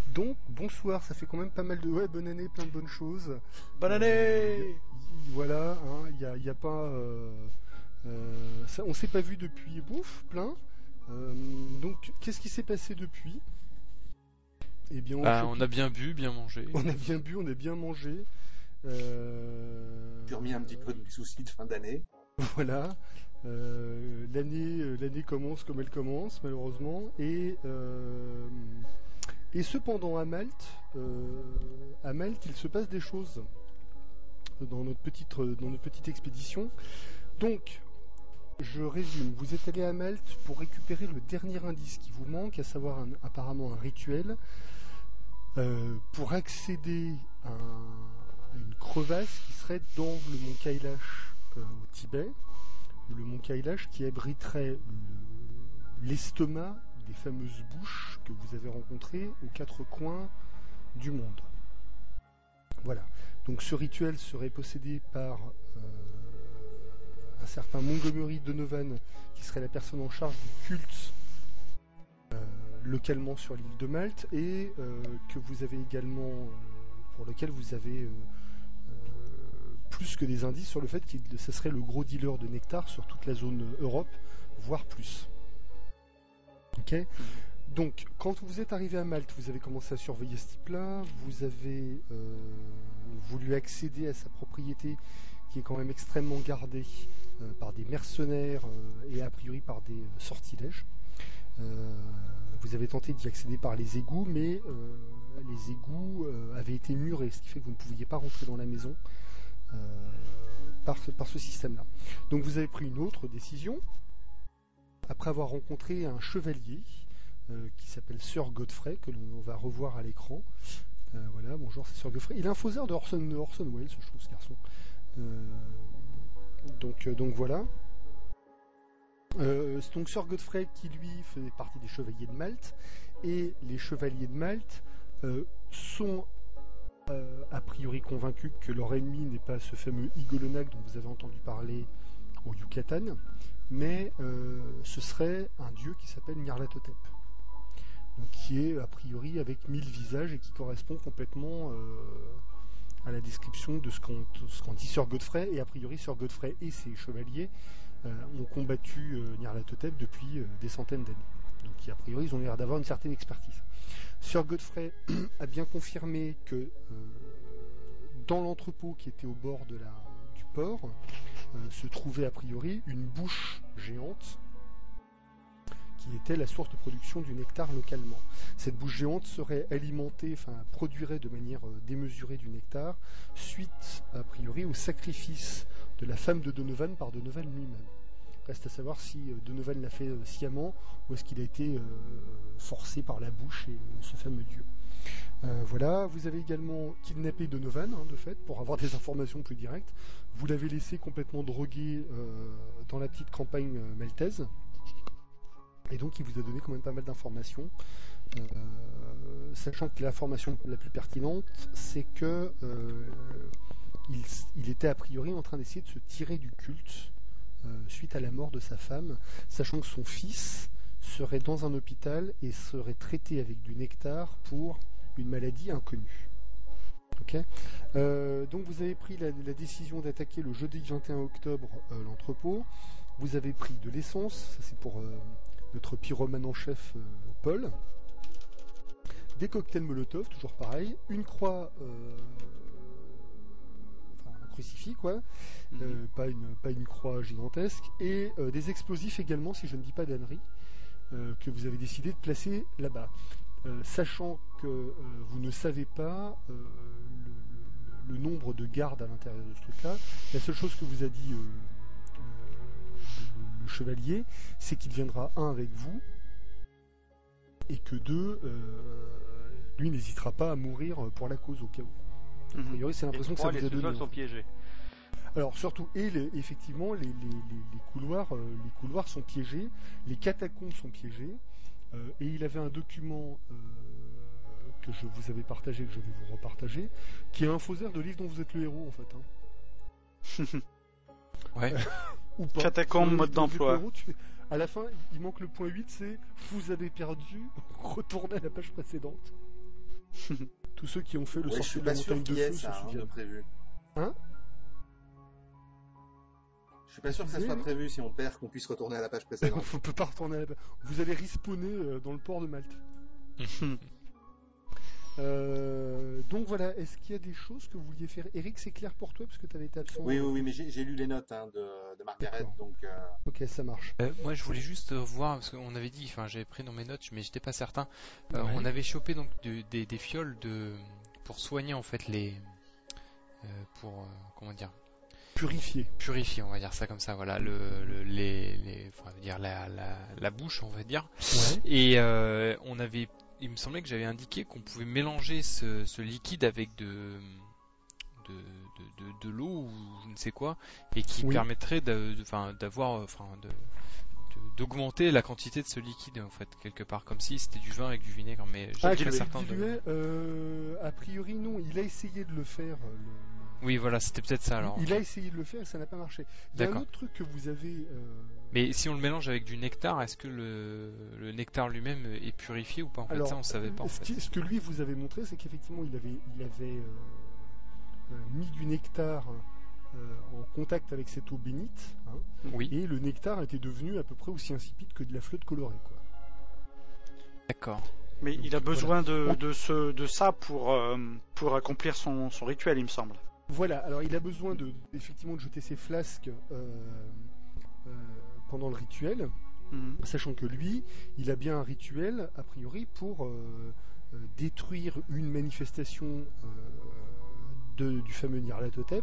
Donc, bonsoir, ça fait quand même pas mal de... Ouais, bonne année, plein de bonnes choses. Bonne année. Voilà, y a pas... ça, on s'est pas vu depuis, plein. Donc, qu'est-ce qui s'est passé depuis? Eh bien, on a bien bu, bien mangé. On a bien bu, on a bien mangé. J'ai remis un petit peu de soucis de fin d'année. Voilà. L'année commence comme elle commence, malheureusement. Et cependant, à Malte, il se passe des choses dans notre petite expédition. Donc, je résume. Vous êtes allé à Malte pour récupérer le dernier indice qui vous manque, à savoir apparemment un rituel pour accéder à une crevasse qui serait dans le mont Kailash au Tibet. Le mont Kailash qui abriterait l'estomac des fameuses bouches que vous avez rencontrées aux quatre coins du monde. Voilà. Donc ce rituel serait possédé par un certain Montgomery Donovan, qui serait la personne en charge du culte localement sur l'île de Malte, et que vous avez également, pour lequel vous avez plus que des indices sur le fait que ce serait le gros dealer de nectar sur toute la zone Europe, voire plus. Ok. Donc, quand vous êtes arrivé à Malte, vous avez commencé à surveiller ce type-là, vous avez voulu accéder à sa propriété qui est quand même extrêmement gardée par des mercenaires et a priori par des sortilèges. Vous avez tenté d'y accéder par les égouts, mais les égouts avaient été murés, ce qui fait que vous ne pouviez pas rentrer dans la maison par ce système-là. Donc vous avez pris une autre décision, après avoir rencontré un chevalier qui s'appelle Sir Godfrey, que l'on va revoir à l'écran. Voilà, bonjour, c'est Sir Godfrey. Il est un faiseur de Orson Welles, je trouve, ce garçon. Donc voilà. Donc Sir Godfrey qui lui faisait partie des chevaliers de Malte, et les chevaliers de Malte sont a priori convaincus que leur ennemi n'est pas ce fameux Igolonak dont vous avez entendu parler au Yucatan, mais ce serait un dieu qui s'appelle Nyarlathotep, donc qui est a priori avec 1000 visages et qui correspond complètement à la description de ce qu'en dit Sir Godfrey. Et a priori Sir Godfrey et ses chevaliers ont combattu Nyarlathotep depuis des centaines d'années. Donc a priori ils ont l'air d'avoir une certaine expertise. Sir Godfrey a bien confirmé que dans l'entrepôt qui était au bord du port se trouvait a priori une bouche géante qui était la source de production du nectar localement. Cette bouche géante serait alimentée, produirait de manière démesurée du nectar, suite a priori au sacrifice de la femme de Donovan par Donovan lui-même. Reste à savoir si Donovan l'a fait sciemment ou est-ce qu'il a été forcé par la bouche et ce fameux dieu. Voilà, vous avez également kidnappé Donovan, de fait, pour avoir des informations plus directes. Vous l'avez laissé complètement drogué dans la petite campagne maltaise. Et donc il vous a donné quand même pas mal d'informations, sachant que l'information la plus pertinente, c'est que il était a priori en train d'essayer de se tirer du culte suite à la mort de sa femme, sachant que son fils serait dans un hôpital et serait traité avec du nectar pour une maladie inconnue. Okay. Donc vous avez pris la décision d'attaquer le jeudi 21 octobre l'entrepôt. Vous avez pris de l'essence, ça c'est pour notre pyromane en chef Paul, des cocktails Molotov, toujours pareil, une croix, un crucifix quoi, pas une croix gigantesque, et des explosifs également, si je ne dis pas d'ânerie, que vous avez décidé de placer là-bas. Sachant que vous ne savez pas le nombre de gardes à l'intérieur de ce truc-là, la seule chose que vous a dit le chevalier, c'est qu'il viendra avec vous, et que lui n'hésitera pas à mourir pour la cause au cas où. A priori, c'est l'impression que ça vous a donné. Les sont piégés. Alors surtout, effectivement, les couloirs sont piégés, les catacombes sont piégées, et il avait un document que je vous avais partagé, que je vais vous repartager, qui est un faussaire de livre dont vous êtes le héros en fait. Ouais. Ou pas. Catacombe, mode d'emploi. À la fin, il manque le point 8, c'est vous avez perdu, retournez à la page précédente. Tous ceux qui ont fait le Ouais, je sorcier suis de la pas sûr montagne de qu'il y ait feu se ça de souviennent. prévu. Hein? Je suis pas sûr que ça Oui, soit oui. prévu si on perd qu'on puisse retourner à la page On précédente. peut pas retourner à la... Vous allez respawner dans le port de Malte. Donc voilà, est-ce qu'il y a des choses que vous vouliez faire? Eric, c'est clair pour toi parce que tu avais été absent. Oui, mais j'ai lu les notes de Margaret, D'accord. donc Ok, ça marche. Moi, je voulais juste voir, parce qu'on avait dit, enfin, j'avais pris dans mes notes, mais j'étais pas certain. Ouais. On avait chopé donc des fioles pour soigner en fait comment dire, Purifié. purifier, on va dire ça comme ça, voilà, enfin, dire la bouche, on va dire. Ouais. Et il me semblait que j'avais indiqué qu'on pouvait mélanger ce liquide avec de l'eau ou je ne sais quoi, et qui Oui. permettrait d'augmenter la quantité de ce liquide en fait quelque part, comme si c'était du vin avec du vinaigre, mais Ah, j'étais tu pas le certain diluais, a priori non, il a essayé de le faire. Oui, voilà, c'était peut-être ça alors. Il a essayé de le faire et ça n'a pas marché. Il y a un D'accord. autre truc que vous avez... Mais si on le mélange avec du nectar, est-ce que le nectar lui-même est purifié ou pas? En fait, Alors, ça on savait pas en fait. ce que lui vous avait montré, c'est qu'effectivement il avait mis du nectar en contact avec cette eau bénite, hein, Oui, et le nectar était devenu à peu près aussi insipide que de la flotte colorée, quoi. d'accord. Mais Donc, il a besoin voilà. de ça pour accomplir son rituel, il me semble. Voilà, alors il a besoin effectivement de jeter ses flasques pendant le rituel, sachant que lui, il a bien un rituel, a priori, pour détruire une manifestation du fameux Nyarlathotep,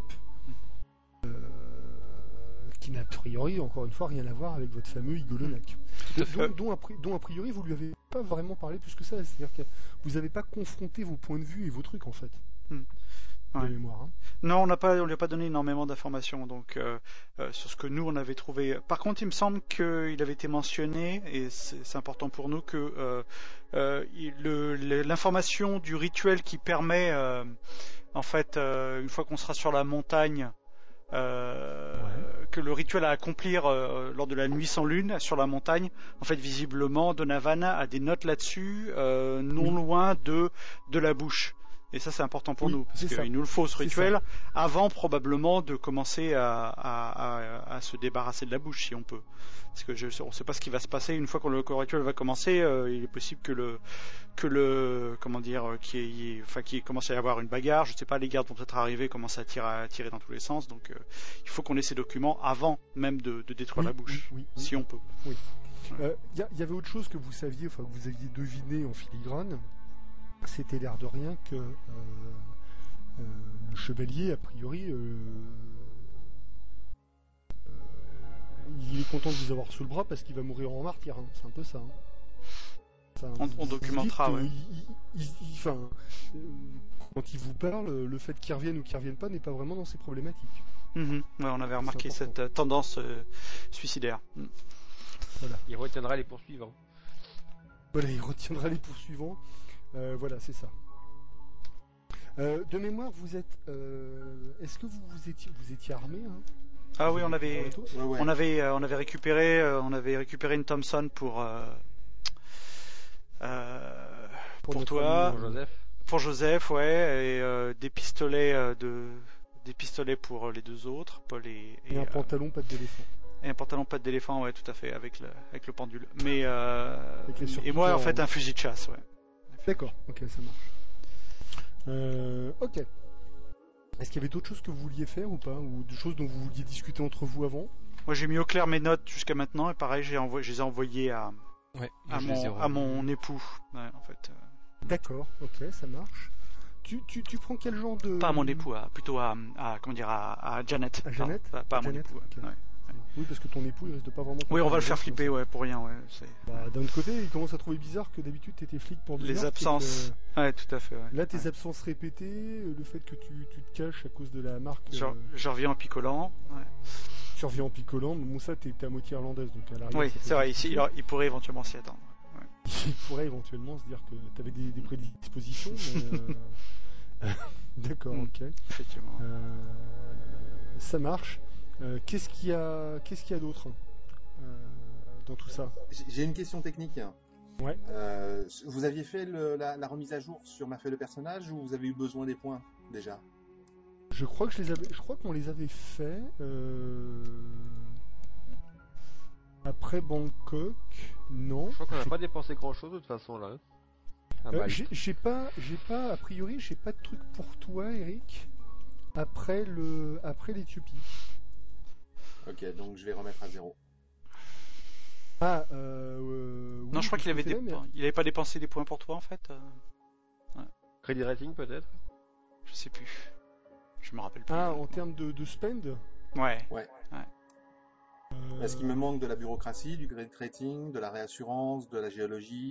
qui n'a a priori, encore une fois, rien à voir avec votre fameux Igolonak. Tout à fait. Dont a priori vous lui avez pas vraiment parlé plus que ça, c'est-à-dire que vous n'avez pas confronté vos points de vue et vos trucs en fait. De Ouais. mémoire. Hein. Non, on lui a pas donné énormément d'informations donc sur ce que nous on avait trouvé. Par contre, il me semble qu'il avait été mentionné et c'est important pour nous que l'information du rituel qui permet en fait une fois qu'on sera sur la montagne que le rituel à accomplir lors de la nuit sans lune sur la montagne, en fait visiblement Donovan a des notes là-dessus non loin de la bouche. Et ça c'est important pour nous parce qu'il nous le faut ce rituel avant probablement de commencer à se débarrasser de la bouche si on peut. Parce que on ne sait pas ce qui va se passer une fois que le rituel va commencer. Il est possible que comment dire qu'il commence à y avoir une bagarre. Je ne sais pas, les gardes vont peut-être arriver, commencer à tirer dans tous les sens. Donc il faut qu'on ait ces documents avant même de détruire la bouche, si on peut. Oui. Y avait autre chose que vous saviez, enfin que vous aviez deviné en filigrane. C'était l'air de rien que le chevalier, a priori, il est content de vous avoir sous le bras parce qu'il va mourir en martyr. Hein. C'est un peu ça. Hein. On documentera, ouais. Quand il vous parle, le fait qu'il revienne ou qu'il revienne pas n'est pas vraiment dans ses problématiques. Ouais, on avait remarqué cette tendance suicidaire. Voilà. Il retiendra les poursuivants. Voilà, il retiendra les poursuivants. Voilà, c'est ça. De mémoire, vous êtes. Est-ce que vous étiez armé hein? Ah oui, on avait récupéré une Thompson pour toi, pour Joseph, ouais, et des pistolets pour les deux autres, Paul et un pantalon patte d'éléphant. Et un pantalon patte d'éléphant, ouais, tout à fait, avec le pendule. Mais et moi, en fait, un fusil de chasse, ouais. D'accord, ok, ça marche. Ok. Est-ce qu'il y avait d'autres choses que vous vouliez faire ou pas? Ou des choses dont vous vouliez discuter entre vous avant? Moi, j'ai mis au clair mes notes jusqu'à maintenant, et pareil, je les ai envoyées à mon époux, ouais, en fait. D'accord, ok, ça marche. Tu prends quel genre de... Pas à mon époux, plutôt à Janet. À Janet? Pas à mon époux, okay. Ouais. Oui, parce que ton époux, il risque de pas vraiment... Oui, on va le faire flipper, ouais, pour rien, ouais. D'un autre côté, il commence à trouver bizarre que d'habitude, t'étais flic pour les absences. Ouais, tout à fait, ouais. Là, tes absences répétées, le fait que tu te caches à cause de la marque... Je reviens en picolant, ouais. Tu reviens en picolant, mais bon, ça, t'es à moitié irlandaise, donc à l'arrière... Oui, c'est vrai, ici, il pourrait éventuellement s'y attendre. Ouais. Il pourrait éventuellement se dire que t'avais des prédispositions, mais... D'accord, ok. Effectivement. Ça marche. Qu'est-ce qu'il y a d'autre dans tout ça? J'ai une question technique. Ouais. Vous aviez fait la remise à jour sur ma feuille de personnage ou vous avez eu besoin des points déjà? Je crois qu'on les avait fait après Bangkok. Non. Je crois qu'on n'a pas dépensé grand chose de toute façon là. J'ai pas a priori, j'ai pas de truc pour toi, Eric. Après l'Éthiopie. Ok, donc je vais remettre à 0. Ah, Non, oui, je crois qu'il avait mais- il avait pas dépensé des points pour toi en fait. Crédit rating peut-être. Je sais plus. Je me rappelle plus. Ah, en termes de spend. Ouais. Est-ce qu'il me manque de la bureaucratie, du credit rating, de la réassurance, de la géologie?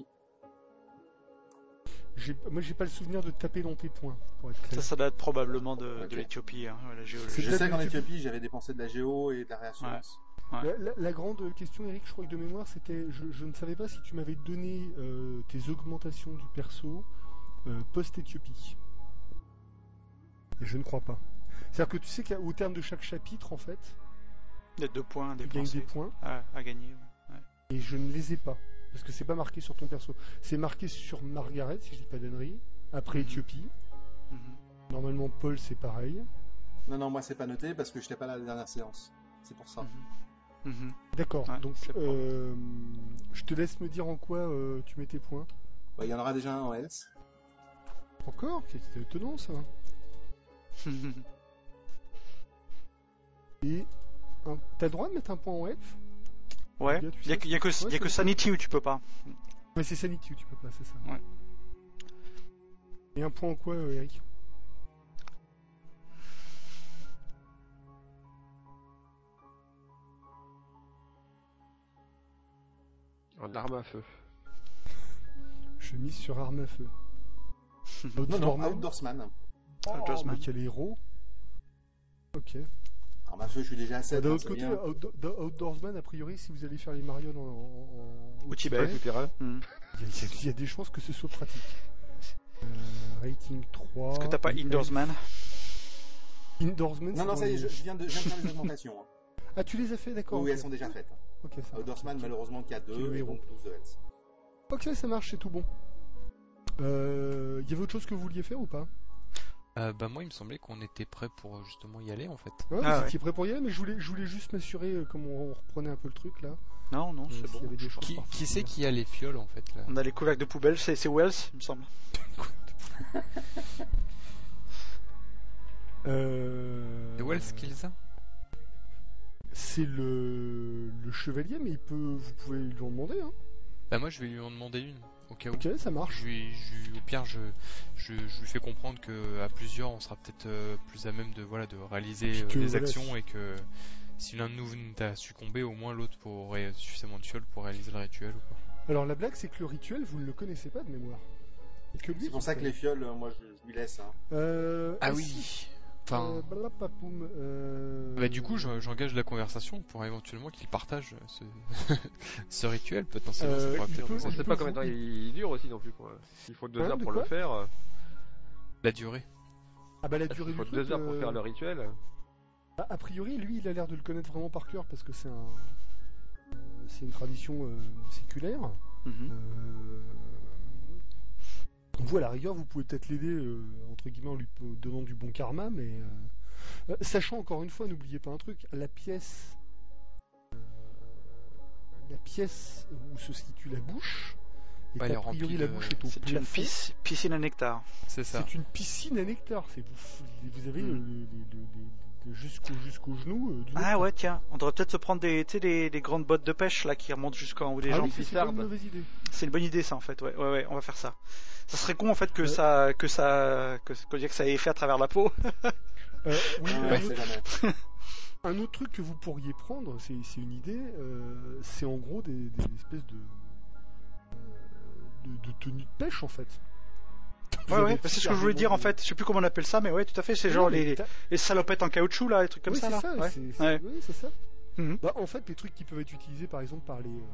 Moi, j'ai pas le souvenir de taper dans tes points, pour être clair. Ça date probablement de Ok. l'Éthiopie, hein, la C'est géologie. Je de la sais qu'en Éthiopie. Éthiopie, j'avais dépensé de la géo et de la réassurance. La grande question, Eric, je crois que de mémoire, c'était, je ne savais pas si tu m'avais donné tes augmentations du perso post-Éthiopie. Et je ne crois pas. C'est-à-dire que tu sais qu'au terme de chaque chapitre, en fait, Il y a 2 points tu gagnes dépensés des points, à gagner. Ouais. et je ne les ai pas. Parce que c'est pas marqué sur ton perso. C'est marqué sur Margaret, si je dis pas d'annerie, après Éthiopie. Mhm. Normalement, Paul, c'est pareil. Non, moi c'est pas noté parce que je n'étais pas là à la dernière séance. C'est pour ça. Mhm. D'accord, Ouais, donc c'est pas- je te laisse me dire en quoi tu mets tes points. Bah, il y en aura déjà un en else. Encore? C'était étonnant, ça. Et t'as le droit de mettre un point en elfe? Ouais. Bien, tu Il y a, sais. il y a que, il y a que Sanity où tu peux pas. Ouais, c'est Sanity où tu peux pas, c'est ça. Ouais. Et un point en quoi, Eric? En arme à feu. Je mise sur arme à feu. Non, Outdoorsman. Oh, Outdoorsman. mais quel héros. Ok. Alors ma feu, je suis déjà à 7. D'un autre côté, Outdoorsman, a priori, si vous allez faire les marioles Au Tibet. Ouais, tout terrain. Mhm. il y a des chances que ce soit pratique. Rating 3. Est-ce que t'as pas Indoorsman? Indoorsman, Non, c'est ça y est, dans les- je viens de faire les augmentations. Hein. Ah, tu les as fait, d'accord. Oui, ok. elles sont déjà faites. Ok, ça marche. Outdoorsman, malheureusement, qu'il y a C'est 2 le et héros. donc 12 de else. Ok, ça marche, c'est tout bon. Il y avait autre chose que vous vouliez faire ou pas? Bah moi il me semblait qu'on était prêt pour justement y aller en fait. Ouais, Ah, vous ouais. étiez prêt pour y aller, mais je voulais juste m'assurer, comme on reprenait un peu le truc là, Non, c'est s'il bon. y avait des choses Qui c'est particulières. qui a les fioles en fait là? On a les couvercles de poubelle, c'est Wells, il me semble. The Well Skills? C'est le chevalier, mais vous pouvez lui en demander. Hein. Bah moi je vais lui en demander une au cas où. Ok, ça marche. Au pire je lui fais comprendre que à plusieurs on sera peut-être plus à même de réaliser Et puis que, des voilà, actions et que si l'un de nous a succombé, au moins l'autre aurait suffisamment de fioles pour réaliser le rituel ou quoi. Alors la blague, c'est que le rituel, vous ne le connaissez pas de mémoire. Et que lui, C'est pour ça que les fioles, moi, je lui laisse. Hein. Ah si. oui. Enfin. Blapapoum, Bah du coup j'engage la conversation pour éventuellement qu'il partage ce rituel potentiellement. Ça pourrait il peut-être peut- nous On aider. sait pas combien de temps il dure aussi non plus quoi. S'il faut 2 Hein, heures de pour le quoi faire. La durée. Ah bah la durée Il faut du 2 truc, heures pour faire le rituel. A priori, lui, il a l'air de le connaître vraiment par cœur parce que c'est une tradition séculaire. Mhm. Vous, à la rigueur, vous pouvez peut-être l'aider, entre guillemets, en lui donnant du bon karma, mais sachant encore une fois, n'oubliez pas un truc, la pièce où se situe la bouche, est Ouais, elle est a priori remplie la de- bouche est au C'est une plafond. piscine à nectar. C'est ça. C'est une piscine à nectar. Vous avez jusqu'au genou. du Ah nectar. ouais, tiens, on devrait peut-être se prendre des grandes bottes de pêche là qui remontent jusqu'en haut des Ah jambes. oui, c'est pas une mauvaise idée. C'est une bonne idée ça en fait. Ouais, on va faire ça. Ça serait con en fait que ça ait effet à travers la peau. Oui, Ah, ouais, c'est jamais. un autre truc que vous pourriez prendre, c'est une idée, c'est en gros des espèces de tenues de pêche en fait. Vous avez Ouais, c'est ce que je voulais dire en fait. Je sais plus comment on appelle ça, mais ouais, tout à fait. C'est genre les salopettes en caoutchouc là, les trucs comme oui, ça là. c'est ça. Ouais. Ouais. Oui, c'est ça. Mhm. Bah, en fait, les trucs qui peuvent être utilisés par exemple par les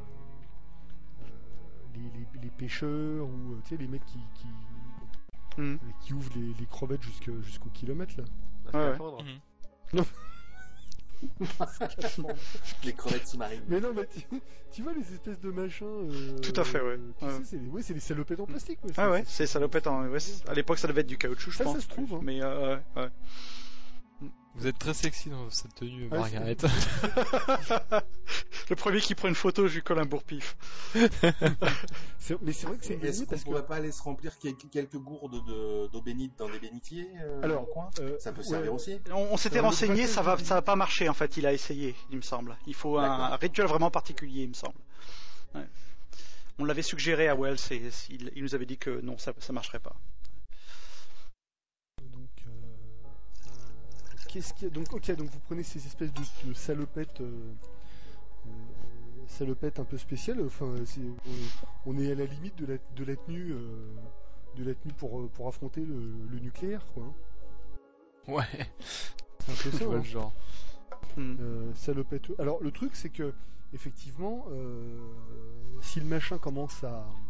pêcheurs ou tu sais les mecs Mhm. qui ouvrent les crevettes jusqu'au kilomètre là. À Ouais. scaphandre. Mhm. Les crevettes sous-marines. Mais non, mais tu vois les espèces de machins. Tout à fait, ouais. Tu sais, c'est les salopettes en plastique. Ouais, Ah ouais, c'est salopettes en. Ouais, à l'époque, ça devait être du caoutchouc, je pense. Ça se trouve. Hein. Mais ouais. Vous êtes très sexy dans cette tenue, Margaret. Le premier qui prend une photo, je lui colle un bourre-pif. Mais c'est vrai que c'est Est-ce gagné qu'on parce pourrait pas aller se remplir quelques gourdes d'eau bénite dans des bénitiers Alors, dans le coin ça peut ouais. servir aussi. On s'était Alors, renseigné, le ça principe va pas marcher en fait. Il a essayé, il me semble. Il faut un rituel vraiment particulier, il me semble. Ouais. On l'avait suggéré à Wells et il nous avait dit que non, ça marcherait pas. Donc, qu'est-ce qu'il y a donc, ok, donc vous prenez ces espèces de salopettes, salopettes un peu spéciales. Enfin, on est à la limite de la tenue pour affronter le nucléaire, quoi. Ouais. C'est un peu Je ça. vois Hein. le genre. Salopette. Alors le truc, c'est que effectivement, si le machin commence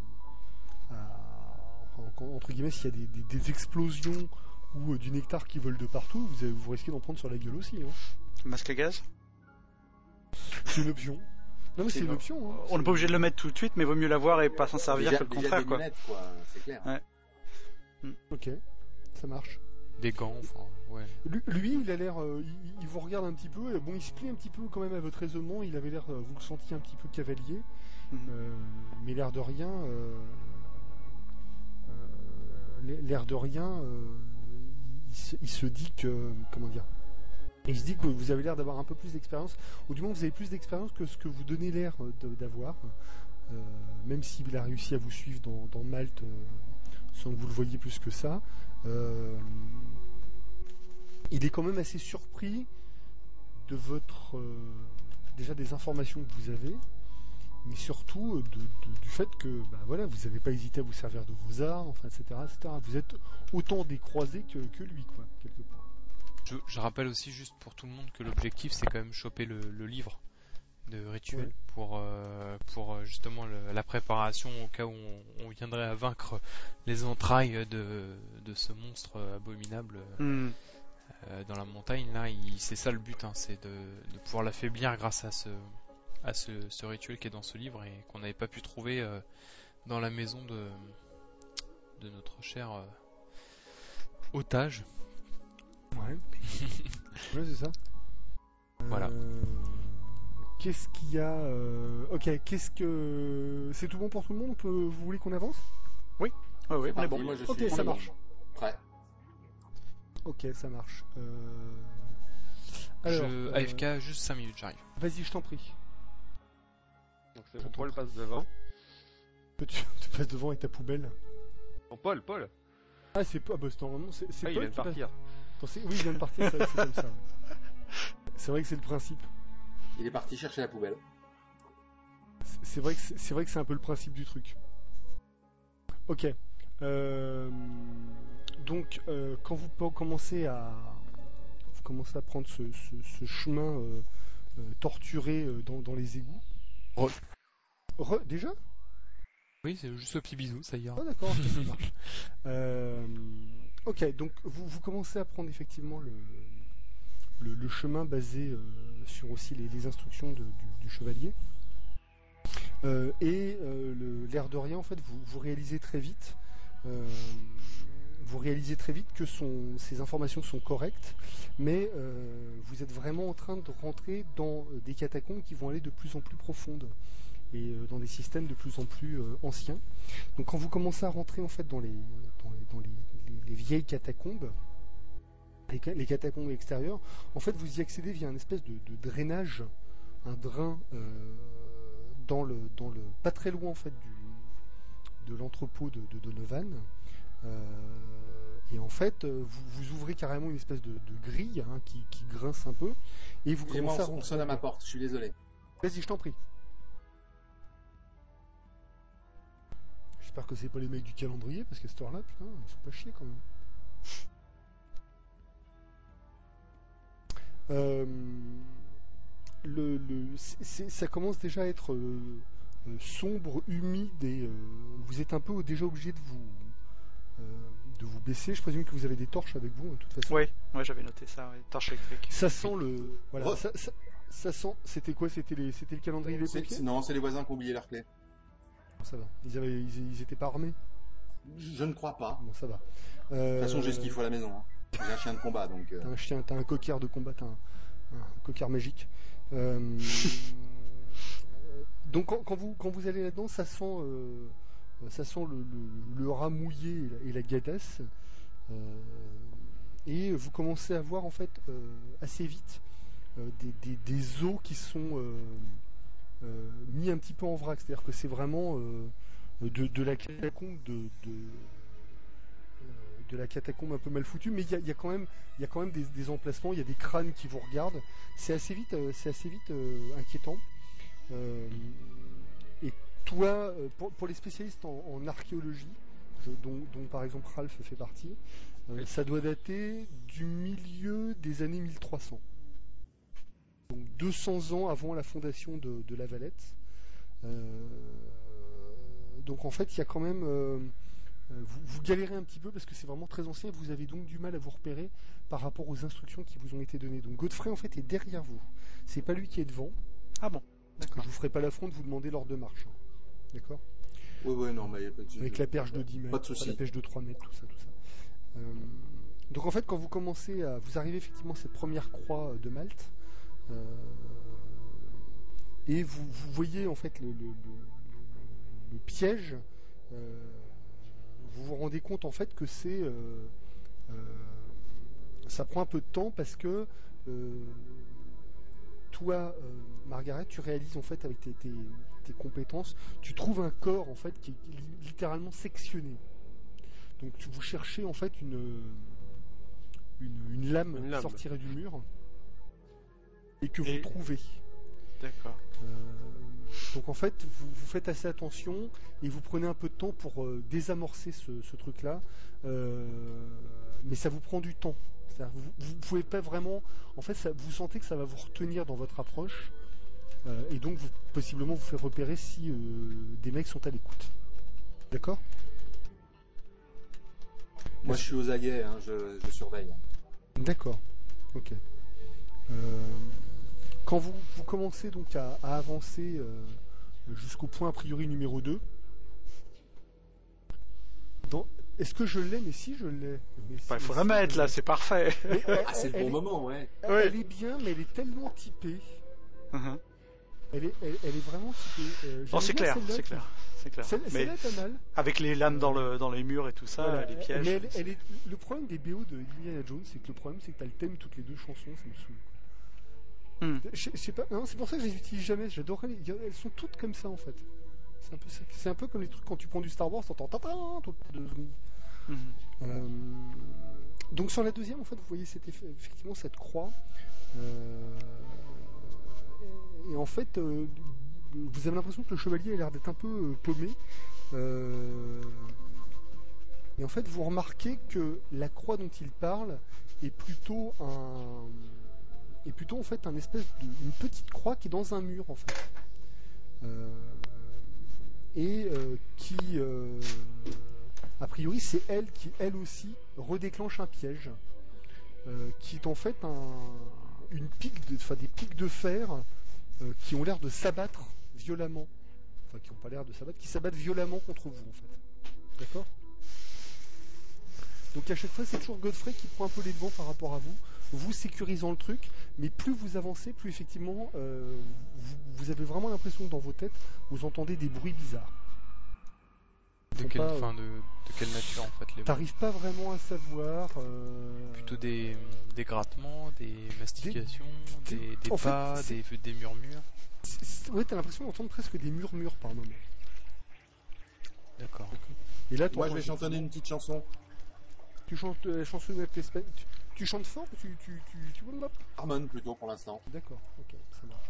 entre guillemets, s'il y a des explosions ou du nectar qui vole de partout, vous risquez d'en prendre sur la gueule aussi. Hein. Masque à gaz. C'est une option. Non mais c'est une option. Hein. On n'est pas obligé de le mettre tout de suite, mais vaut mieux l'avoir et pas s'en servir que le contraire, des quoi. lunettes, quoi. C'est clair. Ouais. Ok, ça marche. Des gants, enfin, ouais. Lui, il a l'air, il vous regarde un petit peu. Bon, il se plie un petit peu quand même à votre raisonnement. Il avait l'air, vous le sentiez un petit peu cavalier, mais l'air de rien, il se dit que, comment dire, il se dit que vous avez l'air d'avoir un peu plus d'expérience, ou du moins vous avez plus d'expérience que ce que vous donnez l'air d'avoir, même s'il a réussi à vous suivre dans Malte sans que vous le voyiez plus que ça. Il est quand même assez surpris de votre déjà des informations que vous avez, mais surtout du fait que voilà, vous n'avez pas hésité à vous servir de vos armes, enfin, etc., etc. Vous êtes autant des croisés que lui, quoi, quelque part. Je rappelle aussi juste pour tout le monde que l'objectif c'est quand même choper le livre de rituel pour justement la préparation au cas où on viendrait à vaincre les entrailles de ce monstre abominable dans la montagne. Là, c'est ça le but, hein, c'est de pouvoir l'affaiblir grâce à ce rituel qui est dans ce livre et qu'on n'avait pas pu trouver dans la maison de notre cher otage. Ouais. Ouais, c'est ça. Voilà. Qu'est-ce qu'il y a Ok, c'est tout bon pour tout le monde. Vous voulez qu'on avance? Oui, on est bon. Moi, ok, ça marche. Prêt. Ok, ça marche. Alors, AFK, juste 5 minutes, j'arrive. Vas-y, je t'en prie. Donc c'est bon, Paul passe devant. Tu passes devant avec ta poubelle. Non, Paul. Ah, c'est pas. Bah, normalement, c'est Ah, Paul il vient de qui partir. Oui, il vient de partir. C'est comme ça. Ouais. C'est vrai que c'est le principe. Il est parti chercher la poubelle. C'est vrai que c'est un peu le principe du truc. Ok. Donc, quand vous commencez à prendre ce chemin torturé dans les égouts. Déjà? Oui, c'est juste le petit bisou, ça ira. Ah d'accord, ça marche. Ok, donc vous commencez à prendre effectivement le chemin basé sur aussi les instructions du chevalier. Et l'air de rien, en fait, vous réalisez très vite. Que ces informations sont correctes, mais vous êtes vraiment en train de rentrer dans des catacombes qui vont aller de plus en plus profondes et dans des systèmes de plus en plus anciens. Donc quand vous commencez à rentrer en fait dans les vieilles catacombes, les catacombes extérieures, en fait vous y accédez via une espèce de drainage, un drain pas très loin en fait de l'entrepôt de Donovan. Et en fait, vous ouvrez carrément une espèce de grille qui grince un peu, et vous commencez à rentrer. On sonne à ma porte, je suis désolé. Vas-y, je t'en prie. J'espère que c'est pas les mecs du calendrier, parce qu'à cette heure-là, putain, ils sont pas chiés quand même. Ça commence déjà à être sombre, humide, et vous êtes un peu déjà obligé de vous baissez. Je présume que vous avez des torches avec vous, de toute façon. Oui, moi j'avais noté ça, torche électrique. Ça sent le... Voilà, ça sent... C'était quoi? C'était le calendrier des pompiers? Non, c'est les voisins qui ont oublié leurs clés. Ça va. Ils étaient pas armés? Je ne crois pas. Bon, ça va. De toute façon, j'ai ce qu'il faut à la maison. Hein. J'ai un chien de combat, donc... T'as un coquard de combat, t'as un coquard magique. Donc quand vous allez là-dedans, ça sent le rat mouillé et la gadasse. Et vous commencez à voir en fait assez vite des os qui sont mis un petit peu en vrac. C'est-à-dire que c'est vraiment de la catacombe de la catacombe un peu mal foutue, mais il y a quand même des emplacements, il y a des crânes qui vous regardent. C'est assez vite inquiétant. Et toi, pour les spécialistes en archéologie, dont par exemple Ralph fait partie, ça doit dater du milieu des années 1300. Donc 200 ans avant la fondation de La Valette. Donc en fait, il y a quand même... vous galérez un petit peu parce que c'est vraiment très ancien. Vous avez donc du mal à vous repérer par rapport aux instructions qui vous ont été données. Donc Godfrey en fait est derrière vous. C'est pas lui qui est devant. Ah bon. D'accord. Je vous ferai pas l'affront de vous demander l'ordre de marche. D'accord. Oui, non, mais il y a pas de souci. Avec la perche de 10 mètres, pas de souci. la perche de 3 mètres, tout ça. Donc en fait, quand vous commencez vous arrivez effectivement à cette première croix de Malte, et vous voyez en fait le piège. Vous vous rendez compte en fait que ça prend un peu de temps parce que toi, Margaret, tu réalises en fait avec tes compétences, tu trouves un corps en fait qui est littéralement sectionné. Donc vous cherchez en fait une lame sortirait du mur et que vous trouvez. D'accord. Donc en fait, vous faites assez attention et vous prenez un peu de temps pour désamorcer ce truc-là, mais ça vous prend du temps. Vous pouvez pas vraiment, en fait, vous sentez que ça va vous retenir dans votre approche, et donc possiblement vous faire repérer si des mecs sont à l'écoute. D'accord ? Moi, je suis aux aguets, hein, je surveille. D'accord. Ok. Quand vous commencez donc à avancer jusqu'au point a priori numéro 2, est-ce que je l'ai? Mais si, je l'ai. Il faut la mettre là, c'est parfait. C'est le bon moment, ouais. Elle est bien, mais elle est tellement typée. Uh-huh. Elle est vraiment typée. Non, c'est clair, c'est clair. Celle-là est pas mal. Avec les lames dans les murs et tout ça, voilà, les pièges. Mais le problème des BO de Indiana Jones, c'est que tu as le thème toutes les deux chansons, ça me saoule. Je sais pas, non, c'est pour ça que je les utilise jamais. J'adorerais elles sont toutes comme ça en fait. C'est un peu comme les trucs quand tu prends du Star Wars, t'entends toutes les 2 secondes. Donc sur la deuxième, en fait, vous voyez effectivement cette croix. Et en fait, vous avez l'impression que le chevalier a l'air d'être un peu paumé. Et en fait, vous remarquez que la croix dont il parle est plutôt en fait une petite croix qui est dans un mur en fait, qui a priori c'est elle qui elle aussi redéclenche un piège qui est en fait des pics de fer qui ont l'air de s'abattre violemment, enfin qui n'ont pas l'air de s'abattre, qui s'abattent violemment contre vous en fait. D'accord ? Donc à chaque fois c'est toujours Godfrey qui prend un peu les devants par rapport à vous sécurisant le truc, mais plus vous avancez, plus effectivement vous avez vraiment l'impression que dans vos têtes vous entendez des bruits bizarres. De quelle nature en fait les bruits ? T'arrives pas vraiment à savoir. Plutôt des grattements, des mastications, des pas, des murmures. Ouais, t'as l'impression d'entendre presque des murmures par moment. D'accord. Et là, moi je vais chantonner une petite chanson. Tu chantes la chanson de l'espèce. Tu chantes fort ou tu Harmon plutôt pour l'instant. D'accord, ok, ça marche.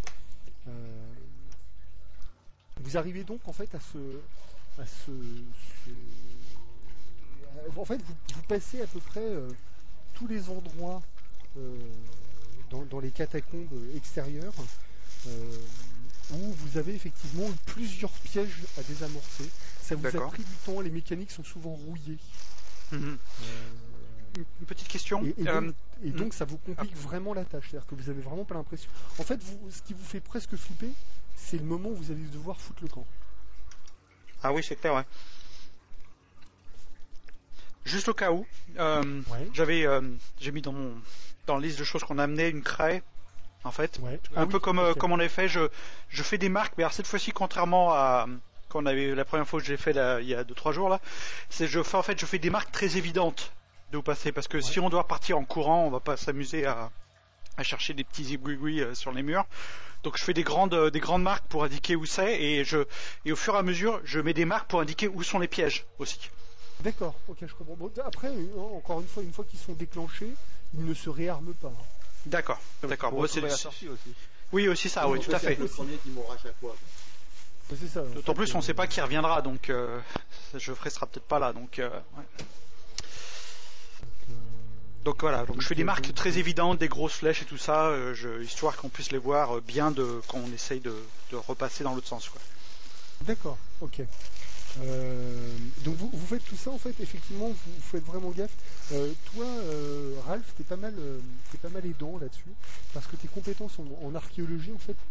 Vous arrivez donc en fait en fait vous passez à peu près tous les endroits dans les catacombes extérieures où vous avez effectivement plusieurs pièges à désamorcer. Ça vous a pris du temps, les mécaniques sont souvent rouillées. Mhm. Une petite question. Et donc ça vous complique vraiment la tâche, c'est-à-dire que vous avez vraiment pas l'impression. En fait, ce qui vous fait presque flipper, c'est le moment où vous allez devoir foutre le camp. Ah oui, c'est clair, ouais. Juste au cas où, j'ai mis dans la liste de choses qu'on a amené une craie, en fait. Ouais. Un peu comme on avait fait, je fais des marques, mais alors cette fois-ci, contrairement à quand on avait la première fois que je l'ai fait il y a 2-3 jours là, je fais des marques très évidentes de où passer, parce que si on doit partir en courant, on va pas s'amuser à chercher des petits zigouigouis sur les murs. Donc je fais des grandes marques pour indiquer où c'est, et au fur et à mesure, je mets des marques pour indiquer où sont les pièges aussi. D'accord, ok, je comprends. Bon, après, encore une fois qu'ils sont déclenchés, ils ne se réarment pas. D'accord. Bon, c'est la sortie aussi. Oui, aussi ça, oui, tout à fait. C'est le premier qui mourra à chaque fois. C'est ça. D'autant plus, on ne sait pas qui reviendra, donc Geoffrey sera peut-être pas là, donc. Donc voilà, donc je fais des marques très évidentes, des grosses flèches et tout ça, histoire qu'on puisse les voir bien quand on essaye de repasser dans l'autre sens, quoi. D'accord, ok. Donc vous faites tout ça en fait, effectivement, vous faites vraiment gaffe. Toi, Ralph, t'es pas mal aidant là-dessus, parce que tes compétences en archéologie en fait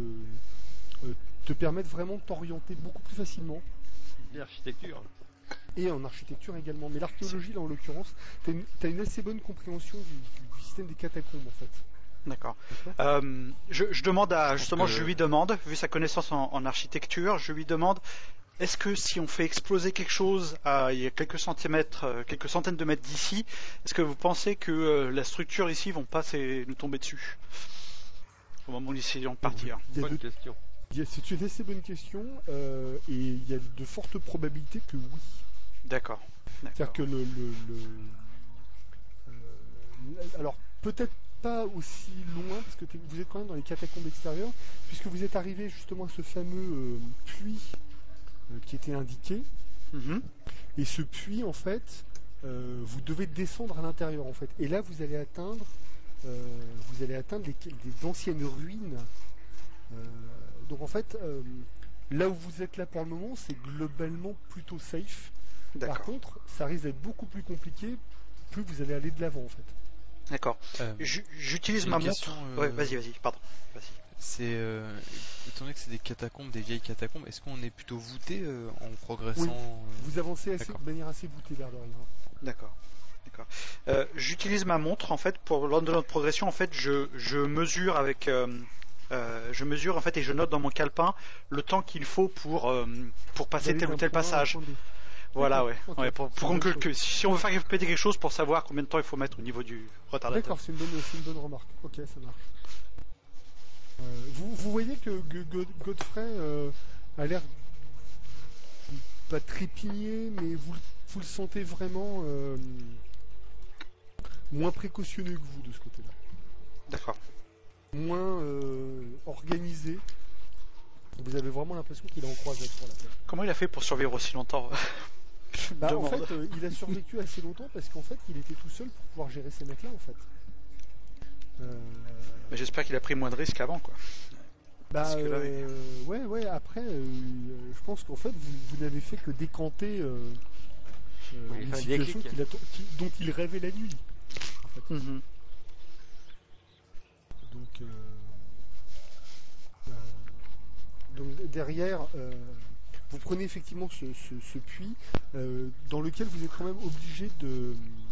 te permettent vraiment de t'orienter beaucoup plus facilement. L'architecture. Et en architecture également. Mais l'archéologie, là en l'occurrence, t'as une assez bonne compréhension du système des catacombes en fait. D'accord. Je demande je lui demande, vu sa connaissance en architecture, je lui demande, est-ce que si on fait exploser quelque chose il y a quelques centaines de mètres d'ici, est-ce que vous pensez que la structure ici vont pas nous tomber dessus au moment où nous essayons de partir? Bonne question. C'est une assez bonne question, et il y a de fortes probabilités que oui. D'accord. C'est-à-dire que alors peut-être pas aussi loin, parce que vous êtes quand même dans les catacombes extérieures, puisque vous êtes arrivé justement à ce fameux puits qui était indiqué. Mm-hmm. Et ce puits, en fait, vous devez descendre à l'intérieur, en fait. Et là, vous allez atteindre des anciennes ruines. Donc, en fait, là où vous êtes là pour le moment, c'est globalement plutôt safe. D'accord. Par contre, ça risque d'être beaucoup plus compliqué plus vous allez aller de l'avant, en fait. D'accord. J'utilise ma montre. Ouais, vas-y, pardon. Vas-y. C'est étant donné que c'est des catacombes, des vieilles catacombes, est-ce qu'on est plutôt voûté en progressant? Oui. Vous avancez de manière assez voûtée vers le rien. D'accord. J'utilise ma montre en fait lors de notre progression. En fait, je mesure avec en fait et je note dans mon calepin le temps qu'il faut pour passer tel ou tel passage. Voilà, ouais. Okay. Ouais, pour que si on veut faire péter quelque chose, pour savoir combien de temps il faut mettre au niveau du retardateur. D'accord, c'est une bonne remarque. Ok, ça marche. Vous voyez que Godfrey a l'air pas trépigné, mais vous le sentez vraiment moins précautionneux que vous de ce côté-là. D'accord. Moins organisé. Vous avez vraiment l'impression qu'il est en croisette sur la tête. Comment il a fait pour survivre aussi longtemps? En fait, il a survécu assez longtemps parce qu'en fait, il était tout seul pour pouvoir gérer ces mecs-là, en fait. Mais j'espère qu'il a pris moins de risques avant, quoi. Ouais. Après, je pense qu'en fait, vous n'avez fait que décanter une situation dont il rêvait la nuit. En fait. Mm-hmm. Donc derrière, vous prenez effectivement ce puits dans lequel vous êtes quand même obligé de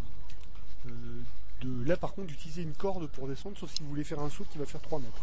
là par contre d'utiliser une corde pour descendre, sauf si vous voulez faire un saut qui va faire 3 mètres.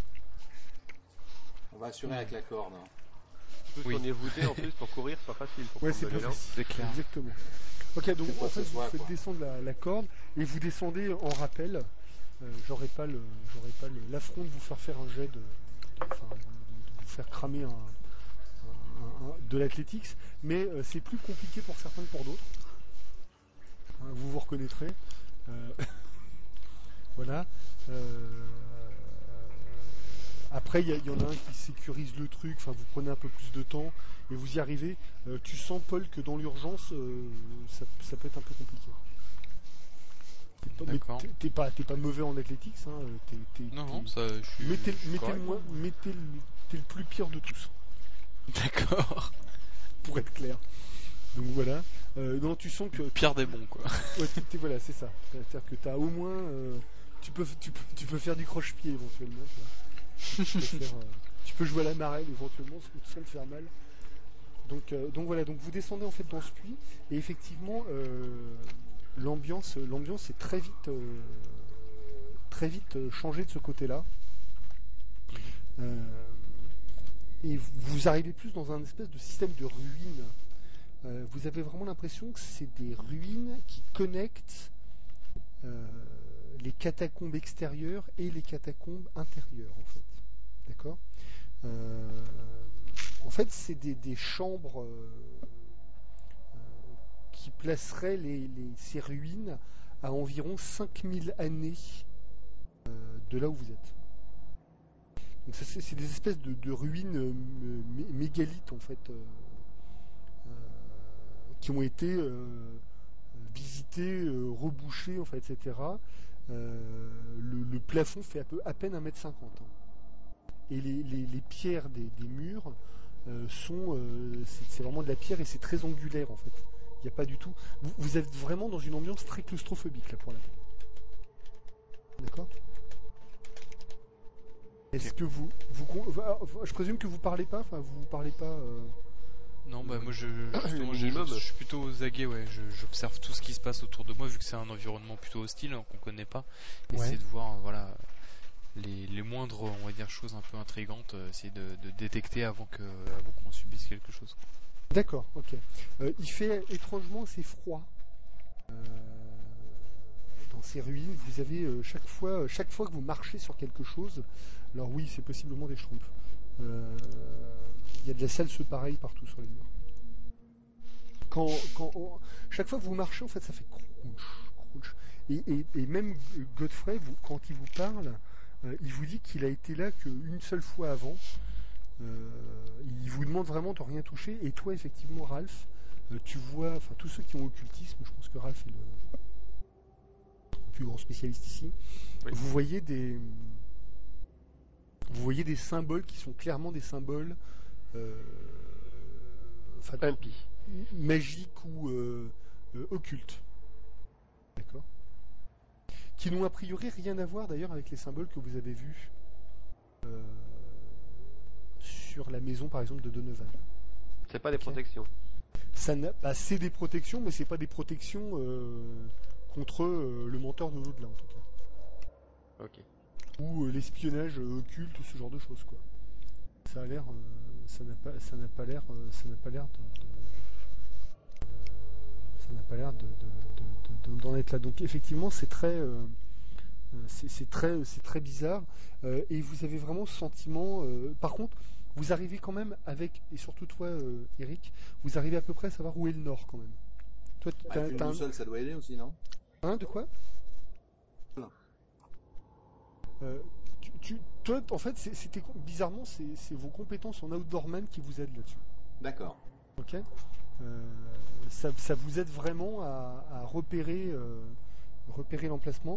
On va assurer avec la corde. Oui. On est voûté en plus pour courir, c'est pas facile. C'est clair. Exactement. Ok, donc en fait vous faites descendre la corde et vous descendez en rappel. J'aurais pas l'affront de vous faire un jet de vous faire cramer de l'athlétics, mais c'est plus compliqué pour certains que pour d'autres. Vous reconnaîtrez. Voilà. Après, il y en a un qui sécurise le truc. Enfin, vous prenez un peu plus de temps et vous y arrivez. Tu sens, Paul, que dans l'urgence, ça peut être un peu compliqué. D'accord. T'es pas mauvais en athlétics. Hein. Non, ça, je suis. Mais t'es le plus pire de tous. D'accord. Pour être clair. Donc voilà. Non, tu sens que Pire des bons, quoi. ouais, voilà, c'est ça. C'est-à-dire que t'as au moins, tu peux faire du croche-pied éventuellement. Tu peux jouer à la marelle éventuellement sans te faire mal. Donc voilà, donc vous descendez en fait dans ce puits et effectivement l'ambiance est très vite changée de ce côté-là. Et vous arrivez plus dans un espèce de système de ruines. Vous avez vraiment l'impression que c'est des ruines qui connectent les catacombes extérieures et les catacombes intérieures en fait. D'accord ? En fait, c'est des chambres qui placeraient ces ruines à environ 5000 années de là où vous êtes. Donc c'est des espèces de ruines mégalithes en fait, qui ont été visitées, rebouchées, en fait, etc. Le plafond fait à peine 1,50 m. Et les pierres des murs c'est vraiment de la pierre et c'est très angulaire en fait. Il n'y a pas du tout. Vous êtes vraiment dans une ambiance très claustrophobique là pour l'instant. D'accord ? Est-ce que je présume que vous parlez pas, vous parlez pas. Non, bah moi je suis plutôt aux aguets, ouais. J'observe tout ce qui se passe autour de moi vu que c'est un environnement plutôt hostile qu'on connaît pas. Essayer de voir, voilà, les moindres, on va dire, choses un peu intrigantes, essayer de détecter avant qu'on subisse quelque chose. D'accord, ok. Il fait étrangement assez froid. Dans ces ruines, vous avez chaque fois que vous marchez sur quelque chose, alors oui, c'est possiblement des schtroumpfs. Il y a de la salse pareil partout sur les murs. Chaque fois que vous marchez, en fait, ça fait crunch. Et même Godfrey, quand il vous parle, il vous dit qu'il a été là qu'une seule fois avant. Il vous demande vraiment de rien toucher. Et toi, effectivement, Ralph, tu vois, enfin tous ceux qui ont occultisme, je pense que Ralph est le plus grand spécialiste ici. Oui. Vous voyez des symboles qui sont clairement des symboles magiques ou occultes. D'accord ? Qui n'ont a priori rien à voir d'ailleurs avec les symboles que vous avez vus sur la maison par exemple de Donovan. C'est pas des protections. C'est des protections, mais c'est pas des protections contre le menteur de l'au-delà en tout cas. Ok. Ou l'espionnage occulte ou ce genre de choses quoi. Ça a l'air, ça n'a pas l'air d'en être là. Donc effectivement c'est très bizarre et vous avez vraiment ce sentiment. Par contre, vous arrivez quand même avec, et surtout toi, Eric, vous arrivez à peu près à savoir où est le nord quand même. Toi, une boussole, ça doit aider aussi, non ? Hein, de quoi ? Toi, en fait, bizarrement, c'est vos compétences en outdoorman qui vous aident là-dessus. D'accord. Ok. Ça vous aide vraiment à repérer l'emplacement.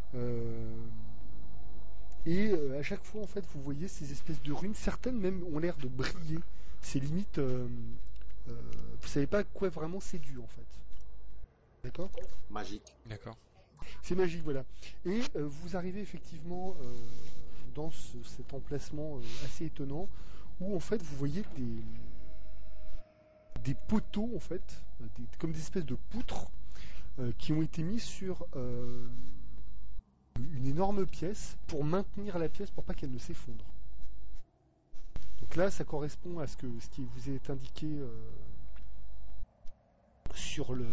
Et à chaque fois, en fait, vous voyez ces espèces de ruines. Certaines même ont l'air de briller. C'est limite, vous savez pas à quoi vraiment c'est dû, en fait. D'accord ? Magique. D'accord. C'est magique, voilà. Et vous arrivez effectivement dans cet emplacement assez étonnant où en fait vous voyez des poteaux en fait, comme des espèces de poutres qui ont été mis sur une énorme pièce pour maintenir la pièce pour pas qu'elle ne s'effondre. Donc là, ça correspond à ce qui vous est indiqué sur le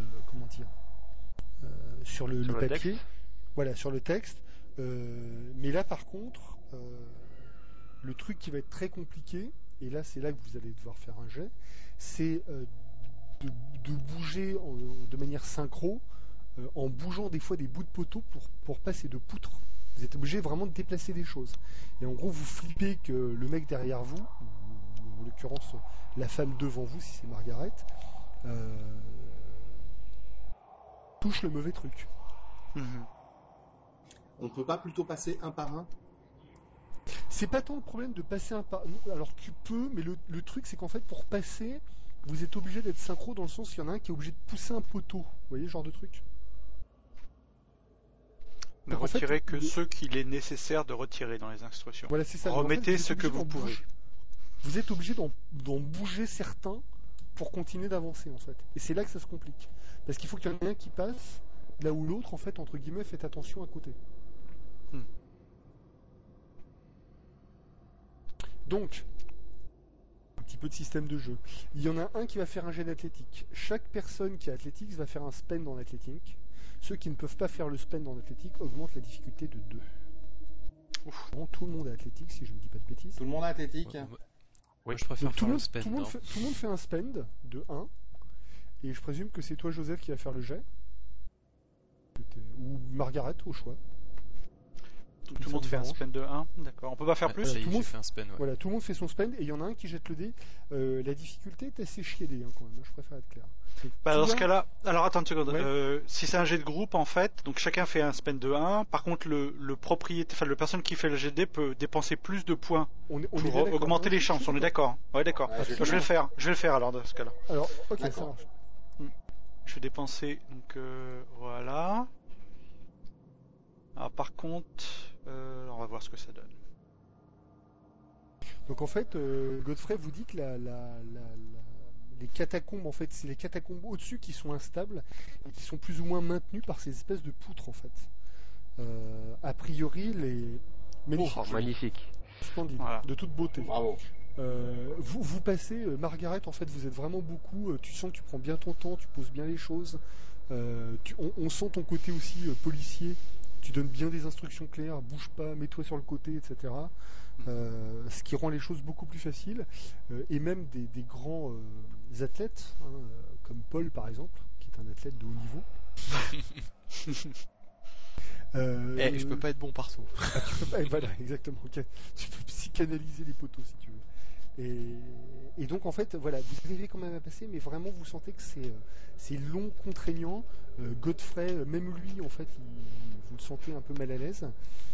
sur le papier, texte. Voilà, sur le texte. Mais là, par contre, le truc qui va être très compliqué, et là, c'est là que vous allez devoir faire un jet, c'est de bouger de manière synchro, en bougeant des fois des bouts de poteau pour passer de poutres. Vous êtes obligé vraiment de déplacer des choses. Et en gros, vous flippez que le mec derrière vous, ou en l'occurrence la femme devant vous, si c'est Margaret, touche le mauvais truc. On peut pas plutôt passer un par un ? C'est pas tant le problème de passer un par un. Alors tu peux, mais le truc c'est qu'en fait pour passer, vous êtes obligé d'être synchro dans le sens qu'il y en a un qui est obligé de pousser un poteau. Vous voyez, ce genre de truc. Ne retirez que ceux qu'il est nécessaire de retirer dans les instructions. Voilà, c'est ça. Remettez ce que vous pouvez. Vous êtes obligé d'en bouger certains pour continuer d'avancer, en fait. Et c'est là que ça se complique. Parce qu'il faut qu'il y en ait un qui passe, là où l'autre, en fait, entre guillemets, faites attention à côté. Donc, un petit peu de système de jeu. Il y en a un qui va faire un jet d'athlétique. Chaque personne qui a athlétique va faire un spend en athlétique. Ceux qui ne peuvent pas faire le spend en athlétique augmentent la difficulté de 2. Bon, tout le monde est athlétique, si je ne dis pas de bêtises. Tout le monde est athlétique. Oui, je préfère faire le spend. Tout le monde fait un spend de 1. Et je présume que c'est toi, Joseph, qui va faire le jet. Ou Margaret, au choix. Tout le monde fait un spend de 1, d'accord. On peut pas faire plus. Tout le monde fait un spend, ouais. Voilà, tout le monde fait son spend et il y en a un qui jette le dé. La difficulté est assez chiadée quand même, je préfère être clair. Dans ce cas-là, alors attends une seconde. Ouais. Si c'est un jet de groupe en fait, donc chacun fait un spend de 1. Par contre, le propriétaire, enfin le personne qui fait le jet de dé peut dépenser plus de points pour augmenter les chances. On est d'accord. Ouais, d'accord. Je vais le faire. Je vais le faire alors dans ce cas-là. Alors, ok, ça marche. Je vais dépenser donc voilà. Alors par contre, on va voir ce que ça donne. Donc en fait, Godfrey vous dit que les catacombes, en fait, c'est les catacombes au-dessus qui sont instables et qui sont plus ou moins maintenues par ces espèces de poutres, en fait. A priori, les magnifique, splendide, voilà. De toute beauté. Bravo. Vous passez, Margaret, en fait, vous êtes vraiment beaucoup. Tu sens que tu prends bien ton temps, tu poses bien les choses. On sent ton côté aussi policier. Tu donnes bien des instructions claires, bouge pas, mets-toi sur le côté, etc. Ce qui rend les choses beaucoup plus faciles. Et même des grands athlètes, comme Paul par exemple, qui est un athlète de haut niveau. Je peux pas être bon partout. Tu peux pas, voilà, exactement. Okay. Tu peux psychanalyser les poteaux si tu veux. Et donc en fait, voilà, vous arrivez quand même à passer, mais vraiment vous sentez que c'est long, contraignant. Godfrey, même lui, en fait, vous le sentez un peu mal à l'aise.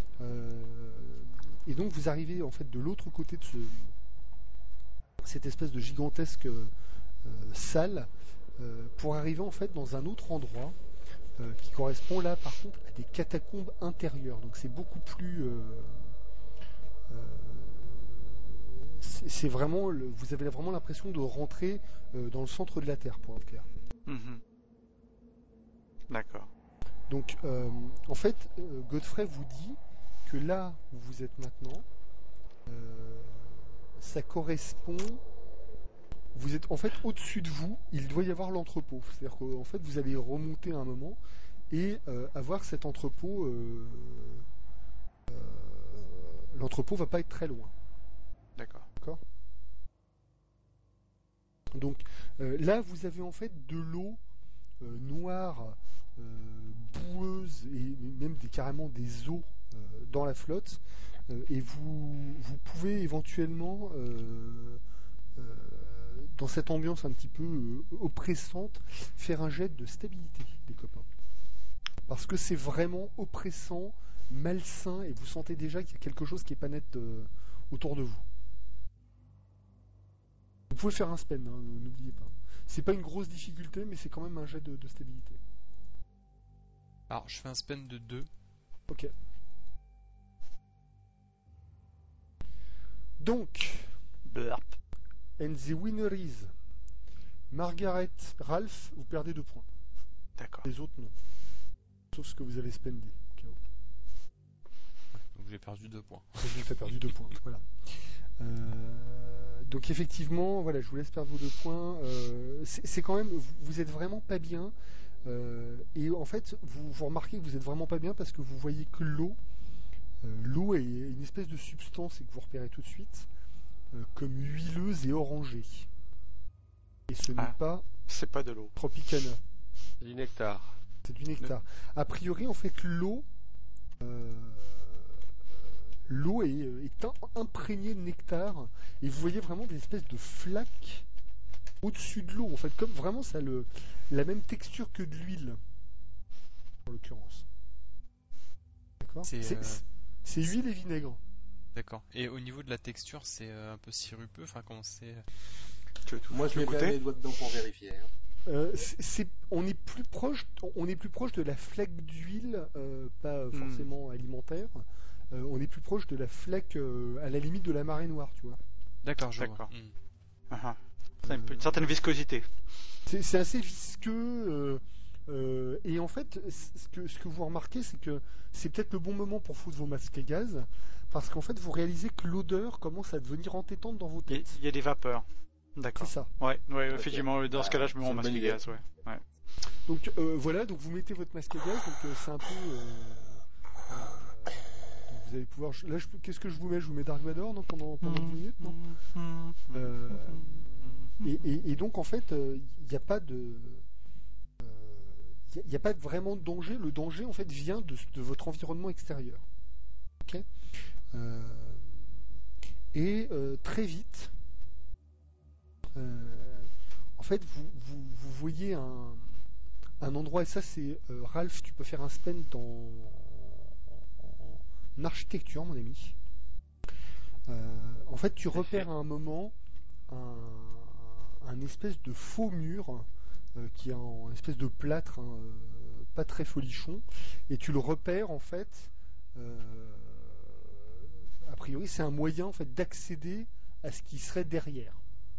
Et donc vous arrivez en fait de l'autre côté de cette espèce de gigantesque salle pour arriver en fait dans un autre endroit qui correspond là par contre à des catacombes intérieures. Donc c'est beaucoup plus c'est vraiment vous avez vraiment l'impression de rentrer dans le centre de la Terre pour être clair. D'accord. Donc en fait Godfrey vous dit que là où vous êtes maintenant ça correspond, vous êtes en fait au-dessus de vous, il doit y avoir l'entrepôt, c'est-à-dire qu'en fait vous allez remonter à un moment et avoir cet entrepôt, l'entrepôt va pas être très loin. D'accord. Donc là vous avez en fait de l'eau noire, boueuse et même carrément des eaux dans la flotte, et vous pouvez éventuellement dans cette ambiance un petit peu oppressante faire un jet de stabilité, les copains, parce que c'est vraiment oppressant, malsain, et vous sentez déjà qu'il y a quelque chose qui est pas net autour de vous. Vous pouvez faire un spend, hein, n'oubliez pas. C'est pas une grosse difficulté, mais c'est quand même un jet de stabilité. Alors je fais un spend de 2. Ok. Donc, and the winner is Margaret, Ralph, vous perdez 2 points. D'accord. Les autres non. Sauf ce que vous avez spendé. Donc j'ai perdu 2 points. Tu as perdu 2 points, voilà. Donc effectivement, voilà, je vous laisse perdre vos 2 points. C'est quand même, vous êtes vraiment pas bien. Et en fait, vous remarquez que vous êtes vraiment pas bien parce que vous voyez que l'eau est une espèce de substance et que vous repérez tout de suite comme huileuse et orangée. Et ce n'est pas... C'est pas de l'eau. Tropicana. C'est du nectar. C'est du nectar. A priori, en fait, l'eau est imprégnée de nectar et vous voyez vraiment des espèces de flaques au-dessus de l'eau. En fait, comme vraiment ça a la même texture que de l'huile, en l'occurrence. D'accord. C'est huile et vinaigre. D'accord. Et au niveau de la texture, c'est un peu sirupeux. Enfin, comment c'est Moi, je vais mettre les doigts dedans pour vérifier. On est plus proche de la flaque d'huile, pas forcément alimentaire. On est plus proche de la flaque à la limite de la marée noire, tu vois. D'accord, je vois. C'est une certaine viscosité. C'est assez visqueux. Et en fait, ce que vous remarquez, c'est que c'est peut-être le bon moment pour foutre vos masques à gaz, parce qu'en fait, vous réalisez que l'odeur commence à devenir entêtante dans vos têtes. Il y a des vapeurs. D'accord. C'est ça. Ouais, effectivement, dans ce cas-là, je me mets mon masque à gaz, ouais. Donc voilà, donc vous mettez votre masque à gaz, donc c'est un peu... vous allez pouvoir... Là, qu'est-ce que je vous mets ? Je vous mets Dark Vador pendant 10 minutes, non et donc, en fait, il n'y a pas de... Il n'y a pas vraiment de danger. Le danger, en fait, vient de votre environnement extérieur. Ok ? Très vite, en fait, vous voyez un endroit, et ça, c'est Ralph, tu peux faire un spend en architecture, mon ami. En fait, tu repères à un moment un espèce de faux mur qui est en espèce de plâtre, pas très folichon, et tu le repères en fait. A priori, c'est un moyen en fait d'accéder à ce qui serait derrière.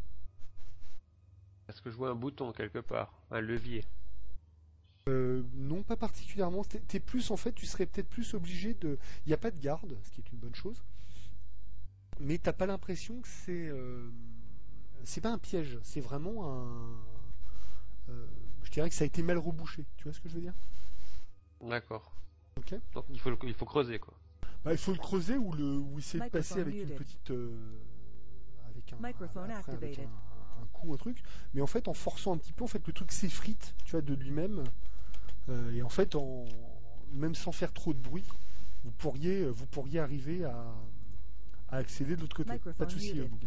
Est-ce que je vois un bouton quelque part, un levier? Non, pas particulièrement. T'es plus en fait, tu serais peut-être plus obligé de. Il n'y a pas de garde, ce qui est une bonne chose, mais t'as pas l'impression que c'est pas un piège, c'est vraiment un. Je dirais que ça a été mal rebouché. Tu vois ce que je veux dire? D'accord. Ok. Donc il faut creuser quoi. Il faut le creuser ou essayer de passer avec une petite avec un coup, un truc. Mais en fait, en forçant un petit peu, en fait, le truc s'effrite, tu vois, de lui-même. Et en fait, même sans faire trop de bruit, vous pourriez arriver à accéder de l'autre côté. Pas de souci, Bouga.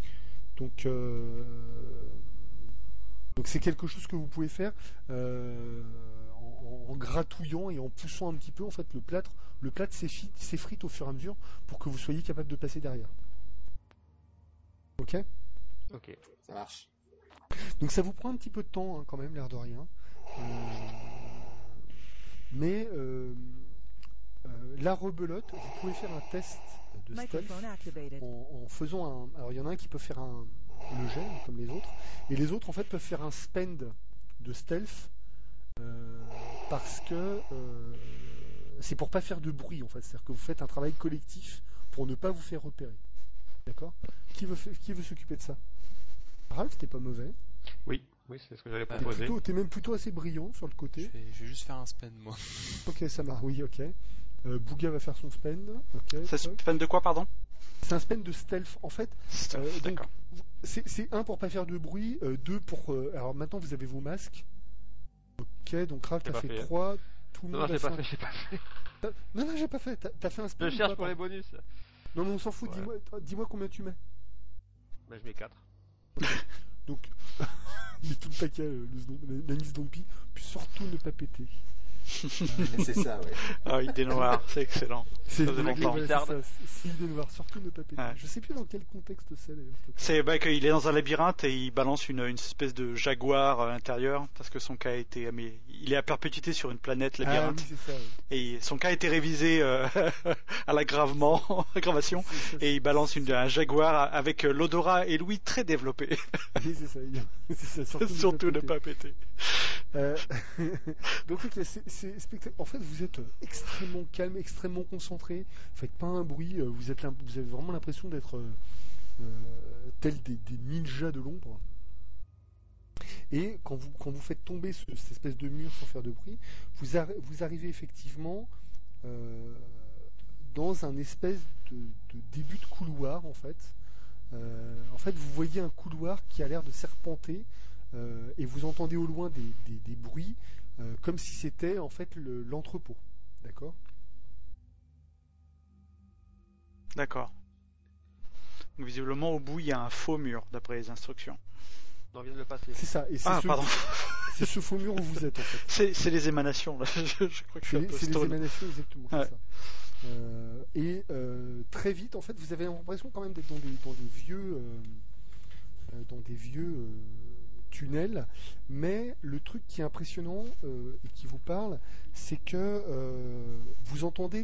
Donc c'est quelque chose que vous pouvez faire en gratouillant et en poussant un petit peu. En fait, le plâtre s'effrite au fur et à mesure pour que vous soyez capable de passer derrière. Ok. Ça marche. Donc ça vous prend un petit peu de temps quand même, l'air de rien. Mais la rebelote, vous pouvez faire un test de stealth en faisant alors il y en a un qui peut faire le jet comme les autres, et les autres en fait peuvent faire un spend de stealth parce que c'est pour pas faire de bruit en fait, c'est-à-dire que vous faites un travail collectif pour ne pas vous faire repérer. D'accord ? Qui veut s'occuper de ça ? Ralph, t'es pas mauvais. Oui, c'est ce que j'allais proposer. T'es même plutôt assez brillant sur le côté. Je vais juste faire un spend moi. Ok, ça marche. Oui, ok. Bouga va faire son spend. Okay, c'est spend de quoi, pardon ? C'est un spend de stealth. En fait, donc, c'est un pour pas faire de bruit, deux pour. Alors maintenant vous avez vos masques. Ok, donc Ralph t'as fait 3. Tout le monde j'ai pas fait. Non, j'ai pas fait. T'as fait un spend. Je cherche pour les bonus. Non, on s'en fout. Ouais. Dis-moi combien tu mets. Je mets 4. Okay. Donc, mais tout le paquet, la mise d'ompi, puis surtout ne pas péter. C'est ça, ouais. Ah, idée noire, c'est excellent. C'est longtemps. C'est idée noire, surtout ne pas péter. Ouais. Je sais plus dans quel contexte c'est d'ailleurs. C'est qu'il est dans un labyrinthe et il balance une espèce de jaguar à l'intérieur parce que son cas a été. Mais il est à perpétuité sur une planète labyrinthe. Ah, oui, c'est ça, oui. Et son cas a été révisé à l'aggravation et il balance un jaguar avec l'odorat et l'ouïe très développé. Oui, c'est ça. Surtout ne pas péter. Donc c'est spectaculaire. En fait, vous êtes extrêmement calme, extrêmement concentré. Faites pas un bruit. Vous avez vraiment l'impression d'être tels des ninjas de l'ombre. Et quand vous faites tomber cette espèce de mur sans faire de bruit, vous arrivez effectivement dans un espèce de début de couloir en fait. En fait, vous voyez un couloir qui a l'air de serpenter. Et vous entendez au loin des bruits comme si c'était en fait l'entrepôt. D'accord. Donc, visiblement au bout il y a un faux mur d'après les instructions. On vient de le passer. C'est ça. Et pardon. C'est ce faux mur où vous êtes en fait. C'est les émanations là. Je crois que je suis un peu c'est stone. les émanations exactement. Ouais. C'est ça. Très vite en fait vous avez l'impression quand même d'être dans des vieux dans des vieux tunnels, mais le truc qui est impressionnant et qui vous parle, c'est que vous entendez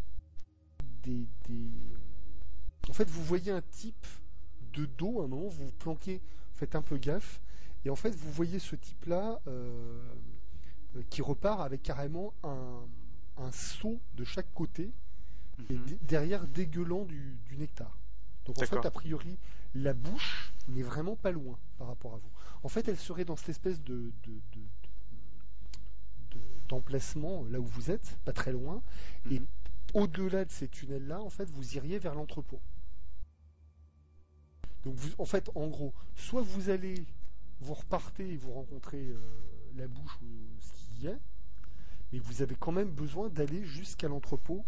en fait, vous voyez un type de dos, à un moment, vous vous planquez, faites un peu gaffe, et en fait, vous voyez ce type-là qui repart avec carrément un seau de chaque côté, et derrière dégueulant du nectar. Donc en fait, a priori, la bouche n'est vraiment pas loin par rapport à vous. En fait, elle serait dans cette espèce d'emplacement là où vous êtes, pas très loin, et au-delà de ces tunnels-là, en fait, vous iriez vers l'entrepôt. Donc, en fait, en gros, soit vous repartez et vous rencontrez la bouche ou ce qu'il y a, mais vous avez quand même besoin d'aller jusqu'à l'entrepôt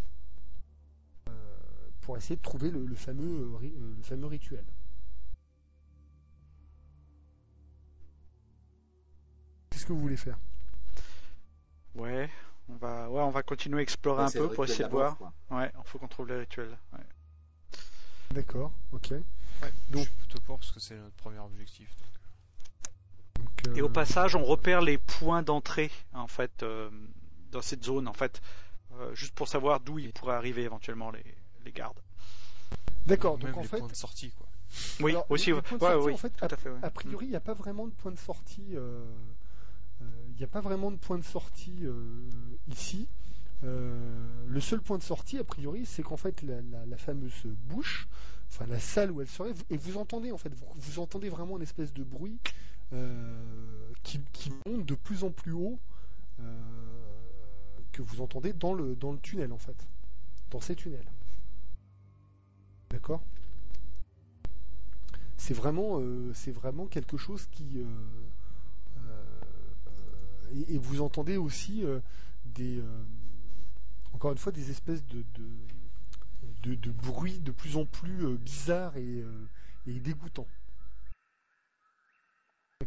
pour essayer de trouver le fameux rituel. Qu'est-ce que vous voulez faire ? Ouais, on va continuer à explorer un peu pour essayer de voir. Ouais, il faut qu'on trouve les rituels. Ouais. D'accord, ok. Ouais, donc, je suis plutôt pour parce que c'est notre premier objectif. Et au passage, on repère les points d'entrée en fait dans cette zone en fait, juste pour savoir d'où ils pourraient arriver éventuellement les gardes. D'accord, donc en les fait. Points de sortie quoi. Oui, alors, aussi. Oui, en fait, tout à fait. A priori, il n'y a pas vraiment de point de sortie. Il n'y a pas vraiment de point de sortie ici. Le seul point de sortie, a priori, c'est qu'en fait la fameuse bouche, enfin la salle où elle serait, et vous entendez en fait, vous entendez vraiment une espèce de bruit qui monte de plus en plus haut, que vous entendez dans le tunnel en fait, dans ces tunnels. D'accord ? C'est vraiment quelque chose qui et vous entendez aussi encore une fois des espèces de bruits de plus en plus bizarres et dégoûtants. Ok ?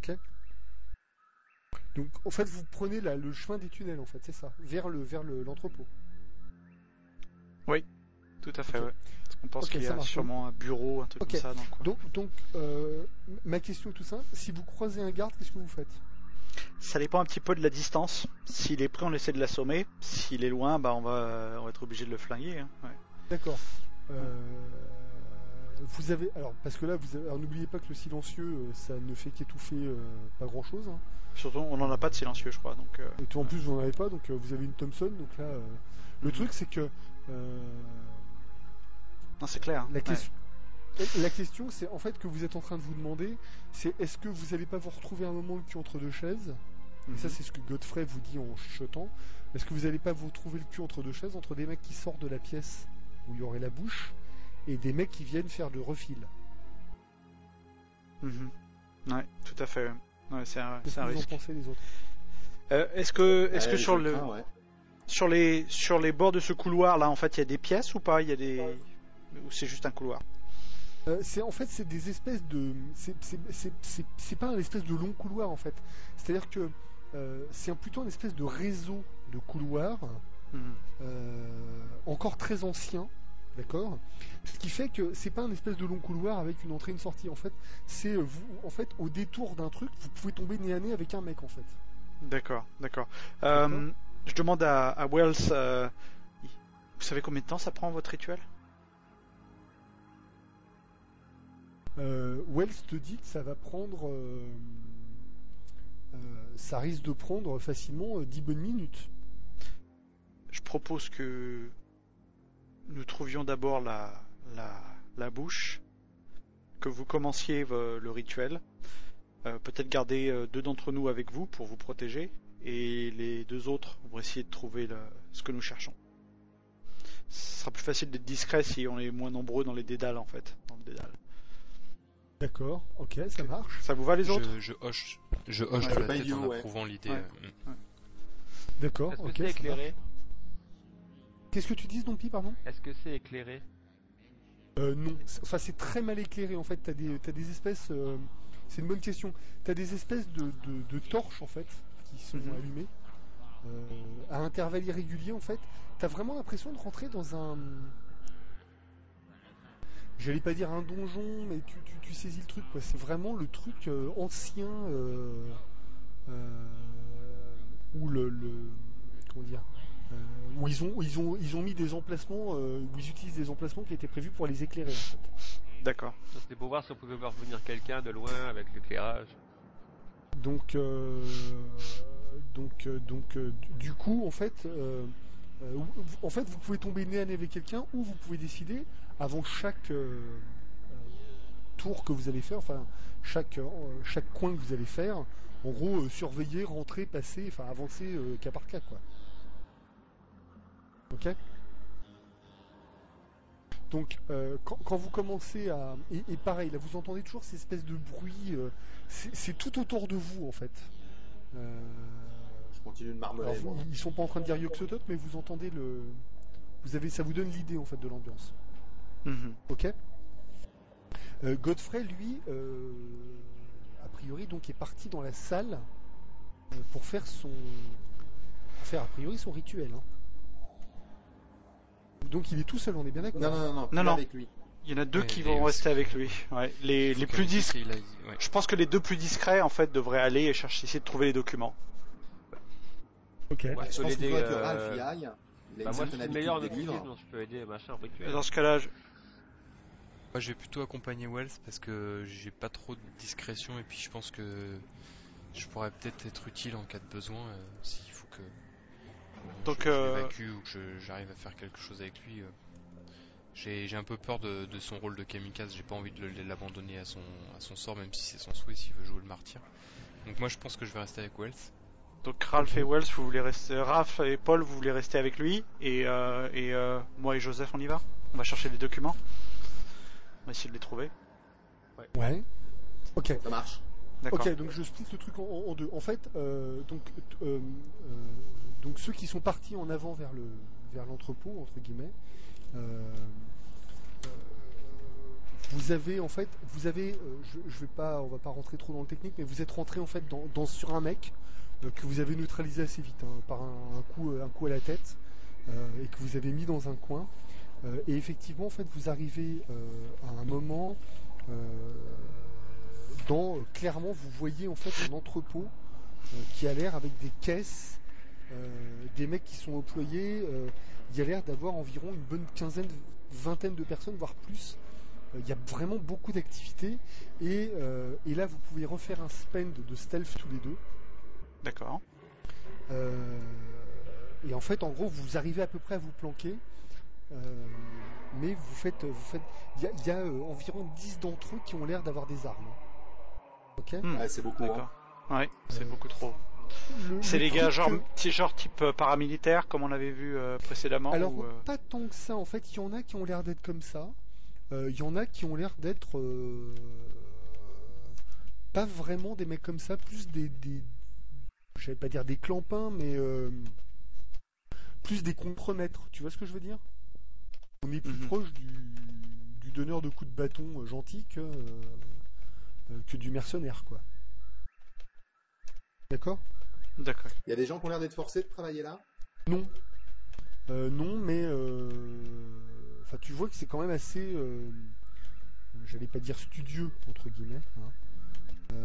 Donc en fait vous prenez le chemin des tunnels en fait, c'est ça, vers l'entrepôt. Oui, tout à fait. Okay. Ouais. On pense qu'il y a sûrement un bureau, un truc comme ça dans le coin. Donc ma question est tout simple, si vous croisez un garde, qu'est-ce que vous faites ? Ça dépend un petit peu de la distance. S'il est prêt, on essaie de l'assommer. S'il est loin, on va être obligé de le flinguer. Hein. Ouais. D'accord. Vous avez parce que là, n'oubliez pas que le silencieux, ça ne fait qu'étouffer pas grand-chose. Hein. Surtout, on n'en a pas de silencieux, je crois. Donc. Et tout, en plus, vous n'en avez pas, donc vous avez une Thompson. Donc là, le truc, c'est que. Non, c'est clair. La question, c'est en fait que vous êtes en train de vous demander, c'est est-ce que vous n'allez pas vous retrouver un moment le cul entre deux chaises ? Et ça, c'est ce que Godfrey vous dit en chuchotant. Est-ce que vous n'allez pas vous retrouver le cul entre deux chaises, entre des mecs qui sortent de la pièce où il y aurait la bouche et des mecs qui viennent faire le refil ? Ouais, tout à fait. Ouais, c'est un risque. Qu'est-ce que vous en pensez, les autres ? Est-ce que sur les bords de ce couloir là, en fait, il y a des pièces ou pas ? Ou c'est juste un couloir ? C'est des espèces de. C'est pas un espèce de long couloir en fait. C'est-à-dire que c'est plutôt un espèce de réseau de couloirs, encore très ancien, d'accord. Ce qui fait que c'est pas un espèce de long couloir avec une entrée et une sortie. En fait, c'est en fait au détour d'un truc, vous pouvez tomber nez à nez avec un mec en fait. D'accord. Je demande à Wells, vous savez combien de temps ça prend votre rituel ? Wells te dit que ça va prendre, ça risque de prendre facilement 10 bonnes minutes. Je propose que nous trouvions d'abord la bouche, que vous commenciez le rituel, peut-être garder 2 d'entre nous avec vous pour vous protéger, et les 2 autres vont essayer de trouver ce que nous cherchons. Ce sera plus facile d'être discret si on est moins nombreux dans les dédales en fait, dans le dédale. D'accord, ok, ça marche. Ça vous va les autres ? Je hoche de la tête en approuvant l'idée. Ouais. D'accord, ok. Est-ce que c'est éclairé ? Qu'est-ce que tu dis, Dompi, pardon ? Est-ce que c'est éclairé ? Non, enfin c'est très mal éclairé en fait. T'as des espèces. C'est une bonne question. T'as des espèces de torches en fait qui sont allumées à intervalles irréguliers en fait. T'as vraiment l'impression de rentrer dans un. j'allais pas dire un donjon, mais tu saisis le truc, quoi. C'est vraiment le truc ancien où comment dire, où ils ont mis des emplacements, où ils utilisent des emplacements qui étaient prévus pour les éclairer, en fait. D'accord. C'était pour voir si on pouvait voir venir quelqu'un de loin avec l'éclairage. Donc, du coup, en fait, vous pouvez tomber nez à nez avec quelqu'un, ou vous pouvez décider avant chaque tour que vous allez faire, enfin chaque coin que vous allez faire, en gros, surveiller, rentrer, passer, enfin avancer cas par cas, quoi. Ok. Donc, quand vous commencez à... Et pareil, là, vous entendez toujours ces espèces de bruits, c'est tout autour de vous, en fait. Je continue de marmonner. Ils sont pas en train de dire Yoxotot, mais vous entendez ça vous donne l'idée, en fait, de l'ambiance. Ok. Godfrey, lui, a priori, donc, est parti dans la salle pour faire a priori son rituel. Hein. Donc il est tout seul, on est bien d'accord? Non, avec lui. Il y en a deux qui vont rester avec lui. Ouais. Les plus discrets. Ouais. Je pense que les deux plus discrets, en fait, devraient aller et essayer de trouver les documents. Ok. Ouais, je pense qu'il faudrait que Ralph y aille. Moi, je suis le meilleur de livres, donc je peux aider machin rituel. Dans ce cas-là, Moi, je vais plutôt accompagner Wells parce que j'ai pas trop de discrétion et puis je pense que je pourrais peut-être être utile en cas de besoin s'il faut que je l'évacue ou que j'arrive à faire quelque chose avec lui. J'ai un peu peur de son rôle de kamikaze, j'ai pas envie de l'abandonner à son sort, même si c'est son souhait s'il veut jouer le martyr. Donc moi je pense que je vais rester avec Wells. Donc Ralph et Wells, vous voulez rester. Ralph et Paul, vous voulez rester avec lui et moi et Joseph, on y va. On va chercher les documents. On va essayer de les trouver. Ouais. Ok. Ça marche. D'accord. Ok, donc je split le truc en deux. En fait, donc ceux qui sont partis en avant vers l'entrepôt, entre guillemets, vous avez, on va pas rentrer trop dans le technique, mais vous êtes rentré en fait sur un mec que vous avez neutralisé assez vite par un coup à la tête et que vous avez mis dans un coin. Et effectivement, en fait, vous arrivez à un moment clairement, vous voyez en fait un entrepôt qui a l'air avec des caisses, des mecs qui sont employés. Il y a l'air d'avoir environ une bonne vingtaine de personnes, voire plus. Il y a vraiment beaucoup d'activités. Et là, vous pouvez refaire un spend de stealth tous les deux. D'accord. Et en fait, en gros, vous arrivez à peu près à vous planquer. Mais il y a environ 10 d'entre eux qui ont l'air d'avoir des armes. Ok. Ouais, c'est beaucoup. D'accord. Ouais, c'est beaucoup trop. C'est les gars genre type paramilitaire comme on avait vu précédemment. Alors pas tant que ça. En fait, il y en a qui ont l'air d'être comme ça. Il y en a qui ont l'air d'être pas vraiment des mecs comme ça, plus des je vais pas dire des clampins, mais plus des contremaîtres. Tu vois ce que je veux dire? On est plus proche du donneur de coups de bâton gentil que du mercenaire, quoi. D'accord? D'accord. Il y a des gens qui ont l'air d'être forcés de travailler là? Non. Non, mais tu vois que c'est quand même assez, j'allais pas dire studieux entre guillemets, hein.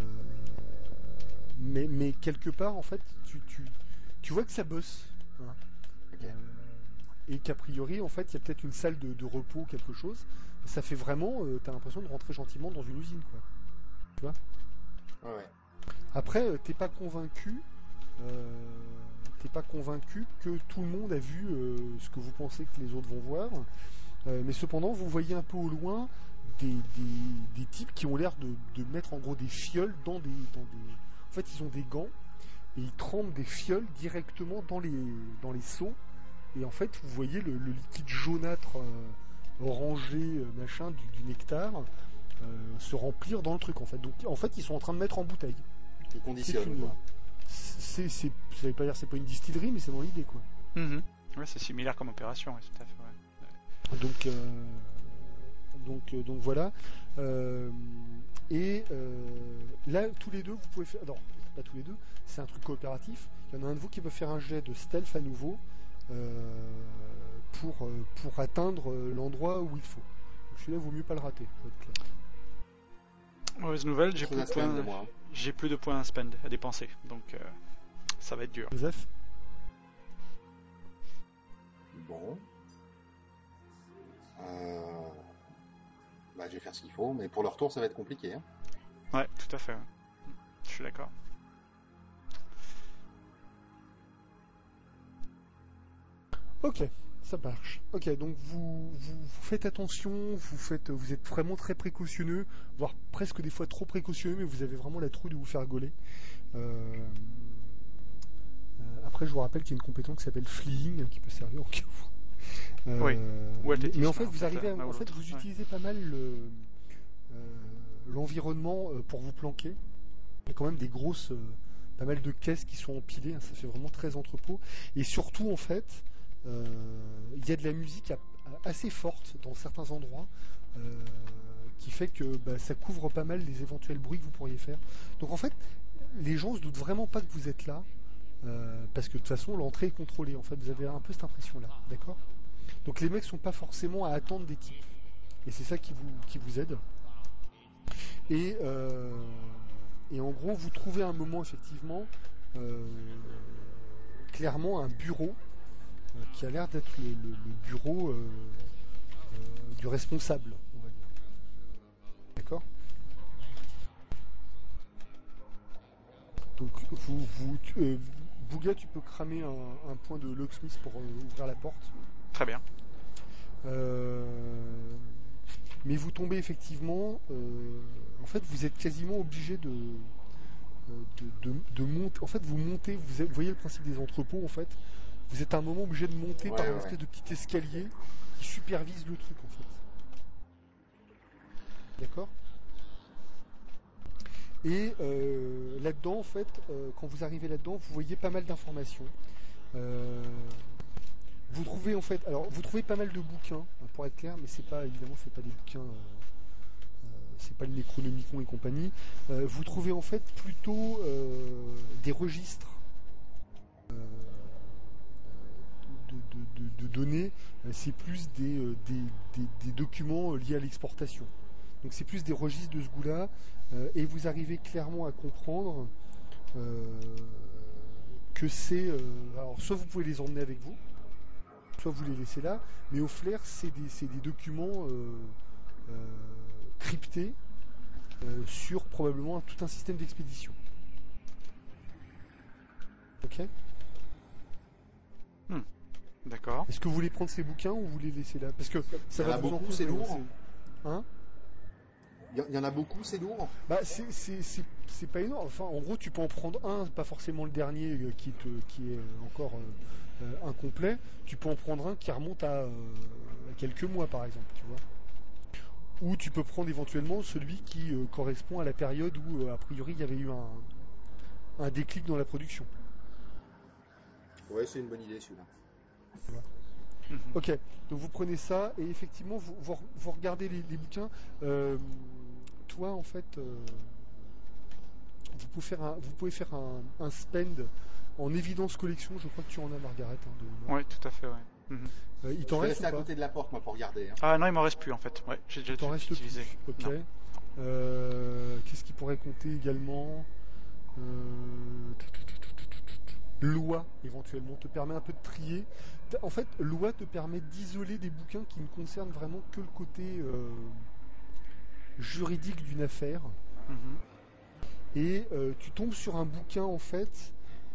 Mais quelque part en fait, tu vois que ça bosse. Hein. Okay. Et qu'a priori en fait, il y a peut-être une salle de repos ou quelque chose. Ça fait vraiment, t'as l'impression de rentrer gentiment dans une usine, quoi. Tu vois? Ouais. Après, t'es pas convaincu que tout le monde a vu ce que vous pensez que les autres vont voir, mais cependant vous voyez un peu au loin des types qui ont l'air de mettre en gros des fioles dans des en fait ils ont des gants et ils trempent des fioles directement dans les seaux, et en fait vous voyez le liquide jaunâtre orangé machin du nectar se remplir dans le truc en fait. Donc en fait ils sont en train de mettre en bouteille. Ils conditionnent, quoi. Ça veut pas dire que c'est pas une distillerie, mais c'est dans l'idée, quoi. Ouais, c'est similaire comme opération, ouais, tout à fait. Ouais. Donc voilà. Et là, tous les deux, vous pouvez faire. Non, pas tous les deux. C'est un truc coopératif. Il y en a un de vous qui peut faire un jet de stealth à nouveau pour atteindre l'endroit où il faut. Celui-là, vaut mieux pas le rater, pour être clair. Mauvaise nouvelle, j'ai Chose plus, à de spend points, de moi. j'ai plus de points à spend, à dépenser. Donc ça va être dur. Joseph? Bon. Bah, je vais faire ce qu'il faut, mais pour leur tour, ça va être compliqué. Hein. Ouais, tout à fait. Ouais. Je suis d'accord. Ok, ça marche. Ok, donc vous faites attention, vous êtes vraiment très précautionneux, voire presque des fois trop précautionneux, mais vous avez vraiment la trouille de vous faire gauler. Après, je vous rappelle qu'il y a une compétence qui s'appelle fleeing, qui peut servir au cas où. Oui. Ou athlétisme, mais en fait, hein, vous arrivez, l'un ou en fait, l'autre, vous ouais. utilisez pas mal l'environnement pour vous planquer. Il y a quand même des grosses, pas mal de caisses qui sont empilées. Hein, ça fait vraiment très entrepôt. Et surtout, en fait, il y a de la musique assez forte dans certains endroits, qui fait que ça couvre pas mal les éventuels bruits que vous pourriez faire. Donc en fait, les gens se doutent vraiment pas que vous êtes là, parce que de toute façon, l'entrée est contrôlée. En fait, vous avez un peu cette impression-là, d'accord ? Donc les mecs sont pas forcément à attendre des types. Et c'est ça qui vous aide. Et en gros, vous trouvez un moment, effectivement, clairement un bureau qui a l'air d'être le bureau du responsable, on va dire. D'accord ? Donc, Bouga, tu peux cramer un point de locksmith pour ouvrir la porte. Très bien. Mais vous tombez effectivement. En fait, vous êtes quasiment obligé de monter. En fait, vous montez. Vous voyez le principe des entrepôts. En fait, vous êtes à un moment obligé de monter par une espèce de petit escalier qui supervise le truc. En fait. D'accord ? Et là-dedans, en fait, quand vous arrivez là-dedans, vous voyez pas mal d'informations. Vous trouvez en fait, alors vous trouvez pas mal de bouquins, pour être clair, mais c'est pas des bouquins, c'est pas le Necronomicon et compagnie. Vous trouvez en fait plutôt des registres de données. C'est plus des documents liés à l'exportation. Donc c'est plus des registres de ce goût-là, et vous arrivez clairement à comprendre que c'est. Alors soit vous pouvez les emmener avec vous, soit vous les laissez là, mais au flair, c'est des documents cryptés sur probablement tout un système d'expédition. Ok ? D'accord. Est-ce que vous voulez prendre ces bouquins ou vous les laissez là ? Parce que ça va vous beaucoup, c'est lourd. Hein ? Il y en a beaucoup, c'est lourd. Bah c'est pas énorme. Enfin, en gros, tu peux en prendre un, pas forcément le dernier qui est encore incomplet. Tu peux en prendre un qui remonte à quelques mois, par exemple, tu vois. Ou tu peux prendre éventuellement celui qui correspond à la période où, a priori, il y avait eu un déclic dans la production. Ouais, c'est une bonne idée celui-là. Voilà. Ok, donc vous prenez ça et effectivement vous regardez les bouquins. Toi, en fait, vous pouvez faire un spend en évidence collection. Je crois que tu en as, Margaret. Oui, tout à fait, ouais. Il Je t'en vais reste rester ou à pas ? côté de la porte, moi, pour regarder. Hein. Ah non, il m'en reste plus en fait. Ouais, j'ai déjà T'en tout reste utilisé. plus. Ok. Qu'est-ce qui pourrait compter également ? Loi, éventuellement, te permet un peu de trier. En fait, loi te permet d'isoler des bouquins qui ne concernent vraiment que le côté juridique d'une affaire. Et tu tombes sur un bouquin, en fait,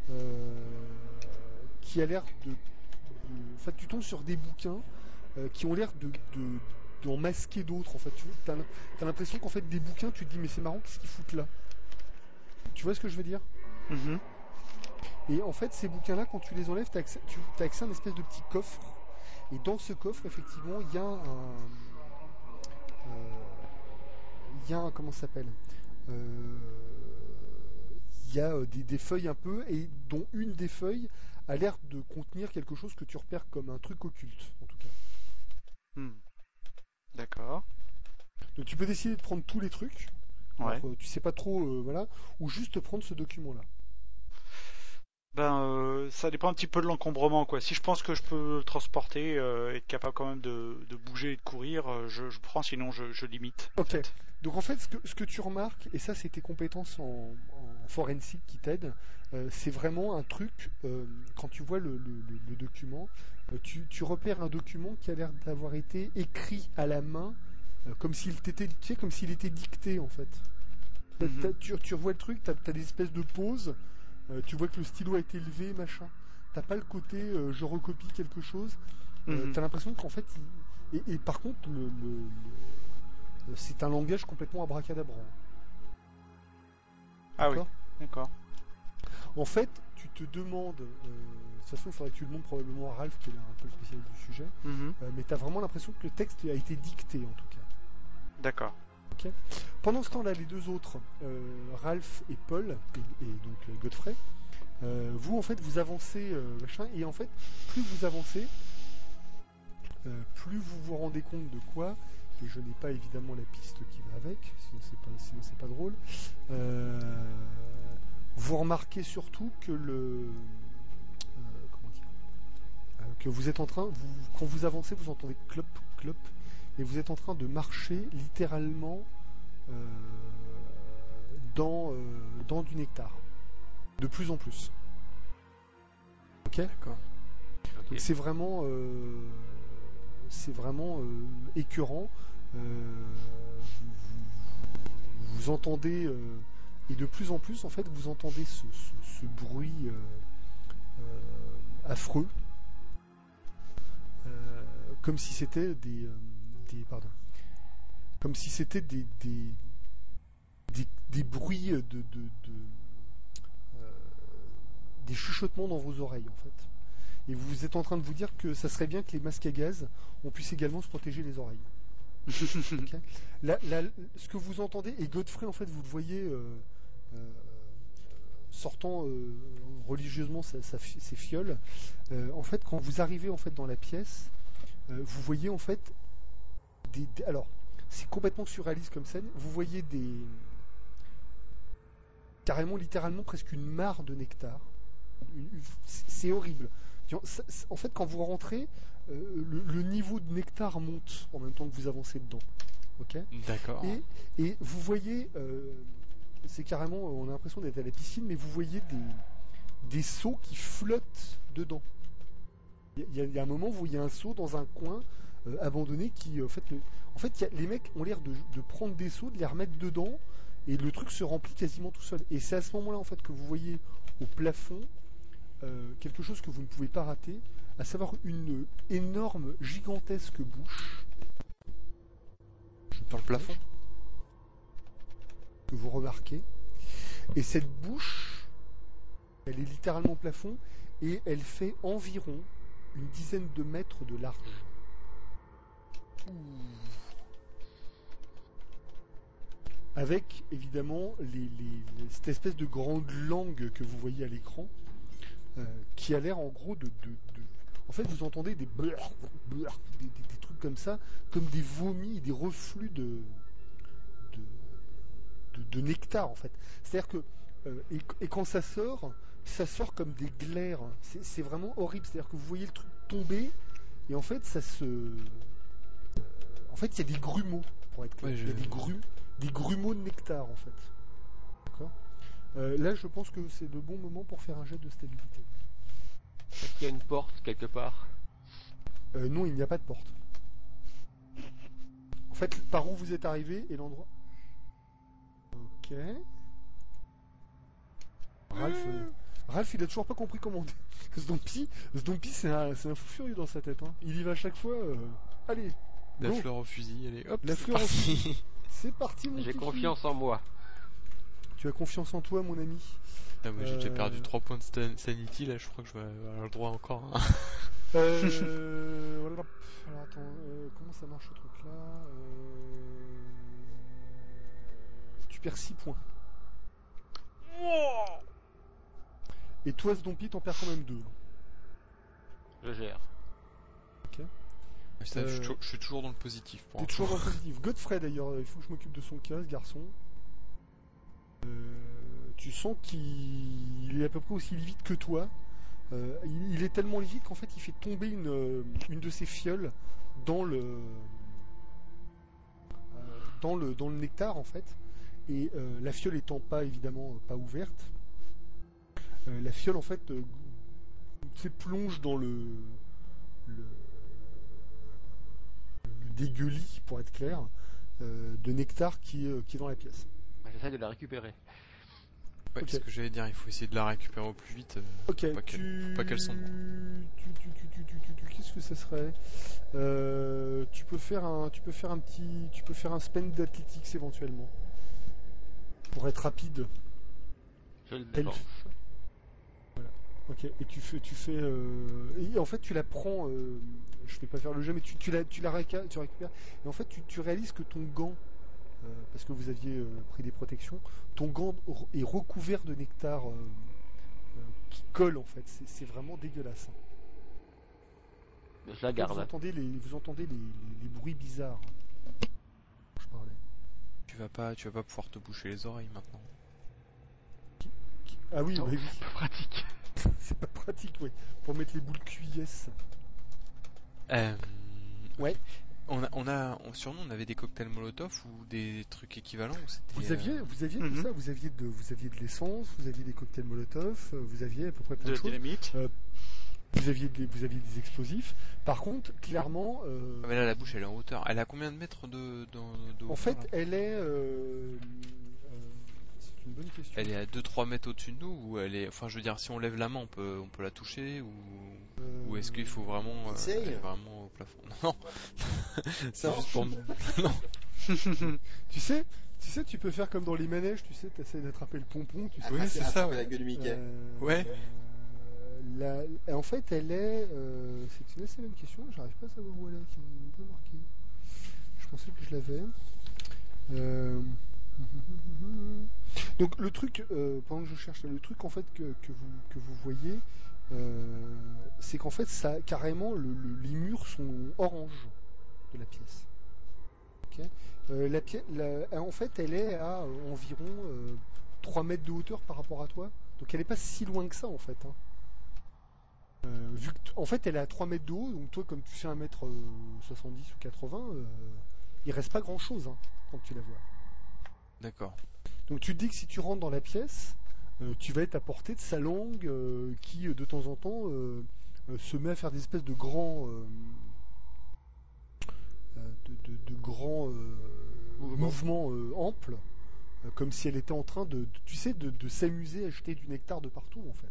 qui a l'air de... En fait, tu tombes sur des bouquins qui ont l'air d'en masquer d'autres. En fait, tu as l'impression qu'en fait, des bouquins, tu te dis, mais c'est marrant, qu'est-ce qu'ils foutent là ? Tu vois ce que je veux dire ? Et en fait, ces bouquins-là, quand tu les enlèves, tu as accès à un espèce de petit coffre. Et dans ce coffre, effectivement, il y a un comment ça s'appelle ? Il y a des feuilles un peu, et dont une des feuilles a l'air de contenir quelque chose que tu repères comme un truc occulte, en tout cas. D'accord. Donc tu peux décider de prendre tous les trucs. Ouais. Alors, tu sais pas trop, voilà, ou juste prendre ce document-là. Ça dépend un petit peu de l'encombrement, quoi. Si je pense que je peux le transporter, être capable quand même de bouger et de courir, je prends, sinon je limite. Ok. Donc en fait, ce que tu remarques, et ça c'est tes compétences en forensique qui t'aident, c'est vraiment un truc, quand tu vois le document, tu repères un document qui a l'air d'avoir été écrit à la main, comme s'il était, tu sais, comme s'il était dicté en fait. Tu revois le truc, t'as des espèces de pauses. Tu vois que le stylo a été levé, machin. T'as pas le côté je recopie quelque chose. T'as l'impression qu'en fait, et par contre, c'est un langage complètement abracadabrant. Ah oui, d'accord. En fait, tu te demandes, de toute façon, il faudrait que tu le montres probablement à Ralph, qui est un peu le spécialiste du sujet, mais t'as vraiment l'impression que le texte a été dicté en tout cas. D'accord. Okay. Pendant ce temps-là, les deux autres, Ralph et Paul, et donc Godfrey, vous en fait vous avancez, machin, et en fait plus vous avancez, plus vous vous rendez compte de quoi, et je n'ai pas évidemment la piste qui va avec, sinon c'est pas drôle. Vous remarquez surtout que que vous êtes en train, quand vous avancez, vous entendez clop clop. Et vous êtes en train de marcher littéralement dans du nectar. De plus en plus. Ok ? D'accord. Donc c'est vraiment écœurant. Vous entendez, et de plus en plus, en fait, vous entendez ce bruit affreux. Comme si c'était comme si c'était des bruits des chuchotements dans vos oreilles en fait. Et vous êtes en train de vous dire que ça serait bien que les masques à gaz on puisse également se protéger les oreilles. Okay. Ce que vous entendez, et Godfrey en fait vous le voyez sortant religieusement ses fioles, en fait quand vous arrivez en fait dans la pièce, vous voyez en fait alors c'est complètement surréaliste comme scène, vous voyez carrément littéralement presque une mare de nectar, c'est horrible. En fait quand vous rentrez, le niveau de nectar monte en même temps que vous avancez dedans. Ok. D'accord. Et vous voyez, c'est carrément, on a l'impression d'être à la piscine, mais vous voyez des seaux qui flottent dedans. Il y a un moment, vous voyez un seau dans un coin abandonné qui, les mecs ont l'air de prendre des seaux, de les remettre dedans, et le truc se remplit quasiment tout seul. Et c'est à ce moment-là en fait que vous voyez au plafond quelque chose que vous ne pouvez pas rater, à savoir une énorme, gigantesque bouche. Dans le plafond. Que vous remarquez. Et cette bouche, elle est littéralement au plafond, et elle fait environ une dizaine de mètres de large. Avec évidemment cette espèce de grande langue que vous voyez à l'écran, qui a l'air en gros de... En fait, vous entendez des trucs comme ça, comme des vomis, des reflux de nectar en fait. C'est-à-dire que et quand ça sort comme des glaires. C'est vraiment horrible. C'est-à-dire que vous voyez le truc tomber et en fait ça se... en fait il y a des grumeaux pour être clair. Il y a des grumeaux de nectar en fait. D'accord. Là je pense que c'est le bon moment pour faire un jet de stabilité. Est-ce qu'il y a une porte quelque part? Non, il n'y a pas de porte. En fait, par où vous êtes arrivé et l'endroit... Ok. Ralph, il a toujours pas compris comment... Sdompy, c'est un fou furieux dans sa tête. Hein. Il y va à chaque fois... Allez, la fleur au fusil, allez, hop, la fleur au fusil. C'est parti, mon J'ai petit confiance en moi. Tu as confiance en toi, mon ami. Ah, moi, j'ai déjà perdu 3 points de sanity, là, je crois que je vais avoir le droit encore. Hein. Alors attends, comment ça marche ce truc là Tu perds 6 points. Et toi, Sdompy, t'en perds quand même 2. Je gère. Ok. Ça, je suis toujours dans le positif. T'es toujours dans le positif. Godfrey d'ailleurs, il faut que je m'occupe de son cas, ce garçon. tu sens qu'il est à peu près aussi livide que toi. Il est tellement livide qu'en fait il fait tomber une de ses fioles dans le nectar en fait. Et la fiole étant évidemment pas ouverte, la fiole en fait plonge dans le dégueulis, pour être clair, de nectar qui est dans la pièce. J'essaie de la récupérer. Ouais, Ok. ce que j'allais dire, il faut essayer de la récupérer au plus vite. Ok, faut pas qu'elle sombre. Qu'est-ce que ça serait tu peux faire un spend d'athlétiques éventuellement pour être rapide. Je le dépense. Ok, et tu fais et en fait tu la prends. Je vais pas faire le jeu, mais tu la récupères. Et en fait tu réalises que ton gant, parce que vous aviez pris des protections, ton gant est recouvert de nectar qui colle en fait. C'est vraiment dégueulasse. Hein. Je la garde. Vous entendez les bruits bizarres. Je parlais. Tu vas pas pouvoir te boucher les oreilles maintenant. Ah oui, Oh, oui. c'est pas pratique. C'est pas pratique, oui. Pour mettre les boules QIS. Ouais. Sur nous, on avait des cocktails Molotov ou des trucs équivalents ou c'était, Vous aviez tout Mhm. ça. Vous aviez de l'essence, vous aviez des cocktails Molotov, vous aviez à peu près plein de De choses. dynamite. Vous aviez des explosifs. Par contre, clairement, Ah, mais là, la bouche, elle est en hauteur. Elle a combien de mètres de en hauteur, fait, là elle est. C'est une bonne question. Elle est à 2-3 mètres au-dessus de nous ou elle est... Enfin, je veux dire, si on lève la main, on peut la toucher ou est-ce qu'il faut vraiment... Essaye. elle est vraiment au plafond. Non, c'est Non. juste pour... Non. Tu sais, tu peux faire comme dans les manèges. Tu sais, t'essaies d'attraper le pompon. Tu sais. Oui, c'est ça, ouais. La gueule de Mickey. Ouais. En fait, elle est. C'est une assez bonne question. J'arrive pas à savoir où elle est. Qui n'est pas marqué. Je pensais que je l'avais. Donc le truc, pendant que je cherche, le truc en fait que vous voyez, c'est qu'en fait, ça carrément les murs sont orange de la pièce. Ok. En fait, elle est à environ 3 mètres de hauteur par rapport à toi. Donc elle est pas si loin que ça en fait. Hein. Vu que en fait elle est à 3 mètres de haut, donc toi comme tu fais 1m70 ou 80, il reste pas grand chose hein, quand tu la vois. D'accord. Donc tu te dis que si tu rentres dans la pièce, tu vas être à portée de sa langue qui de temps en temps se met à faire des espèces de grands mouvements amples, comme si elle était en train de s'amuser à jeter du nectar de partout en fait.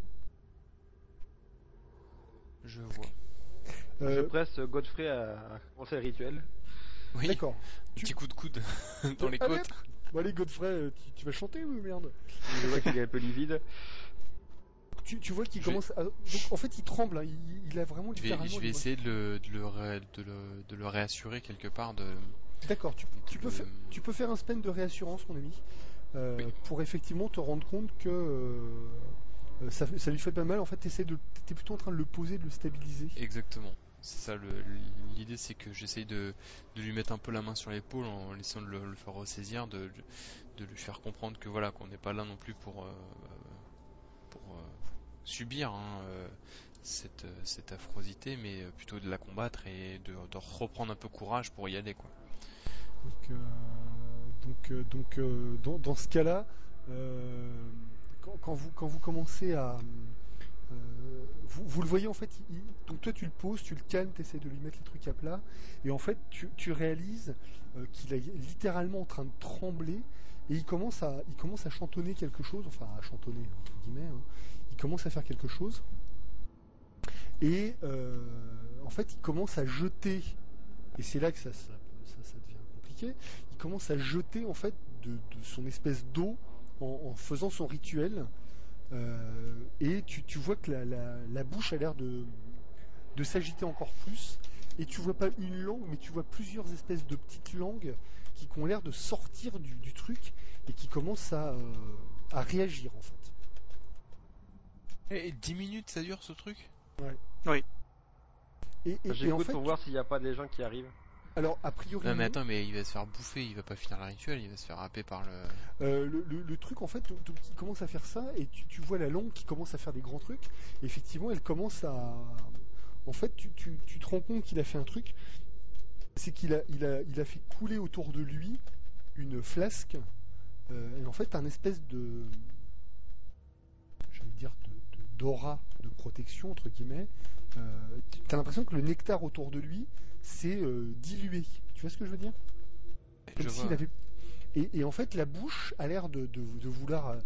Je vois. Je presse Godfrey à commencer le rituel. Oui, D'accord. petit coup de coude dans les Allez, côtes. Bon allez Godfrey, tu vas chanter ou merde? Je vois qu'il est un peu livide. Tu vois qu'il Je vais- commence à... Donc en fait il tremble, hein. Il a vraiment Je littéralement... vais essayer de le réassurer quelque part de... D'accord, tu peux faire un spend de réassurance mon ami, Oui. pour effectivement te rendre compte que ça lui fait pas mal. En fait t'es plutôt en train de le poser, de le stabiliser. Exactement. C'est ça, l'idée c'est que j'essaye de lui mettre un peu la main sur l'épaule en essayant de le faire ressaisir, de lui faire comprendre que voilà, qu'on n'est pas là non plus pour subir hein, cette affrosité, mais plutôt de la combattre et de reprendre un peu courage pour y aller quoi. Dans ce cas-là, quand vous commencez à... vous le voyez en fait, donc toi tu le poses, tu le calmes, tu essaies de lui mettre les trucs à plat, et en fait tu réalises qu'il est littéralement en train de trembler, et il commence à chantonner quelque chose, enfin à chantonner entre guillemets, hein. Il commence à faire quelque chose, et en fait il commence à jeter, et c'est là que ça devient compliqué, il commence à jeter en fait de son espèce d'eau en faisant son rituel. Et tu vois que la bouche a l'air de s'agiter encore plus, et tu vois pas une langue, mais tu vois plusieurs espèces de petites langues qui ont l'air de sortir du truc et qui commencent à réagir en fait. Et 10 minutes ça dure ce truc? Et en J'écoute fait, pour voir s'il n'y a pas des gens qui arrivent. Alors, a priori. Non, mais attends, mais il va se faire bouffer, il va pas finir le rituel, il va se faire happer par le. Le truc, en fait, il commence à faire ça, et tu vois la langue qui commence à faire des grands trucs. Et effectivement, elle commence à. En fait, tu te rends compte qu'il a fait un truc, c'est qu'il a fait couler autour de lui une flasque, et en fait, un espèce de. J'allais dire d'aura de protection, entre guillemets. T'as l'impression que le nectar autour de lui s'est dilué. Tu vois ce que je veux dire? Comme s'il avait... et en fait, la bouche a l'air de vouloir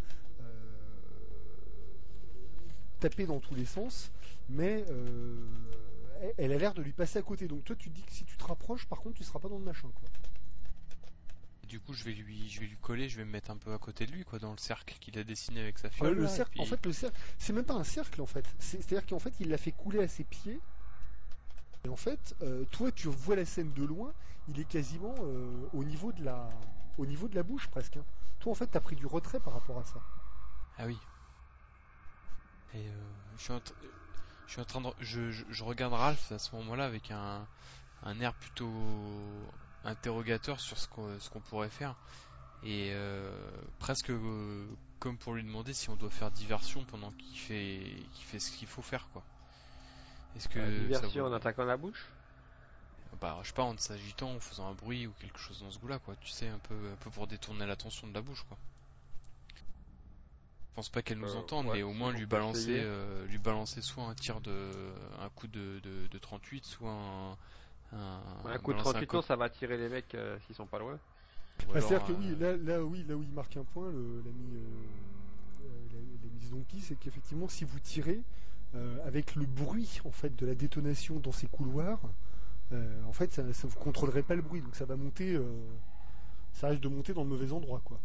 taper dans tous les sens, mais elle a l'air de lui passer à côté. Donc toi, tu te dis que si tu te rapproches, par contre, tu seras pas dans le machin, quoi. Du coup, je vais lui coller, je vais me mettre un peu à côté de lui, quoi, dans le cercle qu'il a dessiné avec sa fiole. Le cercle, puis... En fait, le cercle, c'est même pas un cercle, en fait. C'est-à-dire qu'en fait, il l'a fait couler à ses pieds. Et en fait, toi, tu vois la scène de loin, il est quasiment au niveau de la bouche, presque. Hein. Toi, en fait, t'as pris du retrait par rapport à ça. Ah oui. Et je suis en train de... Je regarde Ralph à ce moment-là avec un air plutôt interrogateur sur ce qu'on pourrait faire. Et presque comme pour lui demander si on doit faire diversion pendant qu'il fait ce qu'il faut faire, quoi. Est-ce que diversion en attaquant la bouche? Bah, je sais pas, en s'agitant, en faisant un bruit ou quelque chose dans ce goût-là, quoi. Tu sais, un peu pour détourner l'attention de la bouche, quoi. Je pense pas qu'elle nous entende, mais au moins lui balancer soit un coup de 38, soit un coup de 38 ans, ça va attirer les mecs s'ils sont pas loin. C'est-à-dire que oui, là où il marque un point, l'ami Donkey, c'est qu'effectivement, si vous tirez avec le bruit en fait de la détonation dans ces couloirs, en fait, ça vous contrôlerez pas le bruit, donc ça va monter, ça risque de monter dans le mauvais endroit, quoi.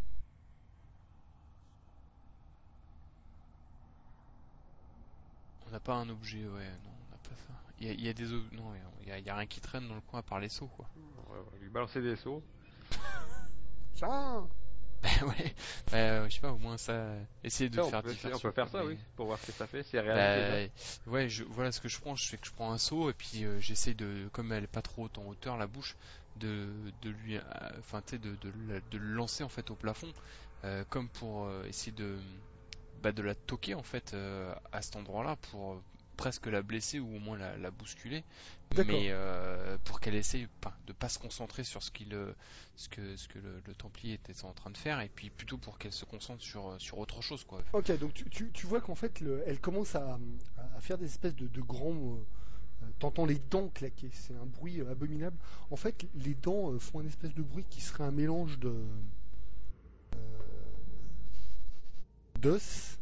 On n'a pas un objet, ouais, non, on n'a pas ça. Il y a des non, il y a rien qui traîne dans le coin à part les seaux, quoi. Ouais, on va lui balancer des seaux. Tiens. Ouais, je sais pas, au moins ça, essayer de faire diversion. On peut faire ça, oui, pour voir ce que ça fait, c'est réel. Ouais, voilà ce que je prends, je prends un seau et puis j'essaie de, comme elle est pas trop haute en hauteur, la bouche, de lui, enfin tu sais, de le lancer en fait au plafond, comme pour essayer de la toquer en fait à cet endroit-là pour presque la blesser ou au moins la bousculer, mais pour qu'elle essaye de pas se concentrer sur ce que le Templier était en train de faire, et puis plutôt pour qu'elle se concentre sur autre chose, quoi. Ok, donc tu vois qu'en fait elle commence à faire des espèces de grands t'entends les dents claquer, c'est un bruit abominable. En fait, les dents font un espèce de bruit qui serait un mélange d'os,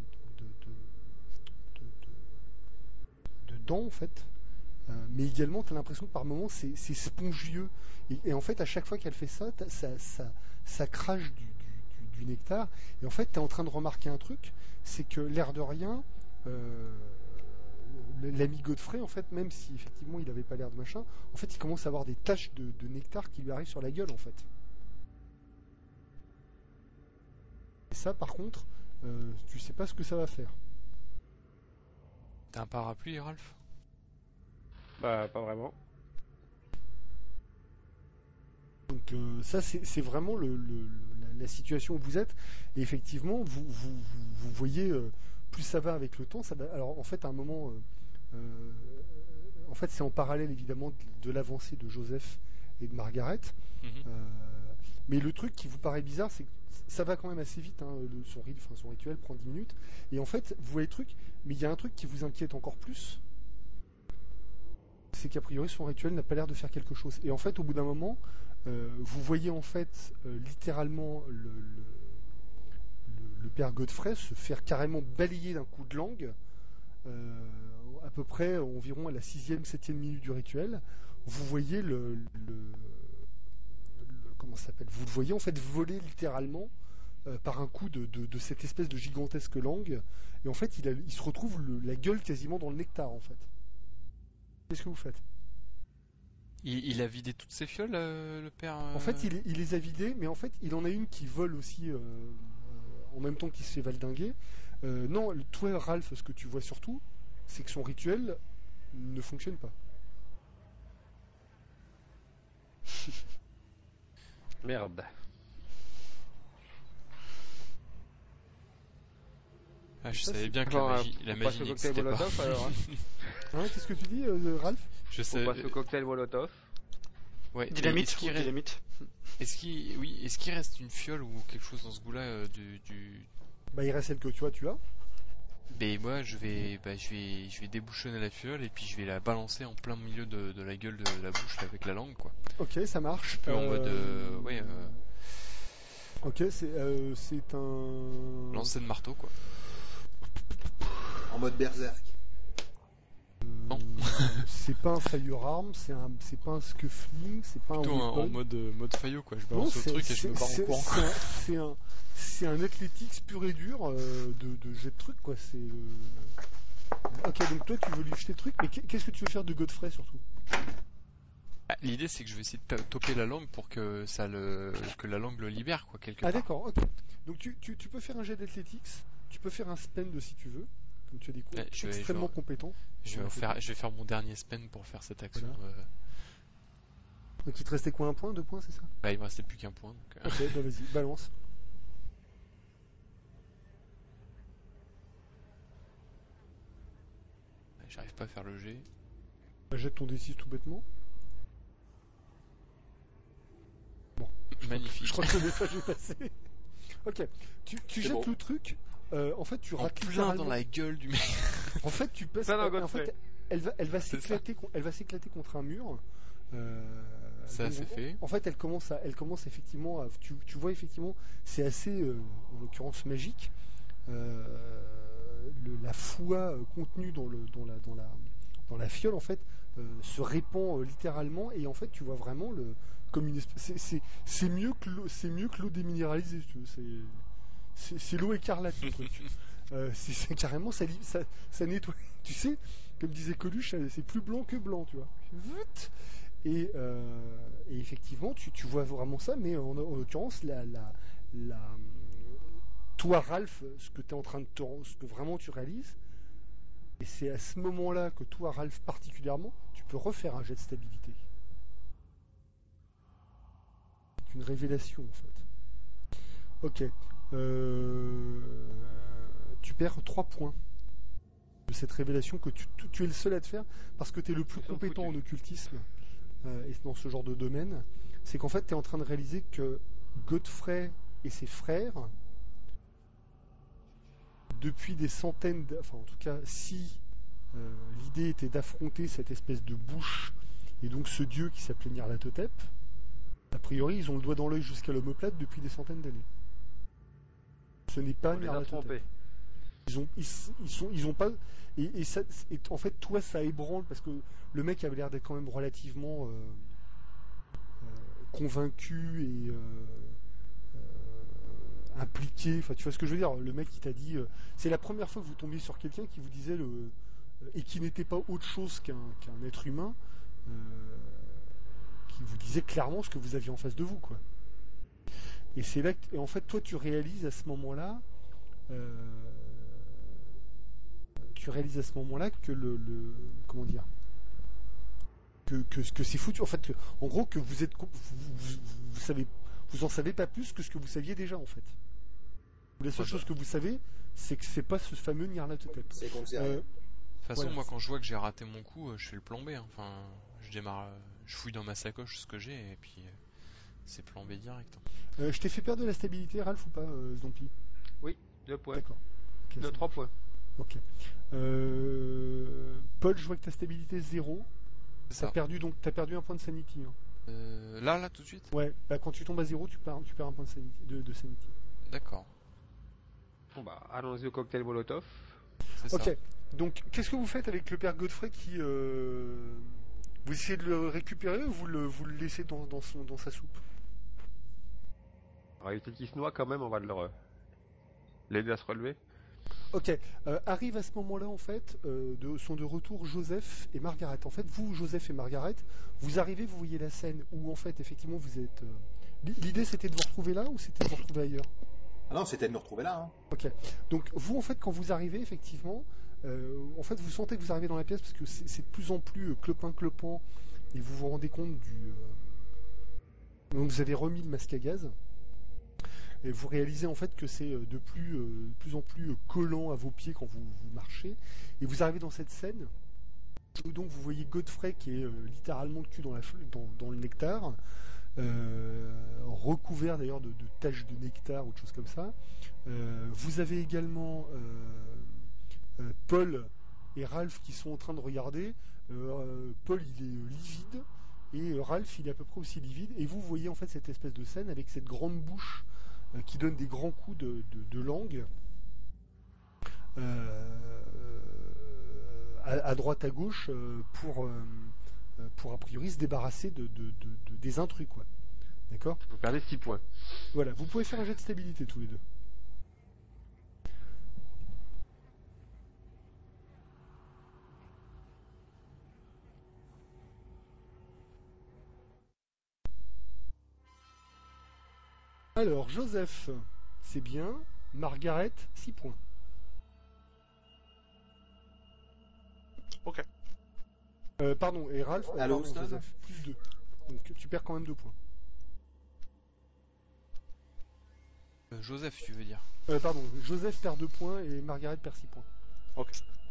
de dents en fait, mais également tu as l'impression que par moments c'est spongieux, et en fait à chaque fois qu'elle fait ça, ça crache du nectar, et en fait tu es en train de remarquer un truc, c'est que l'air de rien, l'ami Godfrey, en fait, même si effectivement il avait pas l'air de machin, en fait il commence à avoir des taches de nectar qui lui arrivent sur la gueule, en fait. Et ça, par contre, tu sais pas ce que ça va faire. T'as un parapluie, Ralph? Bah, pas vraiment. Donc ça, c'est vraiment la situation où vous êtes. Et effectivement, vous voyez, plus ça va avec le temps, ça va... Alors en fait, à un moment, en fait, c'est en parallèle évidemment de l'avancée de Joseph et de Margaret. Mais le truc qui vous paraît bizarre, c'est que ça va quand même assez vite, hein, son rituel prend 10 minutes, et en fait, vous voyez le truc, mais il y a un truc qui vous inquiète encore plus, c'est qu'a priori son rituel n'a pas l'air de faire quelque chose. Et en fait, au bout d'un moment, vous voyez en fait littéralement le père Godfrey se faire carrément balayer d'un coup de langue, à peu près environ à la 6e, 7e minute du rituel. Vous voyez comment ça s'appelle ? Vous le voyez en fait voler littéralement par un coup de cette espèce de gigantesque langue, et en fait il se retrouve la gueule quasiment dans le nectar en fait. Qu'est-ce que vous faites ? Il a vidé toutes ses fioles, le père. En fait, il les a vidées, mais en fait, il en a une qui vole aussi en même temps qu'il se fait valdinguer. Non, toi, Ralph, ce que tu vois surtout, c'est que son rituel ne fonctionne pas. Merde. Ah, je savais bien que la magie passe au cocktail Molotov alors. Hein, qu'est-ce que tu dis, Ralph? On passe au cocktail Molotov. Ouais. Dynamite. Est-ce qu'il reste une fiole ou quelque chose dans ce goût-là Bah, il reste celle que tu as. Mais moi, je vais débouchonner la fiole et puis je vais la balancer en plein milieu de la gueule de la bouche là, avec la langue, quoi. Ok, ça marche. Un peu en mode, Ok, c'est un lancer de marteau, quoi. En mode berserk. Non. C'est pas un firearm, c'est pas un scuffling, c'est pas plutôt un en mode faillot, quoi. Je balance le truc et je me barre en courant. C'est un athletics pur et dur de jet de truc, quoi. Ok, donc toi tu veux lui jeter le truc, mais qu'est-ce que tu veux faire de Godfrey surtout? L'idée c'est que je vais essayer de toper la langue pour que que la langue le libère, quoi, quelque part. Ah d'accord, ok. Donc tu peux faire un jet d'athlétics, tu peux faire un spend si tu veux, comme tu as des coups extrêmement compétents. Je vais faire mon dernier spend pour faire cette action. Voilà. Donc il te restait quoi, 1 point, 2 points, c'est ça? Bah il me restait plus qu'un point. Donc, Ok, bah vas-y, balance. J'arrive pas à faire le jet. Bah, jette ton D6 tout bêtement. Bon, magnifique. Je crois que le message est passé. Ok, tu jettes le truc. En fait, tu rates plein dans la gueule du mec. En fait, tu passes. En fait, elle va s'éclater. Elle va s'éclater contre un mur. Ça c'est fait. En fait, elle commence effectivement à. Tu vois effectivement, c'est assez, en l'occurrence, magique. La foi contenue dans la fiole en fait se répand littéralement, et en fait tu vois vraiment comme une espèce, c'est mieux que l'eau déminéralisée, si tu veux. C'est l'eau écarlate, le truc. C'est carrément ça nettoie, tu sais, comme disait Coluche, c'est plus blanc que blanc, tu vois. Et effectivement tu vois vraiment ça, mais en l'occurrence toi, Ralph, ce que vraiment tu réalises, et c'est à ce moment-là que toi, Ralph, particulièrement, tu peux refaire un jet de stabilité. C'est une révélation, en fait. Ok. Tu perds 3 points de cette révélation que tu es le seul à te faire parce que tu es le plus compétent en occultisme et dans ce genre de domaine. C'est qu'en fait, tu es en train de réaliser que Godfrey et ses frères, depuis des centaines, enfin en tout cas, si l'idée était d'affronter cette espèce de bouche et donc ce dieu qui s'appelait Nyarlathotep, a priori ils ont le doigt dans l'œil jusqu'à l'omoplate depuis des centaines d'années. Ce n'est pas Nyarlathotep. Ils ont pas, et ça, en fait toi ça ébranle parce que le mec avait l'air d'être quand même relativement convaincu et impliqué, enfin tu vois ce que je veux dire, le mec qui t'a dit c'est la première fois que vous tombiez sur quelqu'un qui vous disait et qui n'était pas autre chose qu'un être humain, qui vous disait clairement ce que vous aviez en face de vous, quoi. Et c'est là et en fait toi tu réalises à ce moment-là que comment dire, que c'est foutu en fait, en gros que vous êtes vous en savez pas plus que ce que vous saviez déjà, en fait. La seule chose que vous savez, c'est que c'est pas ce fameux Nyarlathotep. C'est qu'on sait rien. De toute façon, moi, quand je vois que j'ai raté mon coup, je fais le plan B. Hein. Enfin, je fouille dans ma sacoche ce que j'ai et puis c'est plan B direct. Hein. Je t'ai fait perdre de la stabilité, Ralph, ou pas, Zompi? Oui, 2 points. D'accord. Okay, 3 points. Ok. Paul, je vois que ta stabilité est 0. T'as perdu 1 point de sanity. Hein. Là, tout de suite? Ouais, bah, quand tu tombes à 0, tu perds 1 point de sanity. D'accord. Bon bah, allons-y au cocktail Molotov. Ok, ça. Donc qu'est-ce que vous faites avec le père Godfrey qui... Vous essayez de le récupérer ou vous le laissez dans sa soupe? Alors, éviter qu'il se noie quand même, on va l'aider à se relever. Ok, arrive à ce moment-là en fait, sont de retour Joseph et Margaret. En fait, vous, Joseph et Margaret, vous arrivez, vous voyez la scène où en fait, effectivement, vous êtes... L'idée c'était de vous retrouver là ou c'était de vous retrouver ailleurs? Ah non, c'était de nous retrouver là. Hein. Ok, donc vous en fait, quand vous arrivez, effectivement, en fait, vous sentez que vous arrivez dans la pièce parce que c'est de plus en plus clopin-clopant et vous vous rendez compte Donc vous avez remis le masque à gaz. Et vous réalisez en fait que c'est de plus en plus collant à vos pieds quand vous marchez. Et vous arrivez dans cette scène où donc vous voyez Godfrey qui est littéralement le cul dans le nectar, recouvert d'ailleurs de taches de nectar ou de choses comme ça. Vous avez également Paul et Ralph qui sont en train de regarder. Paul il est livide et Ralph il est à peu près aussi livide. Et vous voyez en fait cette espèce de scène avec cette grande bouche qui donne des grands coups de langue à droite à gauche pour a priori se débarrasser des intrus quoi. D'accord ? Vous perdez 6 points. Voilà, vous pouvez faire un jet de stabilité tous les deux. Alors, Joseph, c'est bien. Margaret, 6 points. Ok. Pardon, et Ralph, Joseph, plus 2. Donc tu perds quand même 2 points. Joseph, tu veux dire Pardon, Joseph perd 2 points et Margaret perd 6 points. Ok.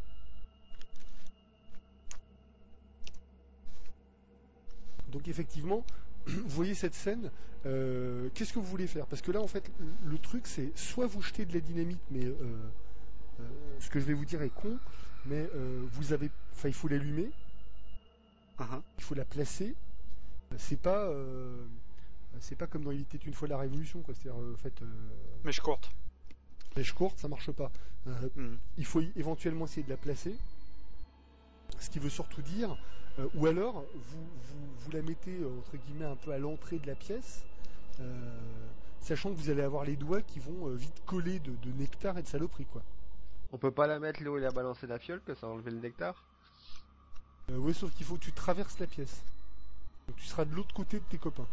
Donc effectivement, vous voyez cette scène, qu'est-ce que vous voulez faire ? Parce que là, en fait, le truc, c'est soit vous jetez de la dynamite, mais ce que je vais vous dire est con, mais il faut l'allumer, il faut la placer. C'est pas comme dans Il était une fois la Révolution, quoi. C'est-à-dire, en fait. Mèche courte. Mèche courte, ça marche pas. Il faut éventuellement essayer de la placer. Ce qui veut surtout dire, ou alors vous la mettez entre guillemets un peu à l'entrée de la pièce, sachant que vous allez avoir les doigts qui vont vite coller de nectar et de saloperie quoi. On peut pas la mettre là où il a balancé la fiole, que ça a enlevé le nectar. Oui, sauf qu'il faut que tu traverses la pièce. Donc tu seras de l'autre côté de tes copains.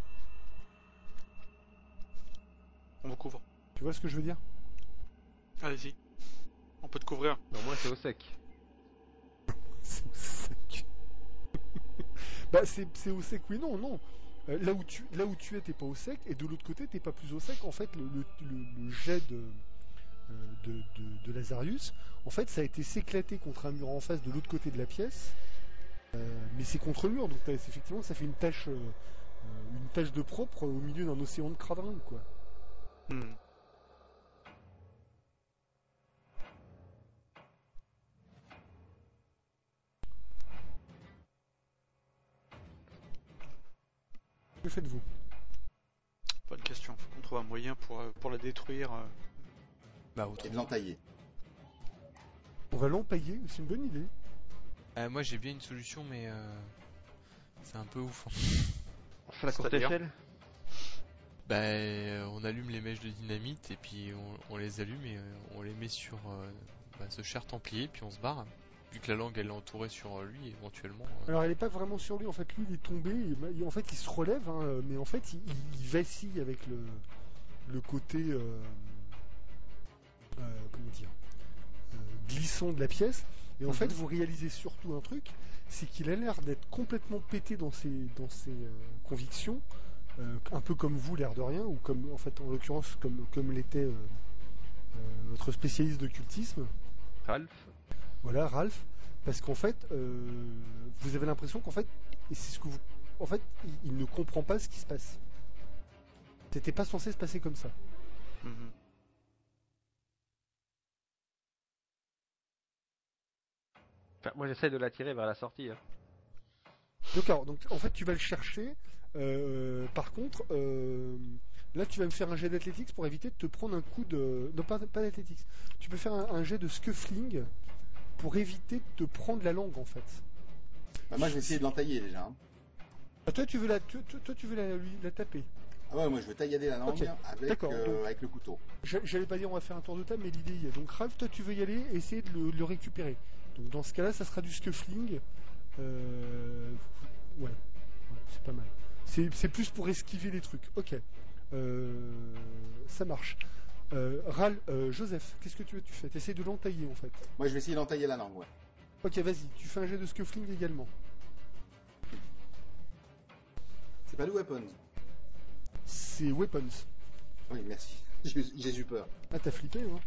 On vous couvre. Tu vois ce que je veux dire ? Allez-y. On peut te couvrir. Non, moi c'est au sec. C'est au sec. Bah c'est au sec, oui, non. Là où tu es, t'es pas au sec, et de l'autre côté, t'es pas plus au sec. En fait, le jet de Lazarius, en fait, ça a été s'éclater contre un mur en face de l'autre côté de la pièce, mais c'est contre le mur, donc effectivement, ça fait une tache de propre au milieu d'un océan de cradringue, quoi. Que faites-vous ? Bonne question. Faut qu'on trouve un moyen pour la détruire. Et de l'entailler. On va l'empailler, c'est une bonne idée. Moi j'ai bien une solution, mais c'est un peu ouf. On fait la courte échelle. On allume les mèches de dynamite et puis on les allume et on les met sur ce cher Templier, puis on se barre. Vu que la langue elle est entourée sur lui éventuellement. Alors elle est pas vraiment sur lui, en fait lui il est tombé, et en fait il se relève, hein, mais en fait il vacille avec le côté glissant de la pièce, et en fait vous réalisez surtout un truc, c'est qu'il a l'air d'être complètement pété dans ses convictions, un peu comme vous l'air de rien, ou comme en fait en l'occurrence comme l'était votre spécialiste d'occultisme. Ralph. Voilà, Ralph, parce qu'en fait, vous avez l'impression qu'en fait, et c'est ce que vous, en fait, il ne comprend pas ce qui se passe. C'était pas censé se passer comme ça. Enfin, moi, j'essaie de l'attirer vers la sortie. Hein. D'accord, donc en fait, tu vas le chercher. Par contre, là, tu vas me faire un jet d'athlétiques pour éviter de te prendre un coup de, non pas d'athlétiques. Tu peux faire un jet de scuffling pour éviter de te prendre la langue en fait. Bah moi je vais essayer de l'entailler déjà. Hein. Ah, toi tu veux la taper. Ah ouais, moi je veux taillader la langue avec le couteau. J'allais pas dire on va faire un tour de table, mais l'idée y est. Donc Ralph, toi tu veux y aller et essayer de le récupérer. Donc dans ce cas-là, ça sera du scuffling. Ouais, c'est pas mal. C'est plus pour esquiver les trucs. Ok, ça marche. Joseph, qu'est-ce que tu fais ? T'essayes de l'entailler en fait. Moi je vais essayer d'entailler la langue, ouais. Ok, vas-y, tu fais un jet de scuffling également. C'est pas de weapons. c'est weapons. Oui, merci. J'ai eu peur. Ah, t'as flippé, hein.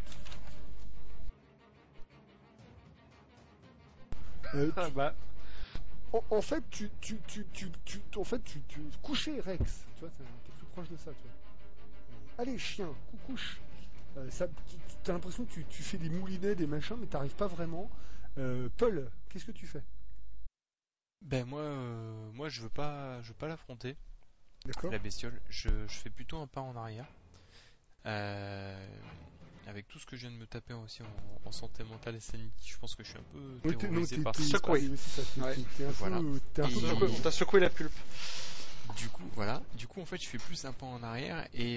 En fait, tu coucher Rex, tu vois, t'es plus proche de ça, tu vois. Allez, chien, couche. T'as l'impression que tu fais des moulinets, des machins, mais t'arrives pas vraiment. Paul, qu'est-ce que tu fais? Ben moi je veux pas l'affronter. D'accord. La bestiole. Je fais plutôt un pas en arrière. Avec tout ce que je viens de me taper aussi en santé mentale et sanity, je pense que je suis un peu terrorisé par ça. Secoué. On t'a secoué la pulpe. Du coup en fait je fais plus un pas en arrière et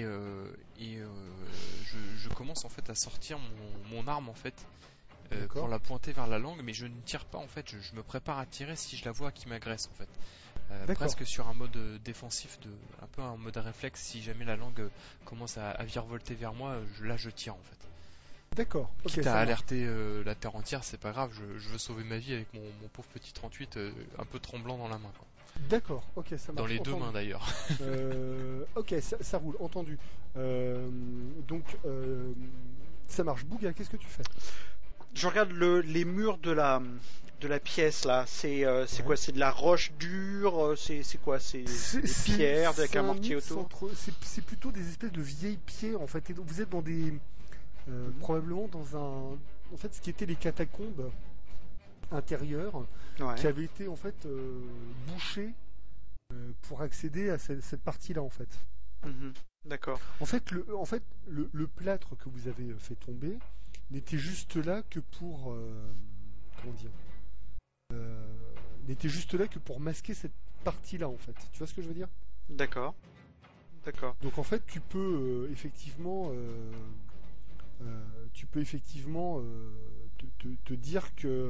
je commence en fait à sortir mon arme en fait pour la pointer vers la langue, mais je ne tire pas en fait, je me prépare à tirer si je la vois qui m'agresse en fait. Presque sur un mode défensif, un peu un mode réflexe, si jamais la langue commence à virevolter vers moi, là je tire en fait. D'accord. Quitte à alerter la terre entière, c'est pas grave, je veux sauver ma vie avec mon pauvre petit 38 un peu tremblant dans la main, quoi. D'accord, ok, ça marche. Dans les deux mains d'ailleurs. Ok, ça roule, entendu. Donc, ça marche. Bouga, qu'est-ce que tu fais? Je regarde les murs de la pièce là. C'est quoi? C'est de la roche dure? C'est quoi? C'est des pierres avec un mortier autour? C'est plutôt des espèces de vieilles pierres en fait. Et donc, vous êtes dans des probablement dans en fait ce qui était les catacombes intérieures qui avaient été en fait bouchées pour accéder à cette partie-là en fait. D'accord. En fait, le plâtre que vous avez fait tomber n'était juste là que pour n'était juste là que pour masquer cette partie-là en fait. Tu vois ce que je veux dire? D'accord. Donc en fait, tu peux effectivement te dire que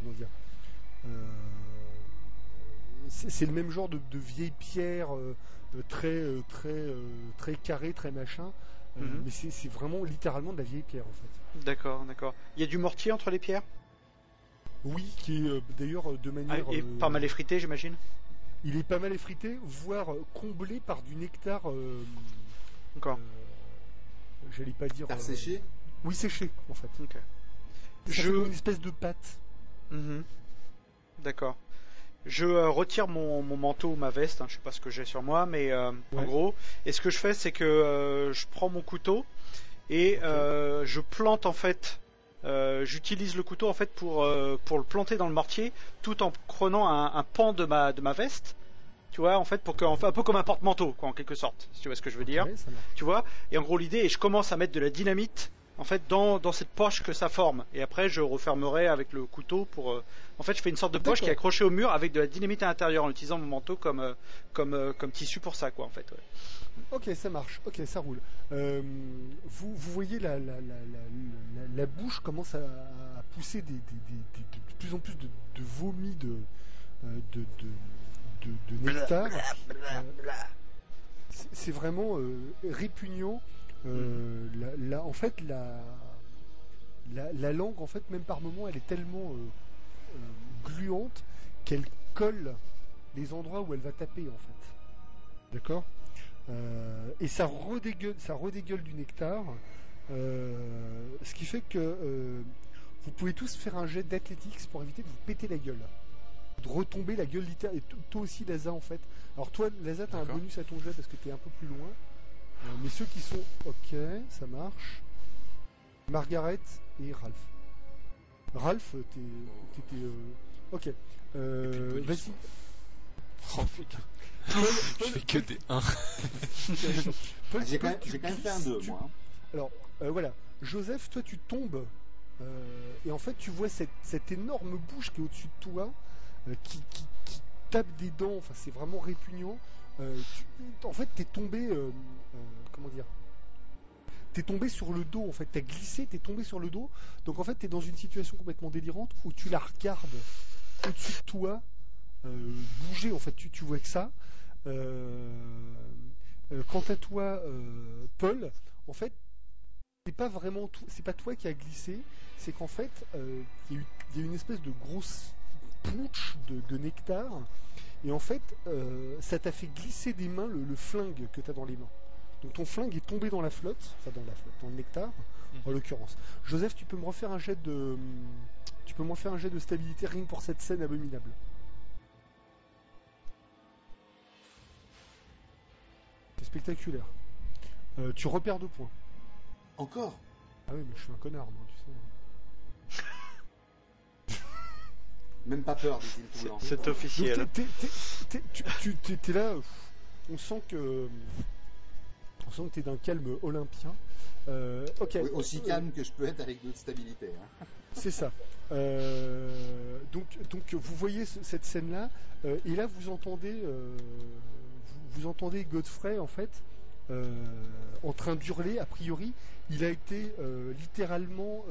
c'est le même genre de vieilles pierres très carrées, très machin. Mais c'est vraiment littéralement de la vieille pierre en fait. D'accord. Il y a du mortier entre les pierres? Oui, qui est d'ailleurs de manière... et pas mal effrité, j'imagine? Il est pas mal effrité, voire comblé par du nectar... D'accord. J'allais pas dire... séché? Oui, séché, en fait. Ok. Ça fait une espèce de pâte. D'accord. Je retire mon manteau ou ma veste, je sais pas ce que j'ai sur moi, mais en gros, et ce que je fais, c'est que je prends mon couteau et je plante en fait, j'utilise le couteau en fait pour le planter dans le mortier, tout en prenant un pan de ma veste, tu vois, en fait, un peu comme un porte-manteau, quoi, en quelque sorte, si tu vois ce que je veux dire, tu vois. Et en gros, l'idée, et je commence à mettre de la dynamite en fait dans cette poche que ça forme, et après je refermerai avec le couteau pour en fait je fais une sorte de poche qui est accrochée au mur avec de la dynamite à l'intérieur en utilisant mon manteau comme tissu pour ça, quoi, en fait. Ok, ça marche, ok, ça roule. Vous voyez la bouche commence à pousser de plus en plus de vomi de nectar. C'est vraiment répugnant. En fait, la langue, en fait, même par moment, elle est tellement gluante qu'elle colle les endroits où elle va taper, en fait. D'accord? Et ça redégueule du nectar, ce qui fait que vous pouvez tous faire un jet d'athlétiques pour éviter de vous péter la gueule, de retomber la gueule littéralement. Et toi aussi, Laza, en fait. Alors toi, Laza, t'as un bonus à ton jet parce que t'es un peu plus loin. Mais ceux qui sont ok, ça marche. Margaret et Ralph. Ralph, t'étais ok. Vas-y. Oh putain. Je fais que des 1. J'ai quand même fait un 2, moi. Alors, voilà. Joseph, toi, tu tombes. Et en fait, tu vois cette énorme bouche qui est au-dessus de toi, qui tape des dents. Enfin, c'est vraiment répugnant. En fait, t'es tombé. Comment dire? T'es tombé sur le dos. En fait, t'as glissé, t'es tombé sur le dos. Donc, en fait, t'es dans une situation complètement délirante où tu la regardes au-dessus de toi. Bouger, en fait, tu vois que ça. Quant à toi, Paul, en fait, c'est pas toi qui a glissé, c'est qu'en fait, il y a une espèce de grosse pouche de nectar, et en fait, ça t'a fait glisser des mains le flingue que t'as dans les mains. Donc ton flingue est tombé dans la flotte, enfin dans le nectar, en l'occurrence. Joseph, tu peux me refaire un jet de stabilité rien que pour cette scène abominable. C'est spectaculaire. Tu repères 2 points. Encore? Ah oui, mais je suis un connard, moi, tu sais. Même pas peur, dit-il tout le long. C'est officiel. T'es là, on sent que t'es d'un calme olympien. Ok. Oui, aussi calme que je peux être avec d'autres stabilités. Hein. C'est ça. Donc vous voyez cette scène-là, et là vous entendez Godfrey en fait en train d'hurler. A priori, il a été littéralement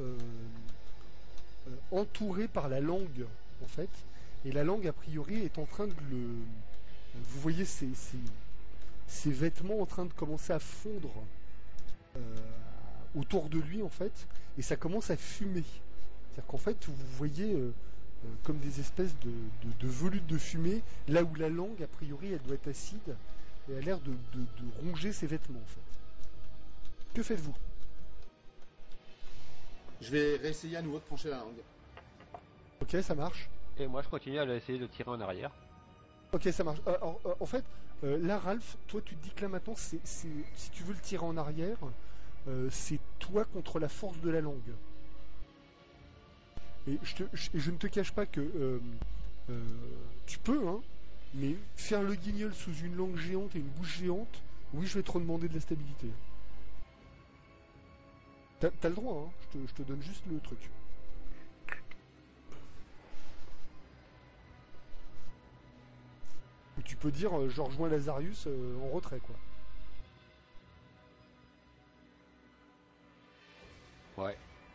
entouré par la langue en fait, et la langue a priori est en train de le. Vous voyez ses vêtements en train de commencer à fondre autour de lui en fait, et ça commence à fumer. C'est-à-dire qu'en fait vous voyez comme des espèces de volutes de fumée, là où la langue a priori elle doit être acide et a l'air de ronger ses vêtements en fait. Que faites-vous? Je vais réessayer à nouveau de trancher la langue. Ok, ça marche. Et moi je continue à essayer de tirer en arrière. Ok, ça marche. Alors, en fait, là, Ralph, toi, tu te dis que là maintenant, si tu veux le tirer en arrière, c'est toi contre la force de la langue. Et je ne te cache pas que tu peux, hein, mais faire le guignol sous une langue géante et une bouche géante, oui, je vais te redemander de la stabilité. T'as le droit, hein, je te donne juste le truc. Ou tu peux dire, je rejoins Lazarius en retrait, quoi. Ouais.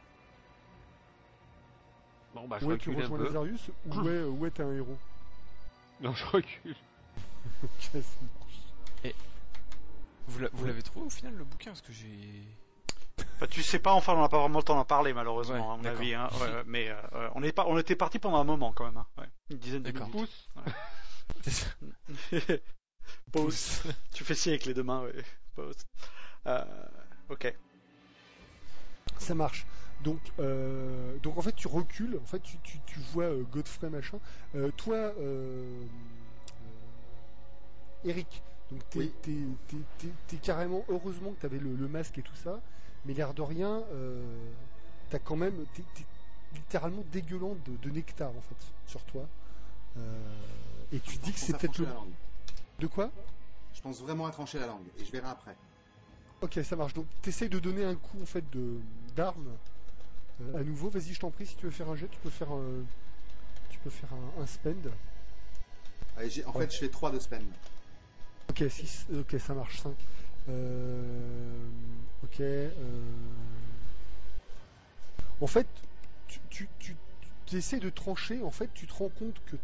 Bon, bah, je ouais, recule tu rejoins un peu. Lazarius, ou ouais, t'es un héros. Non, je recule. Ok, ça marche. Et vous l'avez trouvé au final, le bouquin? Parce que j'ai... Bah, tu sais pas, enfin, on n'a pas vraiment le temps d'en parler, malheureusement, Ouais, à mon d'accord. avis. Hein. Ouais, mais on était parti pendant un moment, quand même. Hein. Ouais. Une dizaine de D'accord. minutes. C'est ça. Pause. Tu fais signe avec les deux mains, ouais. Pause. Ok. Ça marche. Donc en fait tu recules, en fait tu vois Godfrey machin. Toi, Eric, donc t'es carrément, heureusement que t'avais le masque et tout ça, mais l'air de rien, t'as quand même, t'es littéralement dégueulant de nectar en fait sur toi. Et tu dis que c'est peut-être le. De quoi? Je pense vraiment à trancher la langue, et je verrai après. Ok, ça marche. Donc t'essayes de donner un coup en fait d'arme. À nouveau, vas-y, je t'en prie, si tu veux faire un jet, tu peux faire un spend. Allez, en fait, je fais 3 de spend. Ok, 6, ok, ça marche, 5. Ok. En fait, tu essaies de trancher, en fait, tu te rends compte que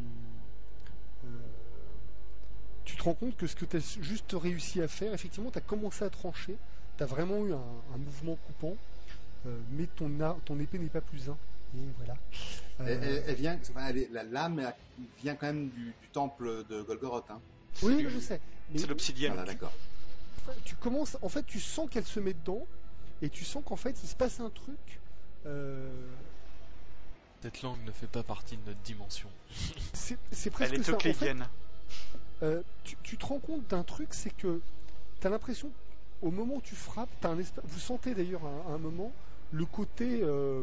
ce que tu as juste réussi à faire, effectivement, tu as commencé à trancher, tu as vraiment eu un mouvement coupant. Mais ton épée n'est pas plus 1. Et voilà. Elle vient, la lame vient quand même du temple de Golgoroth. Hein. Oui, je sais. C'est l'obsidienne. Voilà, d'accord. Tu commences, en fait, tu sens qu'elle se met dedans, et tu sens qu'en fait, il se passe un truc. Cette langue ne fait pas partie de notre dimension. C'est presque Elle est ça. euclidienne. En fait, tu te rends compte d'un truc, c'est que tu as l'impression, au moment où tu frappes, vous sentez d'ailleurs à un moment le côté.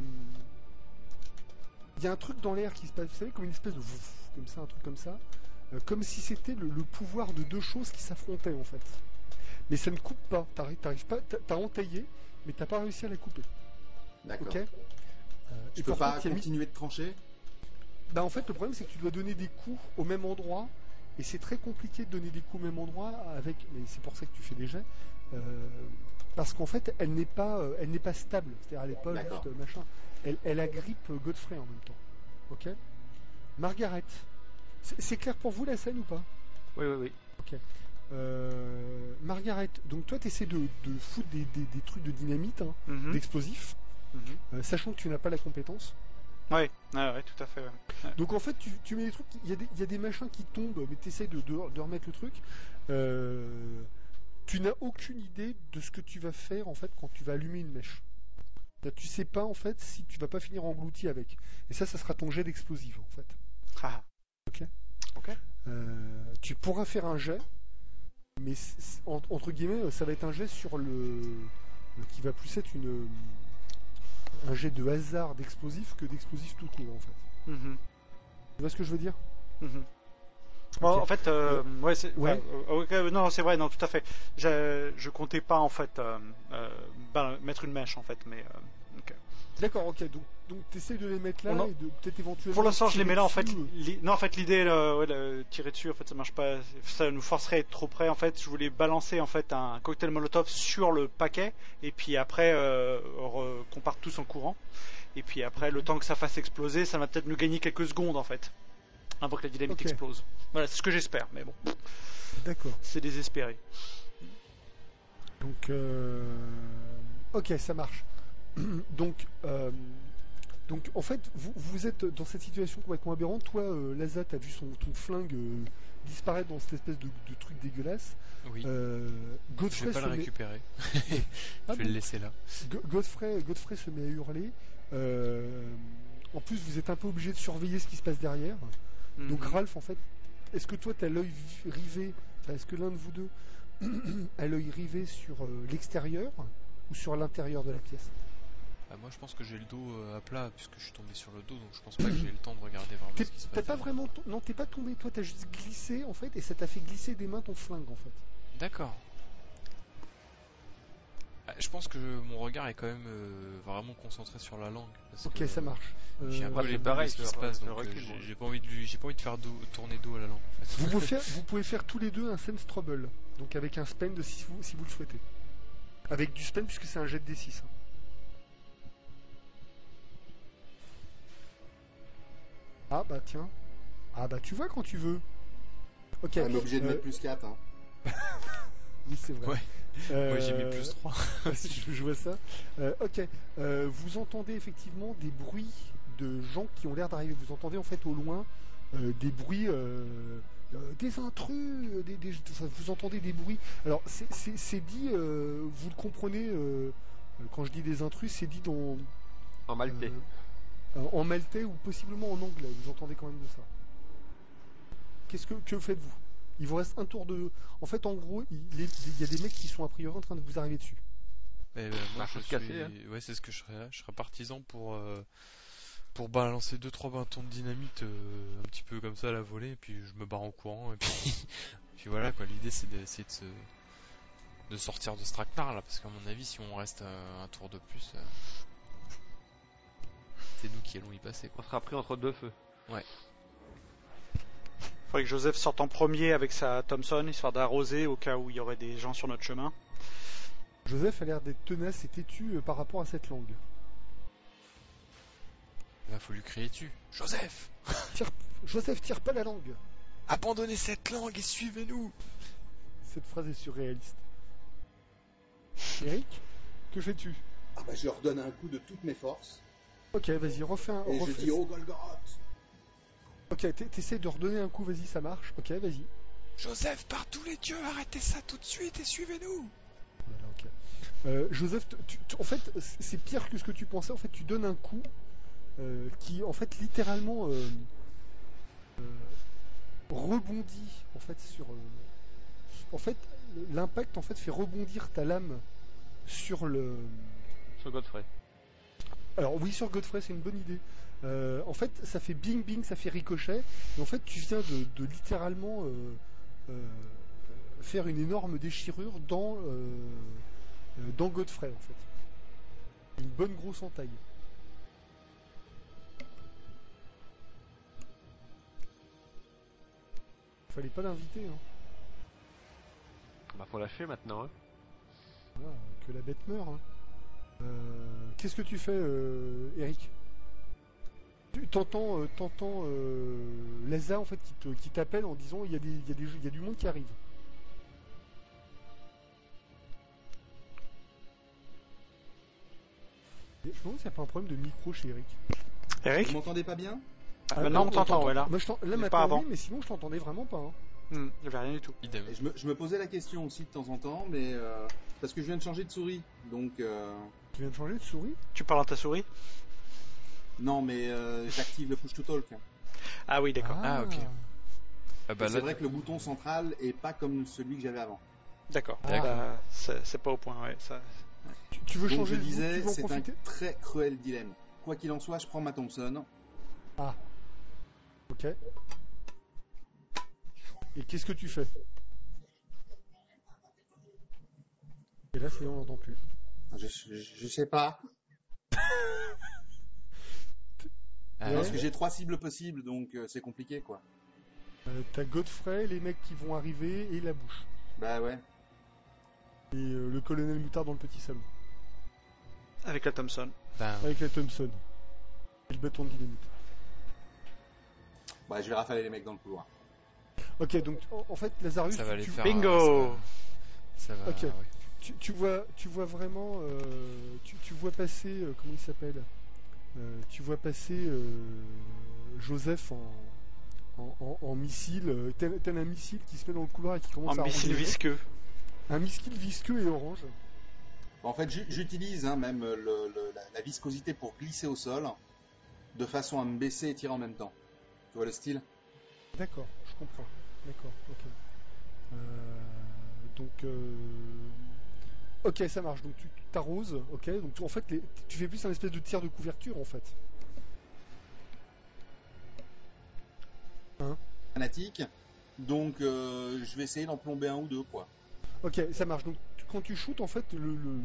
Il y a un truc dans l'air qui se passe, vous savez, comme une espèce de comme ça, un truc comme ça, comme si c'était le pouvoir de deux choses qui s'affrontaient en fait. Mais ça ne coupe pas. T'arrives pas. T'as entaillé, mais t'as pas réussi à la couper. D'accord. Ok. Je peux pas continuer de trancher. Bah en fait, le problème c'est que tu dois donner des coups au même endroit, et c'est très compliqué de donner des coups au même endroit avec. Mais c'est pour ça que tu fais des jets. Parce qu'en fait, elle n'est pas stable. C'est-à-dire, elle n'est pas juste machin. Elle agrippe Godfrey en même temps. Ok. Margaret, c'est clair pour vous la scène ou pas? Oui. Ok. Margaret, donc toi, tu essaies de foutre des trucs de dynamite, hein, d'explosifs, sachant que tu n'as pas la compétence. Ouais, tout à fait. Ouais. Donc en fait, tu mets des trucs, il y a des machins qui tombent, mais tu essaies de remettre le truc. tu n'as aucune idée de ce que tu vas faire en fait quand tu vas allumer une mèche. Là, tu sais pas en fait si tu vas pas finir englouti avec. Et ça sera ton jet d'explosif en fait. Ah. Ok. Tu pourras faire un jet, mais entre guillemets, ça va être un jet sur qui va plus être un jet de hasard d'explosif que d'explosif tout court en fait. Mm-hmm. Tu vois ce que je veux dire? Mm-hmm. Bon, Okay. en fait, non, c'est vrai, non, tout à fait. Je comptais pas en fait mettre une mèche en fait, mais. Okay. D'accord, ok. Donc t'essayes de les mettre là et de peut-être éventuellement. Pour l'instant, je les mets là en fait. dessus, Non, en fait, l'idée, tirer dessus, en fait, ça marche pas. Ça nous forcerait à être trop près. En fait, je voulais balancer en fait un cocktail Molotov sur le paquet et puis après qu'on parte tous en courant. Et puis après, le temps que ça fasse exploser, ça va peut-être nous gagner quelques secondes en fait. Avant que la dynamite explose. Voilà, c'est ce que j'espère, mais bon. D'accord. C'est désespéré. Donc, ok, ça marche. Donc, en fait, vous êtes dans cette situation complètement aberrante. Toi, Laza, t'as vu ton flingue disparaître dans cette espèce de truc dégueulasse. Oui. Godfrey je vais pas le récupérer. Je vais le laisser là. Godfrey se met à hurler. En plus, vous êtes un peu obligé de surveiller ce qui se passe derrière. Donc Ralph, en fait, est-ce que toi t'as l'œil rivé, est-ce que l'un de vous deux a l'œil rivé sur l'extérieur ou sur l'intérieur de la pièce? Moi je pense que j'ai le dos à plat puisque je suis tombé sur le dos, donc je pense pas que j'ai le temps de regarder vraiment ce qui se passe. Non, t'es pas tombé, toi t'as juste glissé en fait et ça t'a fait glisser des mains ton flingue en fait. D'accord. Je pense que mon regard est quand même vraiment concentré sur la langue. Parce ok, que, ça marche. J'ai un peu les pareils ce qui se passe, donc j'ai pas envie de faire tourner dos à la langue en fait. Vous pouvez faire tous les deux un sense trouble, donc avec un spend si vous le souhaitez. Avec du spend puisque c'est un jet de D6. Ah bah tiens. Ah bah tu vois quand tu veux. Ok. On est obligé de mettre plus 4. Hein. Oui, c'est vrai. Ouais. Moi j'ai mis plus 3. Je vois ça. Ok. Vous entendez effectivement des bruits de gens qui ont l'air d'arriver. Vous entendez en fait au loin des bruits, des intrus. Vous entendez des bruits. Alors c'est dit, vous le comprenez, quand je dis des intrus, c'est dit en maltais. En maltais ou possiblement en anglais. Vous entendez quand même de ça. Que faites-vous? Il vous reste un tour de... En fait, en gros, il y a des mecs qui sont a priori en train de vous arriver dessus. Moi, ouais, c'est ce que je serais. Je serais partisan pour balancer 2-3 bâtons de dynamite un petit peu comme ça à la volée, et puis je me barre en courant, et puis, puis voilà quoi. L'idée c'est d'essayer de sortir de ce traquenard là, parce qu'à mon avis, si on reste un tour de plus, c'est nous qui allons y passer quoi. On sera pris entre deux feux. Ouais. Faudrait que Joseph sorte en premier avec sa Thompson, histoire d'arroser au cas où il y aurait des gens sur notre chemin. Joseph a l'air d'être tenace et têtu par rapport à cette langue. Là, faut lui crier dessus. Joseph, Joseph, tire pas la langue. Abandonnez cette langue et suivez-nous. Cette phrase est surréaliste. Eric, que fais-tu? Ah bah je leur donne un coup de toutes mes forces. Ok, vas-y, refais un... Et je dis oh Golgoroth. Ok, t'essaies de redonner un coup, vas-y, ça marche. Ok, vas-y. Joseph, par tous les dieux, arrêtez ça tout de suite et suivez-nous. Voilà, ok. Joseph, en fait, c'est pire que ce que tu pensais. En fait, tu donnes un coup qui, en fait, littéralement rebondit, en fait, sur... en fait, l'impact, en fait, fait rebondir ta lame sur le... Sur Godfrey. Alors oui, sur Godfrey, c'est une bonne idée. En fait, ça fait bing bing, ça fait ricochet. Et en fait, tu viens de littéralement faire une énorme déchirure dans Godfrey, en fait. Une bonne grosse entaille. Fallait pas l'inviter, hein. Bah faut lâcher maintenant, hein. Voilà, que la bête meure, hein. Qu'est-ce que tu fais, Eric? Tu t'entends Laza en fait qui t'appelle en disant il y a du monde qui arrive. Je me demande s'il n'y a pas un problème de micro chez Eric. Eric, vous m'entendez pas bien? maintenant on t'entend, ouais là. Moi, là maintenant oui, mais sinon je t'entendais vraiment pas. Hein. Il n'y avait rien du tout. Et je me posais la question aussi de temps en temps, mais parce que je viens de changer de souris, donc... Tu viens de changer de souris? Tu parles à ta souris? Non, mais j'active le push to talk. Ah oui, d'accord. Ah, ok. C'est vrai que le bouton central est pas comme celui que j'avais avant. D'accord. C'est pas au point, ouais. Ça... Tu veux donc changer je de disais, tu veux en c'est un profiter très cruel dilemme. Quoi qu'il en soit, je prends ma Thompson. Ah. Ok. Et qu'est-ce que tu fais? Et là, on n'entend plus. Je sais pas. Parce que j'ai 3 cibles possibles, donc c'est compliqué, quoi. T'as Godfrey, les mecs qui vont arriver et la bouche. Bah ouais. Et le colonel Moutard dans le petit salon. Avec la Thompson. Avec la Thompson. Et le bâton de dynamite. Bah, je vais rafaler les mecs dans le couloir. Ok, donc en fait, Lazarus, ça va les faire. Bingo. Ça va. Ok. Ouais. Tu vois vraiment, tu vois passer, comment il s'appelle tu vois passer Joseph en missile, tel un missile qui se met dans le couloir et qui commence à... Un missile visqueux. Un missile visqueux et orange. En fait, j'utilise même la viscosité pour glisser au sol, de façon à me baisser et tirer en même temps. Tu vois le style? D'accord, je comprends. D'accord, ok. Donc... Ok, ça marche. Donc tu t'arroses, ok. Donc en fait, tu fais plus un espèce de tir de couverture, en fait. Hein? Fanatique. Donc je vais essayer d'en plomber un ou deux, quoi. Ok, ça marche. Donc quand tu shootes, en fait,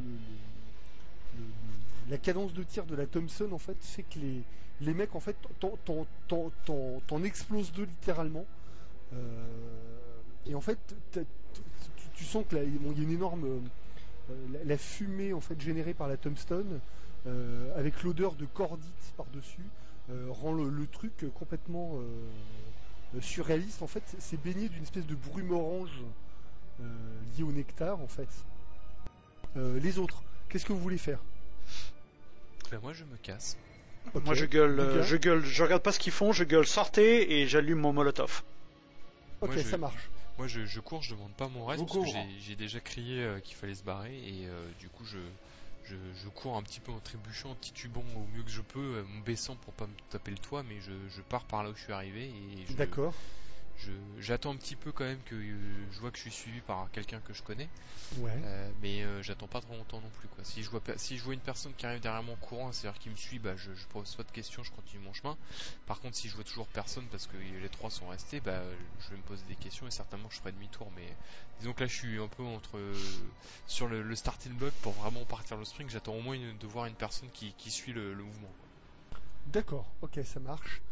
la cadence de tir de la Thompson, en fait, fait que les mecs, en fait, t'en explosent deux littéralement. Et en fait, tu sens que il y a une énorme la fumée en fait générée par la Tombstone avec l'odeur de cordite par-dessus rend le truc complètement surréaliste. En fait, c'est baigné d'une espèce de brume orange liée au nectar en fait. Les autres, qu'est-ce que vous voulez faire? Ben moi je me casse. Okay. Moi je gueule, je regarde pas ce qu'ils font, je gueule sortez et j'allume mon molotov. Ok, ça marche. Moi je cours, je demande pas mon reste parce que j'ai déjà crié qu'il fallait se barrer et du coup je cours un petit peu en trébuchant, en titubant au mieux que je peux, me baissant pour pas me taper le toit, mais je pars par là où je suis arrivé et D'accord. J'attends un petit peu quand même que je vois que je suis suivi par quelqu'un que je connais, ouais. Mais j'attends pas trop longtemps non plus quoi. Si je vois une personne qui arrive derrière moi en courant, c'est-à-dire qui me suit, bah je pose pas de questions, je continue mon chemin. Par contre, si je vois toujours personne parce que les trois sont restés, bah je vais me poser des questions et certainement je ferai demi-tour. Mais disons que là je suis un peu sur le starting block pour vraiment partir le sprint. J'attends au moins de voir une personne qui suit le mouvement. D'accord, ok, ça marche.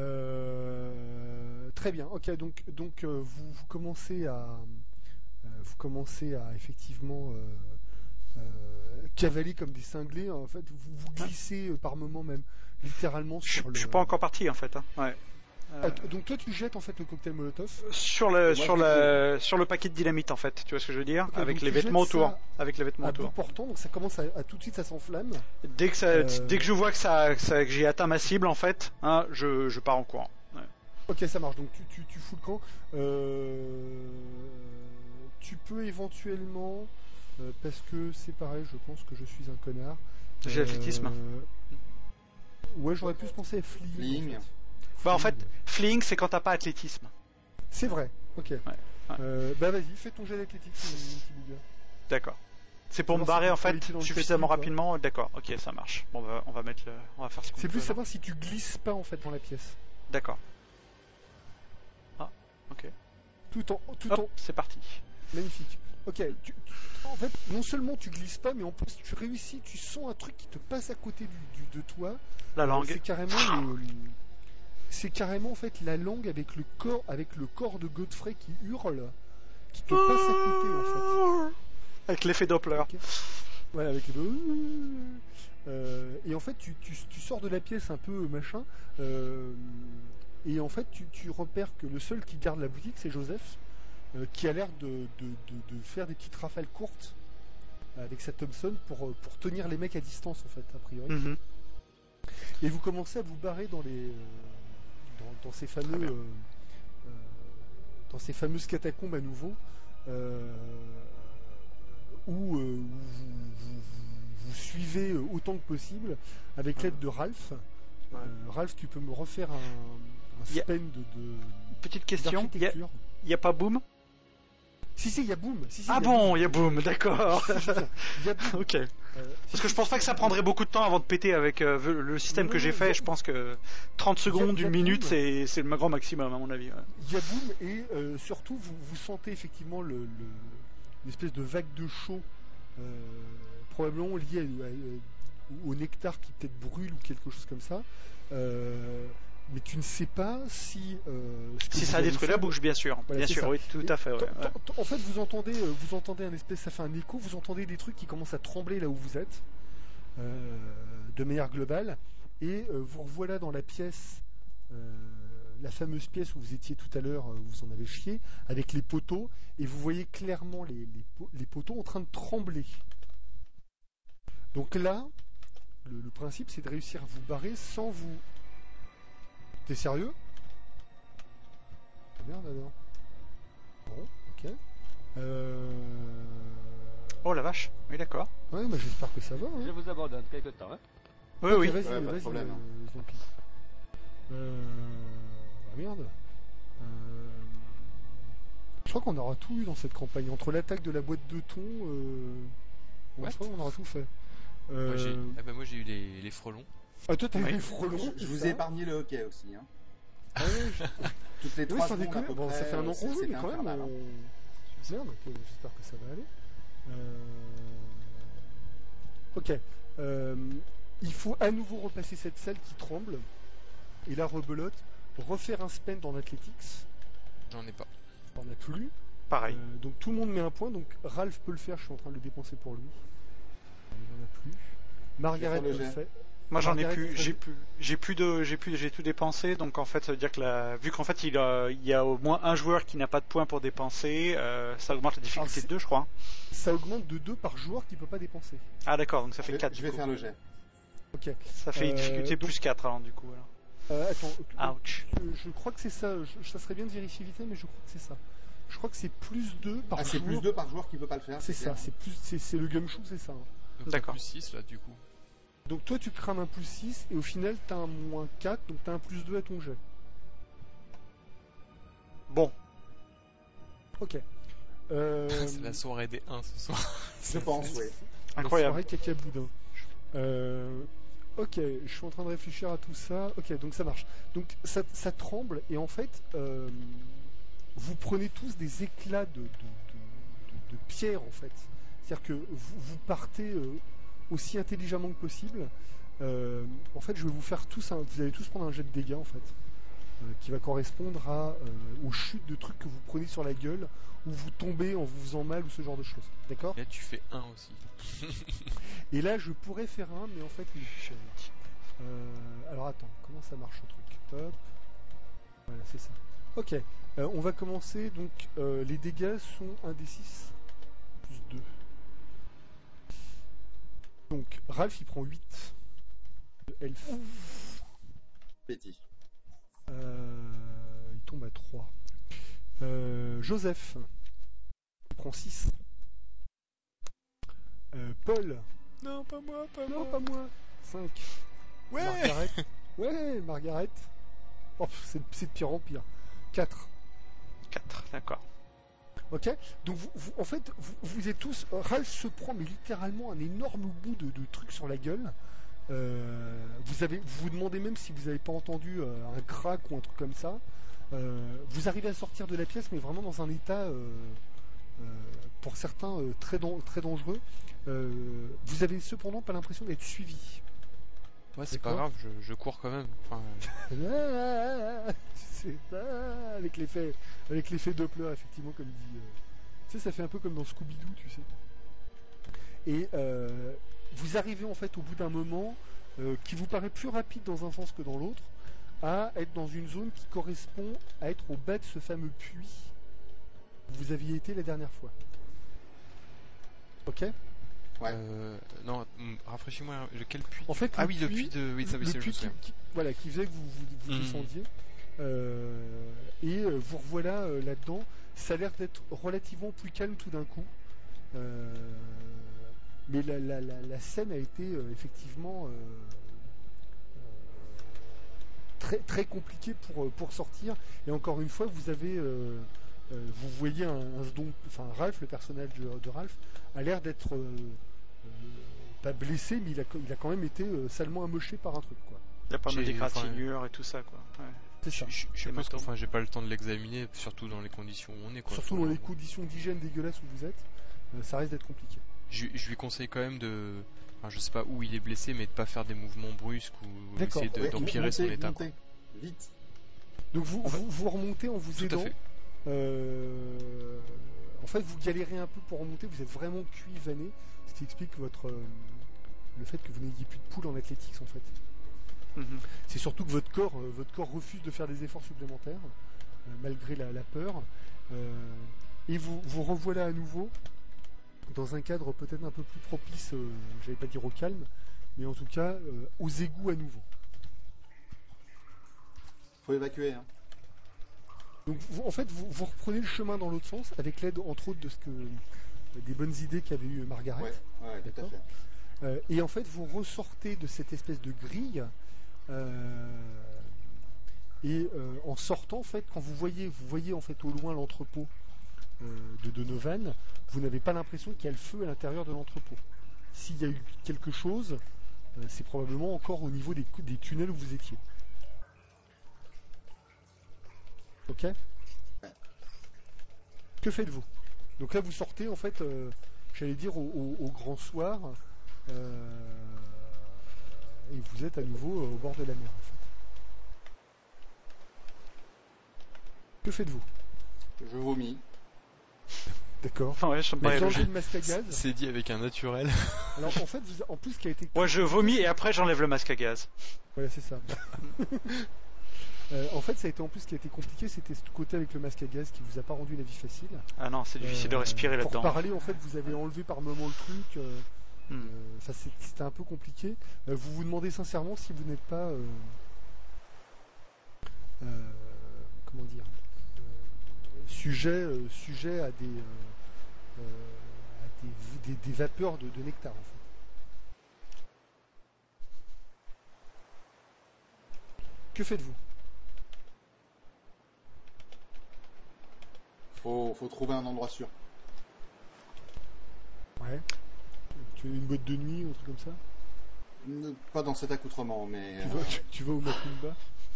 Très bien. Ok, donc vous commencez à effectivement cavaler comme des cinglés. En fait, vous glissez par moments même littéralement sur le. Je suis pas encore parti en fait. Hein. Ouais. Donc toi tu jettes en fait le cocktail Molotov sur le paquet de dynamite en fait. Tu vois ce que je veux dire? Okay, avec les vêtements autour. Avec les vêtements autour. Portant, donc ça commence à tout de suite ça s'enflamme. Dès que je vois que j'ai atteint ma cible en fait, hein, je pars en courant. Ouais. Ok, ça marche. Donc tu fous le camp. Tu peux éventuellement parce que c'est pareil, je pense que je suis un connard. J'ai l'athlétisme. Ouais, j'aurais plus pensé à fleeing. En fait, fleeing c'est quand t'as pas athlétisme. C'est vrai. Ok. Ouais. Bah vas-y, fais ton jet d'athlétisme, petit bouga. D'accord. C'est pour me barrer en fait suffisamment rapidement. D'accord. Ok, ça marche. Bon, on va faire ce qu'on peut. C'est plus savoir si tu glisses pas en fait dans la pièce. D'accord. Ah, ok. Tout en. C'est parti. Magnifique. Ok. En fait, non seulement tu glisses pas, mais en plus tu réussis. Tu sens un truc qui te passe à côté de toi. La langue. C'est carrément en fait la langue avec le corps de Godfrey qui hurle, qui te passe à côté en fait. Avec l'effet Doppler. Okay. Voilà, avec et en fait tu sors de la pièce un peu machin, et en fait tu repères que le seul qui garde la boutique c'est Joseph, qui a l'air de faire des petites rafales courtes avec sa Thompson pour tenir les mecs à distance en fait a priori. Mm-hmm. Et vous commencez à vous barrer dans ces fameux ces fameuses catacombes à nouveau, où vous suivez autant que possible avec l'aide de Ralph. Ralph, tu peux me refaire un spend de petite question, il n'y a pas Boom? Si, il y a Boom. Il y a Boom, d'accord. Ok. Parce que je pense pas que ça prendrait beaucoup de temps avant de péter avec le système que j'ai fait. Je pense que 30 secondes, une minute, c'est le grand maximum à mon avis. Il y a Boom et surtout vous sentez effectivement une espèce de vague de chaud, probablement liée au nectar qui peut-être brûle ou quelque chose comme ça. Mais tu ne sais pas si ça a détruit la bouche, bien sûr. Voilà, bien sûr, ça. Oui, tout à fait. Ouais. En fait, vous entendez un espèce, ça fait un écho. Vous entendez des trucs qui commencent à trembler là où vous êtes, de manière globale, et vous revoilà dans la pièce, la fameuse pièce où vous étiez tout à l'heure, vous en avez chié, avec les poteaux, et vous voyez clairement les poteaux en train de trembler. Donc là, le principe, c'est de réussir à vous barrer sans vous. T'es sérieux? Merde alors. Bon, ok. Oh la vache, oui d'accord. Ouais, bah j'espère que ça va. Hein. Je vous abandonne quelque temps. Hein. Oui, okay, oui. Vas-y, pas de problème. Merde. Je crois qu'on aura tout eu dans cette campagne. Entre l'attaque de la boîte de thon, je crois qu'on aura tout fait. Moi j'ai eu les frelons. Ah toi t'as eu les frelons. Je vous ai épargné le hockey aussi. Hein. Ah ouais, toutes les 3 secondes à peu bon, près. Ça fait un an qu'on joue, mais quand même. Merde, j'espère que ça va aller. Ok. Il faut à nouveau repasser cette salle qui tremble. Et là, rebelote. Refaire un spend en athletics. J'en ai pas. On n'a plus. Pareil. Donc tout le monde met un point. Donc Ralph peut le faire. Je suis en train de le dépenser pour lui. Il n'en a plus. Margaret peut le faire. Moi j'en ai plus, j'ai tout dépensé, donc en fait ça veut dire que vu qu'en fait il y a au moins un joueur qui n'a pas de points pour dépenser, ça augmente la difficulté de 2 je crois. Ça augmente de 2 par joueur qui peut pas dépenser. Ah d'accord, donc ça fait 4. Je vais faire le jet. Ok. Ça fait une difficulté plus 4 alors du coup. Attends, ouch. Je crois que c'est ça, ça serait bien de vérifier vite, mais je crois que c'est ça. Je crois que c'est plus 2 par joueur. C'est plus 2 par joueur qui peut pas le faire. C'est ça, c'est le gumshoe, c'est ça. Donc d'accord. Plus 6 là du coup. Donc toi tu crames un plus 6 et au final t'as un moins 4, donc t'as un plus 2 à ton jet. Bon. Ok. C'est la soirée des 1 ce soir. Je pense, oui. Incroyable. La soirée caca boudin. Ok, je suis en train de réfléchir à tout ça. Ok, donc ça marche. Donc ça tremble et en fait, vous prenez tous des éclats de pierre en fait. C'est-à-dire que vous partez aussi intelligemment que possible. En fait, je vais vous faire tous vous allez tous prendre un jet de dégâts en fait, qui va correspondre aux chutes de trucs que vous prenez sur la gueule, ou vous tombez en vous faisant mal ou ce genre de choses. D'accord ? Là, tu fais 1 aussi. Et là, je pourrais faire 1, mais en fait, alors attends, comment ça marche le truc ? Hop. Voilà, c'est ça. Ok, on va commencer. Donc, les dégâts sont 1 d 6 plus 2. Donc, Ralph, il prend 8 de Elf. Petit. Il tombe à 3. Joseph, il prend 6. Paul. Non, pas moi, pas moi. 5. Ouais. Margaret. Ouais, Margaret. Oh, c'est de pire en pire. 4. 4, d'accord. Ok, donc en fait, vous êtes tous. Ralph se prend mais littéralement un énorme bout de truc sur la gueule. Vous vous demandez même si vous n'avez pas entendu un crack ou un truc comme ça. Vous arrivez à sortir de la pièce, mais vraiment dans un état, pour certains, très dangereux. Vous avez cependant pas l'impression d'être suivi. Ouais, c'est pas grave, je cours quand même. Enfin... avec l'effet Doppler, effectivement, comme dit. Tu sais, ça fait un peu comme dans Scooby-Doo, tu sais. Et vous arrivez en fait au bout d'un moment qui vous paraît plus rapide dans un sens que dans l'autre, à être dans une zone qui correspond à être au bas de ce fameux puits où vous aviez été la dernière fois. Ok ? Ouais. Non, rafraîchis-moi, quel puits ? En fait, le puits de... Oui, ça, le c'est puits qui faisait que vous descendiez. Et vous revoilà là-dedans. Ça a l'air d'être relativement plus calme tout d'un coup. Mais la scène a été effectivement très, très compliquée pour sortir. Et encore une fois, vous avez... vous voyez Ralph, le personnage de Ralph, a l'air d'être pas blessé, mais il a quand même été salement amoché par un truc, quoi. Il y a pas mal d'égratignures et tout ça, quoi. Ouais. C'est ça. Je pense que j'ai pas le temps de l'examiner, surtout dans les conditions où on est, quoi. Surtout dans les conditions d'hygiène dégueulasses où vous êtes, ça risque d'être compliqué. Je lui conseille quand même de... Enfin, je sais pas où il est blessé, mais de pas faire des mouvements brusques ou essayer d'empirer son état. Vite. Donc vous remontez en vous aidant. Tout à fait. En fait, vous galérez un peu pour remonter, vous êtes vraiment cuit, vanné, ce qui explique le fait que vous n'ayez plus de poule en athlétiques, en fait. C'est surtout que votre corps refuse de faire des efforts supplémentaires, malgré la peur. Et vous revoilà à nouveau, dans un cadre peut-être un peu plus propice, j'allais pas dire au calme, mais en tout cas, aux égouts à nouveau. Faut évacuer, hein. Donc en fait, vous reprenez le chemin dans l'autre sens, avec l'aide entre autres des bonnes idées qu'avait eu Margaret. Ouais, tout à fait. Et en fait, vous ressortez de cette espèce de grille, et en sortant, en fait, quand vous voyez en fait au loin l'entrepôt de Donovan, vous n'avez pas l'impression qu'il y a le feu à l'intérieur de l'entrepôt. S'il y a eu quelque chose, c'est probablement encore au niveau des tunnels où vous étiez. Ok. Que faites-vous? Donc là, vous sortez, en fait, j'allais dire au grand soir, et vous êtes à nouveau au bord de la mer, en fait. Que faites-vous? Je vomis. D'accord. Enfin, ouais, vous enlevez le masque à gaz. C'est dit avec un naturel. Alors en fait, en plus, ce qui a été... Ouais, je vomis et après j'enlève le masque à gaz. Voilà, c'est ça. En fait, ça a été en plus ce qui a été compliqué, c'était ce côté avec le masque à gaz qui vous a pas rendu la vie facile. Ah non, c'est difficile de respirer là-dedans. Pour parler, en fait, vous avez enlevé par moment le truc. C'était un peu compliqué. Vous vous demandez sincèrement si vous n'êtes pas, comment dire, sujet à des vapeurs de nectar, en fait. Que faites-vous? Faut trouver un endroit sûr. Ouais. Tu veux une boîte de nuit ou un truc comme ça? Pas dans cet accoutrement, mais... Tu vas au Macumba?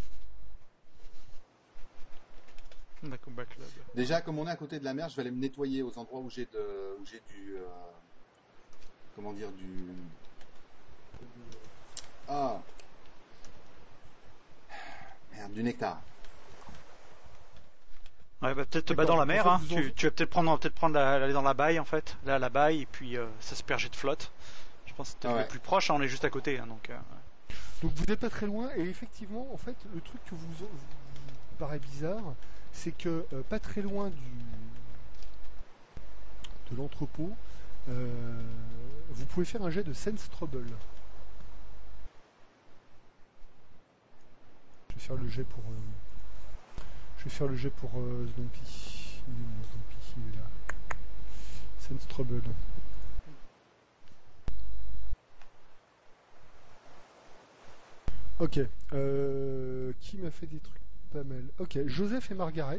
Macumba Club. Déjà, comme on est à côté de la mer, je vais aller me nettoyer aux endroits où j'ai du... comment dire, du... Ah... Merde, du nectar. Ouais, bah, peut-être dans la mer, hein. Tu vas peut-être aller dans la baille, en fait. Là, la baille, et puis s'asperger de flotte. Je pense que c'est peut-être le plus proche, hein, on est juste à côté. Hein, donc vous n'êtes pas très loin, et effectivement, en fait, le truc que vous paraît bizarre, c'est que pas très loin de l'entrepôt, vous pouvez faire un jet de Sense Trouble. Je vais faire le jet pour... Snoopy. Il est là. Sense Trouble. Ok. Qui m'a fait des trucs pas mal? Ok. Joseph et Margaret.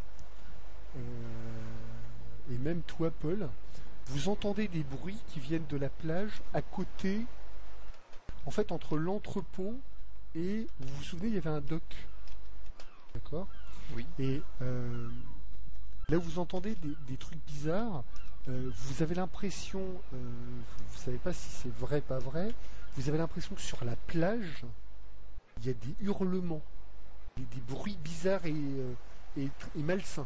Et même toi, Paul. Vous entendez des bruits qui viennent de la plage à côté. En fait, entre l'entrepôt et... Vous vous souvenez, il y avait un dock. D'accord? Oui. Et là, vous entendez des trucs bizarres. Vous avez l'impression, vous savez pas si c'est vrai, pas vrai. Vous avez l'impression que sur la plage, il y a des hurlements, des bruits bizarres et malsains.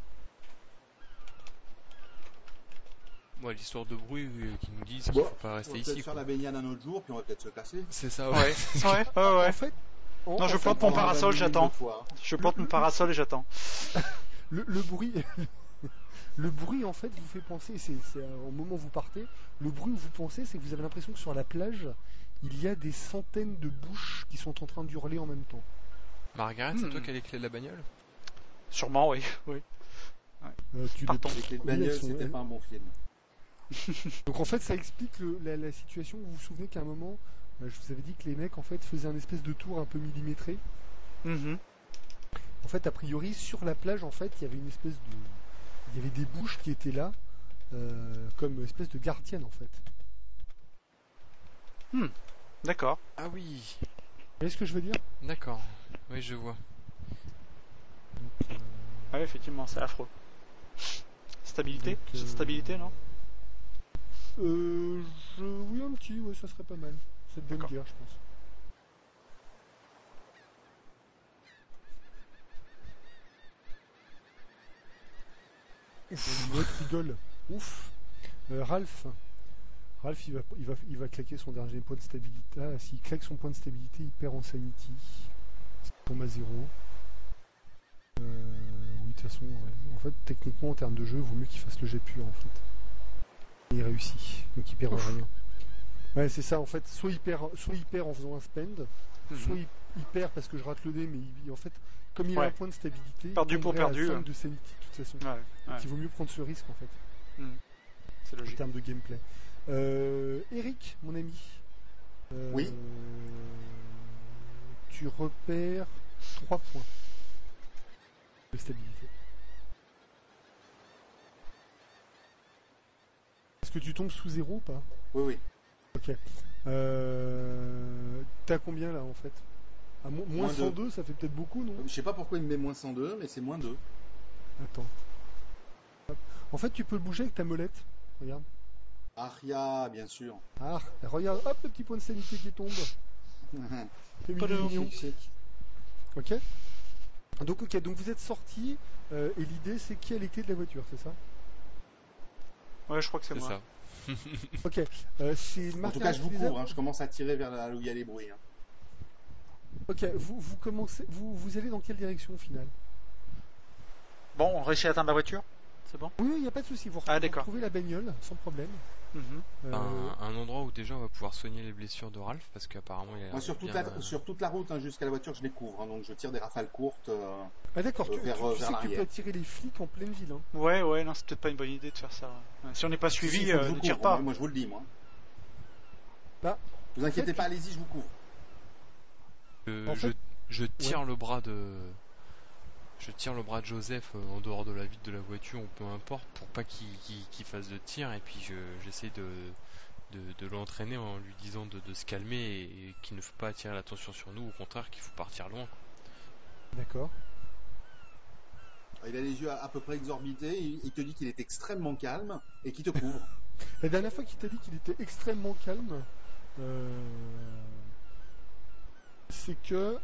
Moi, l'histoire de bruit qui nous disent qu'il ne faut pas rester ici. On va peut-être faire la baignade un autre jour, puis on va peut-être se casser. C'est ça, ouais. Ouais. En fait, non, je plante mon parasol, j'attends. Je plante mon parasol et j'attends. Le bruit, en fait, vous fait penser, c'est au moment où vous partez, le bruit où vous pensez, c'est que vous avez l'impression que sur la plage, il y a des centaines de bouches qui sont en train d'hurler en même temps. Margaret, c'est toi qui as les clés de la bagnole? Sûrement, oui. Partons. Les clés de bagnole, c'était pas un bon film. Donc en fait, ça explique la situation. Vous vous souvenez qu'à un moment, je vous avais dit que les mecs en fait faisaient un espèce de tour un peu millimétré. En fait, a priori, sur la plage, en fait, il y avait une espèce de, il y avait des bouches qui étaient là, comme espèce de gardiennes, en fait. D'accord. Ah oui. Vous voyez ce que je veux dire? D'accord. Oui, je vois. Donc, Ah oui, effectivement, c'est affreux. Stabilité? Cette stabilité, non? Oui, un petit, ouais, ça serait pas mal. C'est de bonne guerre, je pense. L'autre rigole. Ouf. Ralph, il va claquer son dernier point de stabilité. Ah, s'il claque son point de stabilité, il perd en sanity. Il tombe à 0. Oui, de toute façon, en fait, techniquement, en termes de jeu, il vaut mieux qu'il fasse le jet pur, en fait. Et il réussit, donc il perd rien. Ouais, c'est ça, en fait, soit il perd en faisant un spend, soit il perd parce que je rate le dé, mais en fait, comme il a un point de stabilité, perdu pour perdu, il de sanity de toute façon. Donc il vaut mieux prendre ce risque, en fait. C'est logique. En termes de gameplay. Eric, mon ami. Oui. Tu repères 3 points de stabilité. Est-ce que tu tombes sous 0 ou pas? Oui. Ok. T'as combien là en fait? Moins 102, ça fait peut-être beaucoup, non? Je sais pas pourquoi il me met moins 102, mais c'est moins 2. Attends. Hop. En fait, tu peux le bouger avec ta molette. Regarde. Aria, bien sûr. Ah, regarde, hop, le petit point de sanité qui tombe. C'est mignon. Ok. Donc vous êtes sortis et l'idée c'est qui a les clés de la voiture, c'est ça? Ouais, je crois que c'est moi. Ça. Ok. C'est en tout cas, je vous couvre. Je commence à tirer vers là où il y a les bruits. Ok. Vous commencez. Vous allez dans quelle direction au final? Bon, on réussit à atteindre la voiture. C'est bon? Oui, il n'y a pas de souci. Vous retrouvez la bagnole sans problème. Un endroit où déjà on va pouvoir soigner les blessures de Ralph parce qu'apparemment il a moi sur toute la route jusqu'à la voiture je les couvre donc je tire des rafales courtes ah d'accord, vers l'arrière. Tu peux attirer les flics en pleine ville hein. Ouais non c'est peut-être pas une bonne idée de faire ça. Si on n'est pas suivi, ne tire pas. Moi je vous le dis moi. Bah, vous inquiétez pas, allez-y, je vous couvre. Je tire le bras de Joseph en dehors de la vitre de la voiture ou peu importe pour pas qu'il fasse de tir et puis j'essaie de l'entraîner en lui disant de se calmer et qu'il ne faut pas attirer l'attention sur nous, au contraire qu'il faut partir loin. D'accord. Il a les yeux à peu près exorbités, il te dit qu'il est extrêmement calme et qu'il te couvre. La dernière fois qu'il t'a dit qu'il était extrêmement calme, c'est que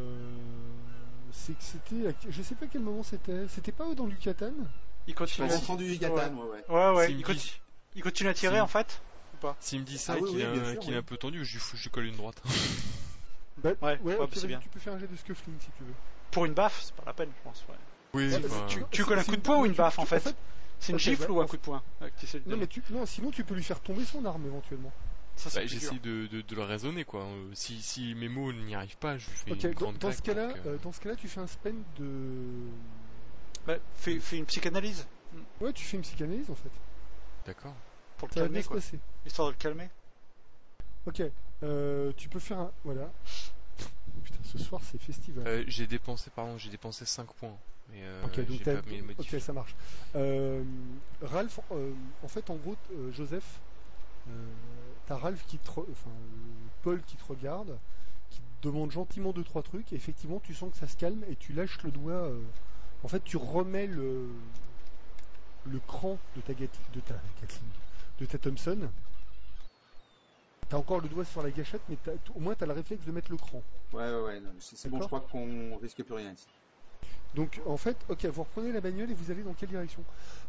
c'était, je sais pas quel moment c'était pas dans le Yucatan? Il continue à tirer du Yucatan, ouais. Il continue à tirer en fait ou pas? S'il me dit ça qu'il est un peu tendu, je lui colle une droite. Ouais, c'est bien. Tu peux faire un jet de scuffling si tu veux. Pour une baffe, c'est pas la peine, je pense. Ouais. Oui. Tu colles un coup de poing ou une baffe en fait? C'est une gifle ou un coup de poing? Non, sinon tu peux lui faire tomber son arme éventuellement. J'essaie de le raisonner quoi. Si mes mots n'y arrivent pas, je lui fais une grande dans ce cas-là, tu fais un spend de. Fais une psychanalyse. Ouais, tu fais une psychanalyse en fait. D'accord. Pour le calmer quoi. Histoire de le calmer. Ok. Tu peux faire un. Voilà. Putain, ce soir c'est festival. J'ai dépensé 5 points. Mais ok, donc j'ai pas mis les ok, ça marche. Ralph, en fait, en gros, Joseph. T'as Ralph Paul qui te regarde, qui te demande gentiment 2-3 trucs, et effectivement tu sens que ça se calme et tu lâches le doigt. En fait, tu remets le cran de ta Thompson. T'as encore le doigt sur la gâchette, mais au moins t'as le réflexe de mettre le cran. Ouais, non, c'est bon, je crois qu'on risque plus rien ici. Donc en fait, ok, vous reprenez la bagnole et vous allez dans quelle direction?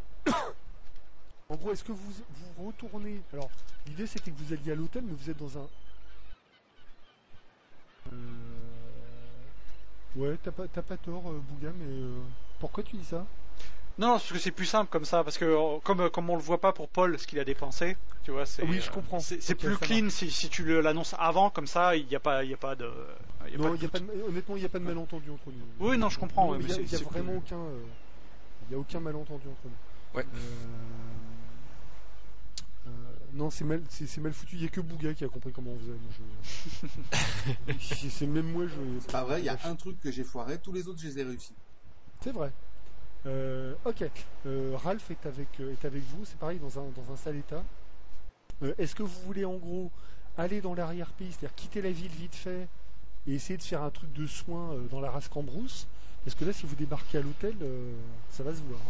En gros, est-ce que vous retournez... Alors, l'idée c'était que vous alliez à l'hôtel, mais vous êtes dans un... Ouais, t'as pas tort, Bouga, mais... Pourquoi tu dis ça? Non, parce que c'est plus simple comme ça, parce que comme on le voit pas pour Paul, ce qu'il a dépensé, tu vois, c'est. Oui, je comprends. C'est plus clean si tu l'annonces avant, comme ça, il n'y a pas de. Honnêtement, il n'y a pas de malentendu entre nous. Oui, non, je comprends. Il n'y a vraiment aucun malentendu entre nous. Ouais. Non, c'est mal foutu. Il n'y a que Bouga qui a compris comment on faisait. C'est même moi, C'est pas vrai, il y a un truc que j'ai foiré, tous les autres, je les ai réussis. C'est vrai. Ok. Ralph est avec vous. C'est pareil, dans un sale état. Est-ce que vous voulez en gros aller dans l'arrière-pays, c'est-à-dire quitter la ville vite fait et essayer de faire un truc de soin dans la race Cambrousse? Parce que là, si vous débarquez à l'hôtel, ça va se voir.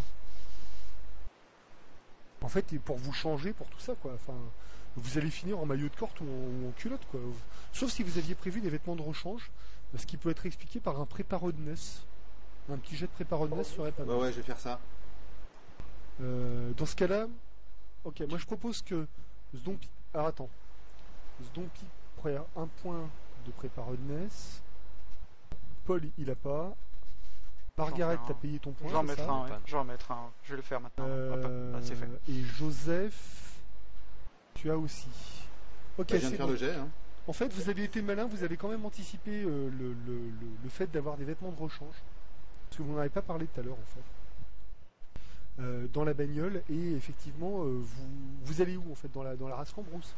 En fait, et pour vous changer, pour tout ça, quoi. Enfin, vous allez finir en maillot de corte ou en culotte, quoi. Sauf si vous aviez prévu des vêtements de rechange, ce qui peut être expliqué par un preparedness. Un petit jet de preparedness serait pas mal. Ouais, je vais faire ça. Dans ce cas-là, ok, moi je propose que Zdompi. Alors attends. Zdompi prend un point de preparedness. Paul, il a pas. Margaret, t'as payé ton point. Je vais en mettre un, ouais. Je vais en mettre un. Je vais le faire maintenant. C'est fait. Et Joseph, tu as aussi. Ok, je viens de faire le jet. Hein. En fait, vous avez été malin, vous avez quand même anticipé le fait d'avoir des vêtements de rechange. Parce que vous n'en avez pas parlé tout à l'heure, en fait. Dans la bagnole, et effectivement, vous allez où, en fait, dans la race Cambrousse?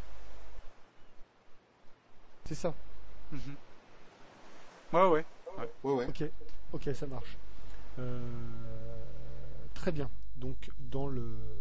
C'est ça. Ouais. Ok, ça marche. Très bien. Donc donc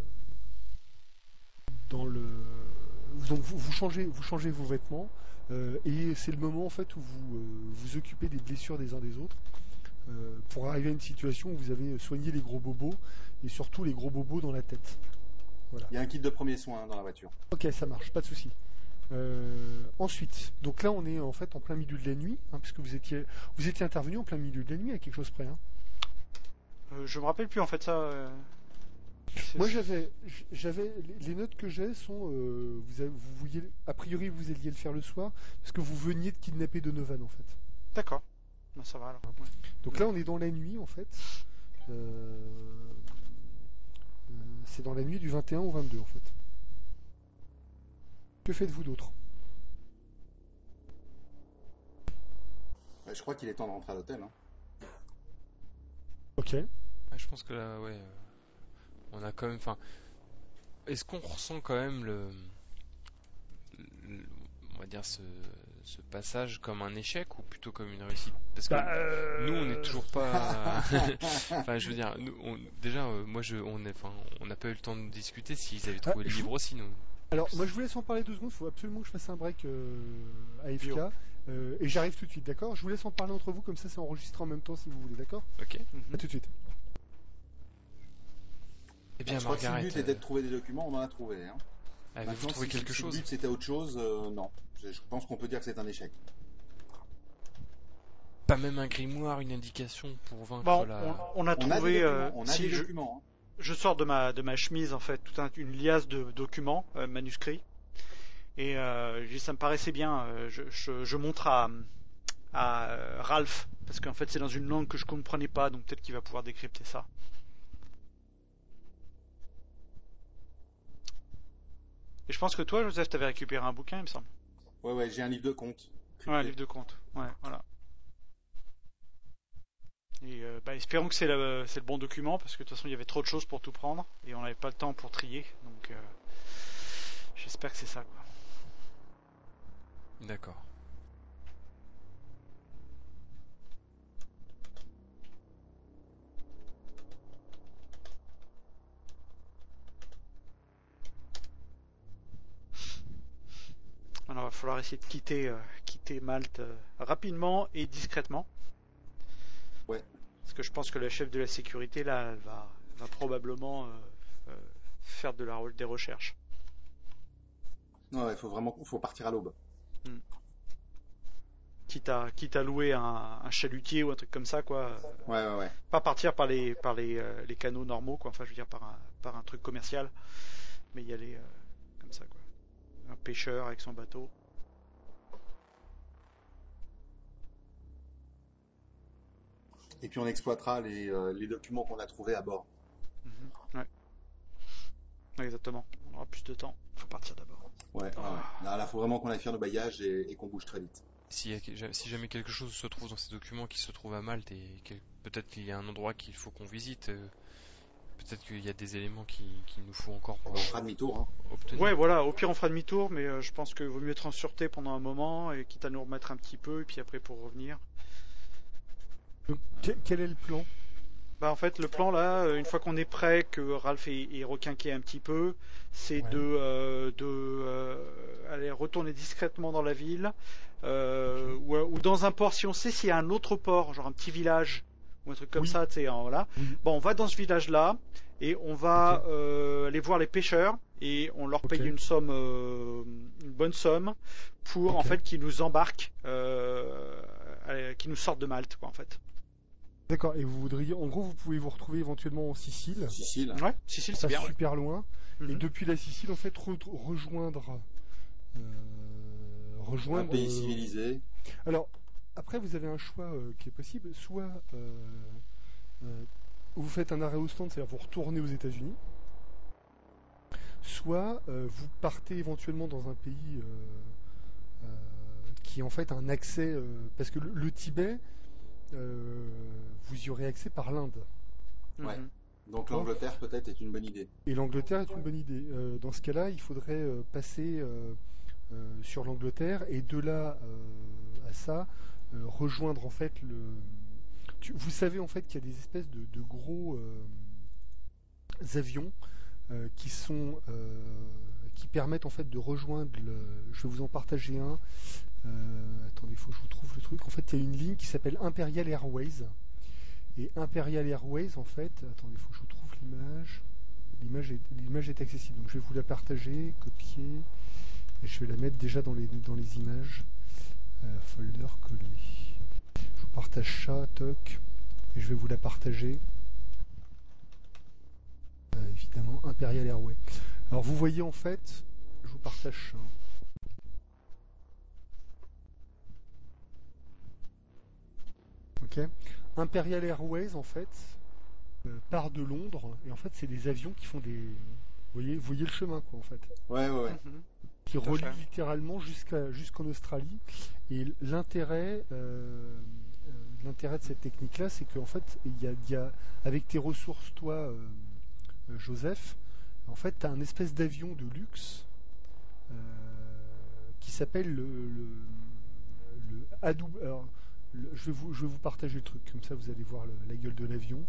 vous changez vos vêtements et c'est le moment en fait où vous vous occupez des blessures des uns des autres pour arriver à une situation où vous avez soigné les gros bobos et surtout les gros bobos dans la tête. Voilà. Il y a un kit de premiers soins dans la voiture. Ok, ça marche, pas de souci. Ensuite, donc là on est en fait en plein milieu de la nuit, puisque vous étiez intervenu en plein milieu de la nuit à quelque chose près. Je me rappelle plus en fait ça. Moi j'avais les notes que j'ai sont vous vouliez a priori vous alliez le faire le soir parce que vous veniez de kidnapper Donovan en fait. D'accord. Ben, ça va alors. Ouais. Donc là on est dans la nuit en fait. C'est dans la nuit du 21 au 22 en fait. Que faites-vous d'autre? Je crois qu'il est temps de rentrer à l'hôtel. Hein. Ok. Je pense que là, ouais, on a quand même. Enfin, est-ce qu'on ressent quand même on va dire ce passage comme un échec ou plutôt comme une réussite? Parce que nous, on n'est toujours pas. Enfin, je veux dire, déjà, on n'a pas eu le temps de discuter s'ils avaient trouvé le livre aussi, nous. Alors, moi, je vous laisse en parler 2 secondes. Il faut absolument que je fasse un break AFK. Et j'arrive tout de suite, d'accord? Je vous laisse en parler entre vous, comme ça c'est enregistré en même temps si vous voulez, d'accord? Ok. À tout de suite. Eh bien, je crois que si le but était de trouver des documents, on en a trouvé. Hein. Avez-vous trouvé quelque chose? Si le but c'était autre chose, non. Je pense qu'on peut dire que c'est un échec. Pas même un grimoire, une indication pour vaincre on a trouvé. On a des documents. Hein. Je sors de ma chemise en fait une liasse de documents manuscrits. Et ça me paraissait bien. Je montre à Ralph parce qu'en fait c'est dans une langue que je comprenais pas, donc peut-être qu'il va pouvoir décrypter ça. Et je pense que toi, Joseph, t'avais récupéré un bouquin, il me semble. Ouais, j'ai un livre de compte. Ouais, un livre de compte. Ouais, voilà. Et espérons que c'est le bon document parce que de toute façon il y avait trop de choses pour tout prendre et on n'avait pas le temps pour trier, donc j'espère que c'est ça, quoi. D'accord. Alors, il va falloir essayer de quitter Malte rapidement et discrètement. Ouais. Parce que je pense que la chef de la sécurité, là, elle va probablement faire des recherches. Non, il faut partir à l'aube. Quitte à louer un chalutier ou un truc comme ça, quoi. Ouais. Pas partir par les canaux normaux, quoi. Enfin, je veux dire par un truc commercial, mais y aller comme ça, quoi. Un pêcheur avec son bateau. Et puis on exploitera les documents qu'on a trouvés à bord. Exactement. On aura plus de temps. Faut partir d'abord. Ouais. Là, faut vraiment qu'on aille faire nos bagages et qu'on bouge très vite. Si jamais quelque chose se trouve dans ces documents qui se trouve à Malte et peut-être qu'il y a un endroit qu'il faut qu'on visite, peut-être qu'il y a des éléments qu'il nous faut encore pour. On fera demi-tour. Obtenir. Ouais, voilà. Au pire, on fera demi-tour, mais je pense qu'il vaut mieux être en sûreté pendant un moment et quitte à nous remettre un petit peu et puis après pour revenir. Donc, quel est le plan? Bah en fait le plan là, une fois qu'on est prêt, que Ralph est requinqué un petit peu, c'est aller retourner discrètement dans la ville ou dans un port. Si on sait s'il y a un autre port, genre un petit village ou un truc comme ça, tu sais, voilà. Bon, on va dans ce village là et on va aller voir les pêcheurs et on leur paye une bonne somme pour en fait qu'ils nous embarquent, qu'ils nous sortent de Malte quoi en fait. D'accord, et vous voudriez, en gros, vous pouvez vous retrouver éventuellement en Sicile. Ouais, Sicile, c'est bien. Super loin. Et depuis la Sicile, en fait, rejoindre un pays civilisé. Alors, après, vous avez un choix qui est possible. Soit vous faites un arrêt au stand, c'est-à-dire vous retournez aux États-Unis. Soit vous partez éventuellement dans un pays qui, en fait, a un accès, parce que le Tibet. Vous y aurez accès par l'Inde. Ouais. Donc l'Angleterre peut-être est une bonne idée. Et l'Angleterre est une bonne idée. Dans ce cas-là, il faudrait passer sur l'Angleterre et de là à ça rejoindre en fait vous savez en fait qu'il y a des espèces de gros avions qui permettent en fait de rejoindre je vais vous en partager un. Attendez, il faut que je vous trouve le truc. En fait, il y a une ligne qui s'appelle Imperial Airways. Et Imperial Airways, en fait, attendez, il faut que je vous trouve l'image. L'image est accessible. Donc, je vais vous la partager, copier, et je vais la mettre déjà dans les images. Folder, coller. Je vous partage ça, toc, et je vais vous la partager. Évidemment, Imperial Airways. Alors, vous voyez, en fait, je vous partage ça. Okay. Imperial Airways en fait part de Londres et en fait c'est des avions qui font vous voyez le chemin quoi en fait. Ouais. Qui relient littéralement jusqu'en Australie et l'intérêt de cette technique là c'est qu'en fait il y a avec tes ressources toi Joseph en fait tu as un espèce d'avion de luxe qui s'appelle le AW. Alors, je vais vous partager le truc, comme ça vous allez voir la gueule de l'avion.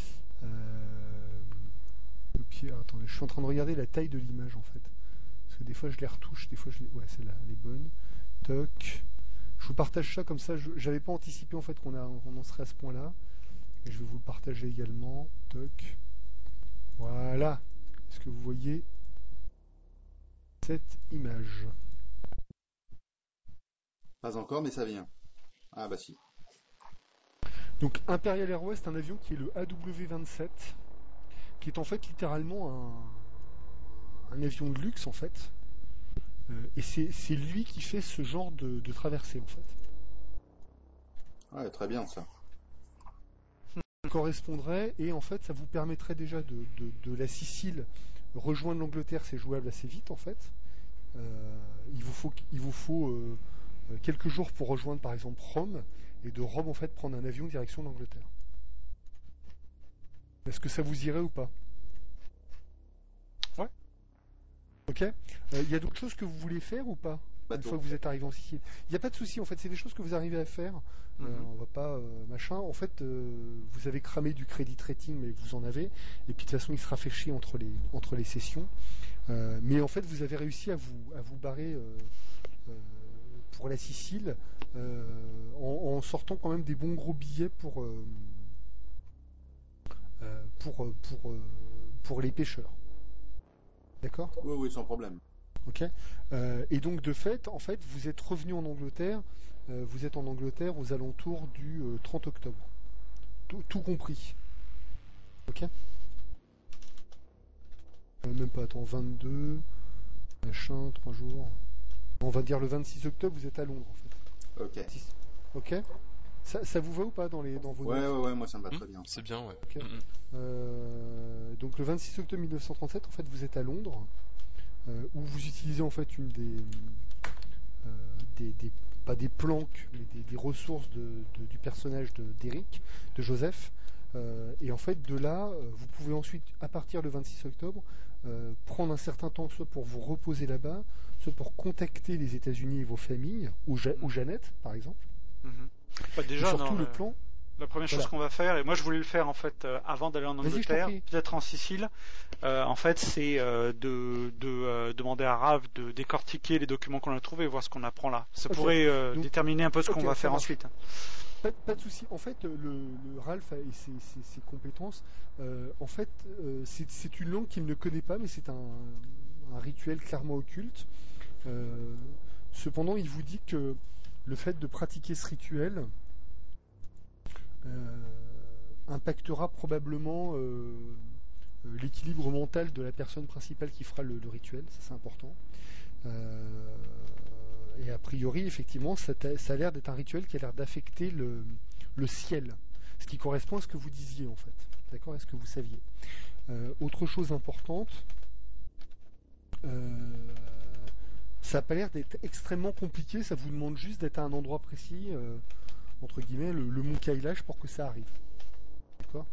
Attendez, je suis en train de regarder la taille de l'image en fait. Parce que des fois je les retouche, des fois ouais, celle-là, elle est bonne. Toc. Je vous partage ça comme ça, j'avais pas anticipé en fait qu'on en serait à ce point-là. Et je vais vous le partager également. Toc. Voilà. Est-ce que vous voyez cette image? Pas encore, mais ça vient. Ah bah si. Donc Imperial Airways, c'est un avion qui est le AW27, qui est en fait littéralement un avion de luxe en fait. Et c'est lui qui fait ce genre de traversée en fait. Ouais, très bien ça. Ça correspondrait et en fait ça vous permettrait déjà de la Sicile rejoindre l'Angleterre, c'est jouable assez vite en fait. Il vous faut quelques jours pour rejoindre par exemple Rome et de Rome en fait prendre un avion direction l'Angleterre. Est-ce que ça vous irait ou pas? Ouais. Ok. Il y a d'autres choses que vous voulez faire ou pas? Une fois que vous êtes arrivé en Sicile. Il n'y a pas de souci en fait, c'est des choses que vous arrivez à faire. On va pas machin. En fait, vous avez cramé du credit rating, mais vous en avez. Et puis de toute façon, il sera fait chier entre les sessions. Mais en fait, vous avez réussi à vous barrer pour la Sicile en sortant quand même des bons gros billets pour les pêcheurs. D'accord ? Oui, sans problème. Ok. Et donc de fait, en fait, vous êtes revenu en Angleterre. Vous êtes en Angleterre aux alentours du 30 octobre. Tout compris. Ok. Même pas. Attends, 22, machin, 3 jours. On va dire le 26 octobre. Vous êtes à Londres en fait. Ok. Ok. Ça vous va ou pas dans vos notes? Ouais, moi ça me va très bien. C'est bien, ouais. Okay. Donc le 26 octobre 1937, en fait, vous êtes à Londres, où vous utilisez en fait une pas des planques, mais des ressources du personnage d'Eric, de Joseph. Et en fait, de là, vous pouvez ensuite, à partir du 26 octobre, prendre un certain temps, soit pour vous reposer là-bas, soit pour contacter les États-Unis et vos familles, ou Jeannette, par exemple. Déjà, surtout le plan. La première chose qu'on va faire, et moi je voulais le faire en fait avant d'aller en Angleterre, peut-être en Sicile, en fait c'est de demander à Ralph de décortiquer les documents qu'on a trouvés et voir ce qu'on apprend là. Ça pourrait déterminer un peu ce qu'on va faire ensuite. Pas de souci. En fait, le Ralph et ses compétences, en fait, c'est une langue qu'il ne connaît pas, mais c'est un rituel clairement occulte. Cependant, il vous dit que le fait de pratiquer ce rituel impactera probablement l'équilibre mental de la personne principale qui fera le rituel, ça c'est important. Et a priori, effectivement, ça a l'air d'être un rituel qui a l'air d'affecter le ciel, ce qui correspond à ce que vous disiez en fait, d'accord, à ce que vous saviez. Autre chose importante, ça n'a pas l'air d'être extrêmement compliqué, ça vous demande juste d'être à un endroit précis, entre guillemets, le mont Kailash pour que ça arrive. D'accord.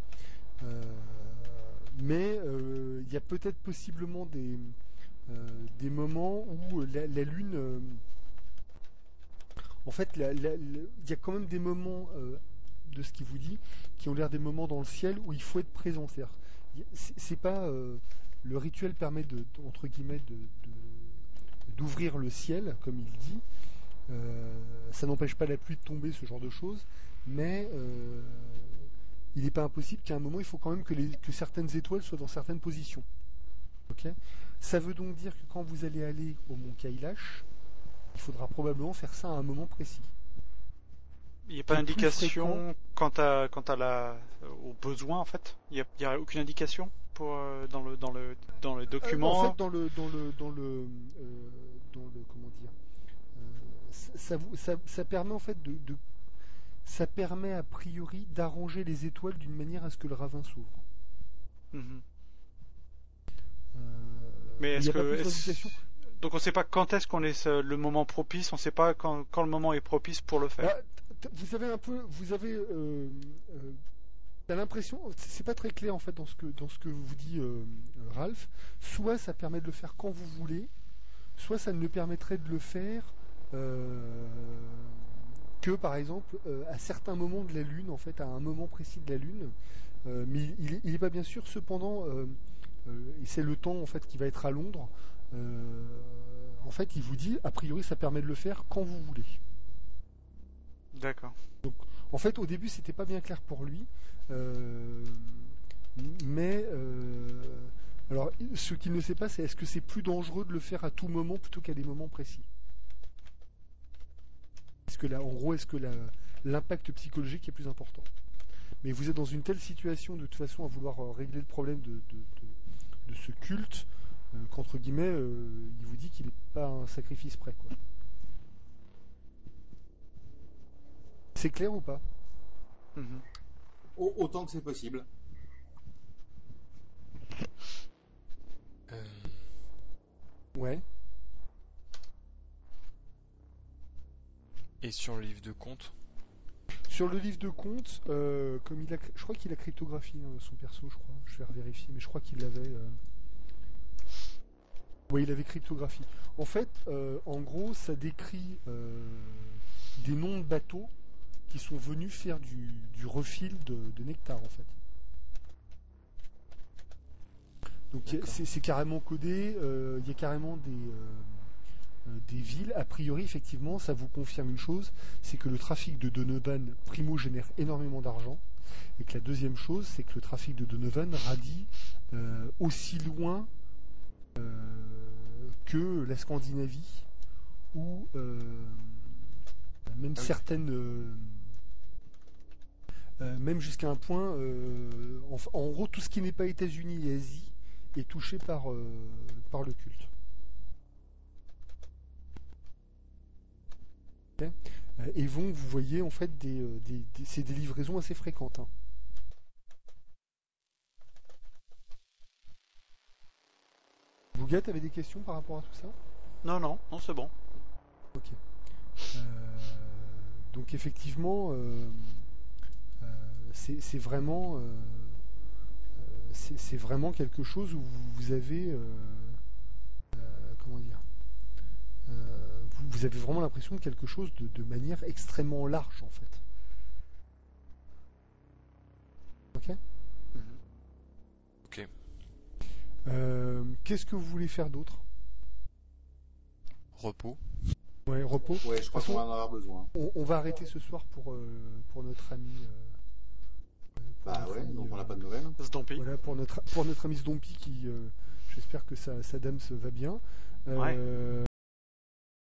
Mais il y a peut-être possiblement des moments où la Lune... en fait, il y a quand même des moments de ce qu'il vous dit qui ont l'air des moments dans le ciel où il faut être présent. C'est pas... le rituel permet entre guillemets d'ouvrir le ciel, comme il dit. Ça n'empêche pas la pluie de tomber, ce genre de choses, mais il n'est pas impossible qu'à un moment il faut quand même que certaines étoiles soient dans certaines positions. Okay. Ça veut donc dire que quand vous allez aller au mont Kailash, il faudra probablement faire ça à un moment précis. Il n'y a pas d'indication quant au besoin en fait. Il n'y a aucune indication pour dans le document. En fait, dans le comment dire, ça permet en fait ça permet a priori d'arranger les étoiles d'une manière à ce que le ravin s'ouvre. Mais donc on ne sait pas quand est-ce qu'on est le moment propice, on ne sait pas quand le moment est propice pour le faire. T'as l'impression, c'est pas très clair en fait dans ce que vous dit Ralph. Soit ça permet de le faire quand vous voulez, soit ça ne permettrait de le faire que par exemple à certains moments de la Lune, en fait à un moment précis de la Lune. Mais il est pas bien sûr. Cependant, et c'est le temps en fait qui va être à Londres. En fait, il vous dit a priori ça permet de le faire quand vous voulez. D'accord. Donc, en fait, au début, c'était pas bien clair pour lui, mais alors, ce qu'il ne sait pas, c'est est-ce que c'est plus dangereux de le faire à tout moment plutôt qu'à des moments précis. Est-ce que l'impact psychologique est plus important. Mais vous êtes dans une telle situation de toute façon à vouloir régler le problème de ce culte qu'entre guillemets, il vous dit qu'il n'est pas un sacrifice prêt, quoi. C'est clair ou pas? Autant que c'est possible. Ouais. Et sur le livre de compte? Sur le livre de compte, comme je crois qu'il a cryptographié son perso, je crois. Je vais revérifier, mais je crois qu'il l'avait. Oui, il avait cryptographie. En fait, en gros, ça décrit des noms de bateaux qui sont venus faire du refil de nectar, en fait. Donc c'est carrément codé, il y a carrément des villes. A priori, effectivement, ça vous confirme une chose, c'est que le trafic de Donovan, primo, génère énormément d'argent, et que la deuxième chose, c'est que le trafic de Donovan radie aussi loin que la Scandinavie, ou même certaines... même jusqu'à un point, en gros, tout ce qui n'est pas États-Unis et Asie est touché par le culte. Okay. Et vous voyez en fait c'est des livraisons assez fréquentes. Hein. Bougat, t'avais des questions par rapport à tout ça ? Non, c'est bon. Ok. Donc effectivement, c'est vraiment quelque chose où vous avez comment dire, vous avez vraiment l'impression de quelque chose de manière extrêmement large en fait. Ok. Ok. Qu'est-ce que vous voulez faire d'autre ? Repos. Ouais, repos. Ouais, je crois qu'on va en avoir besoin. On va arrêter ce soir pour notre ami. Donc on n'a pas de nouvelles. Sdompy. Voilà, pour notre ami Sdompy qui, j'espère que sa dame se va bien. Ouais.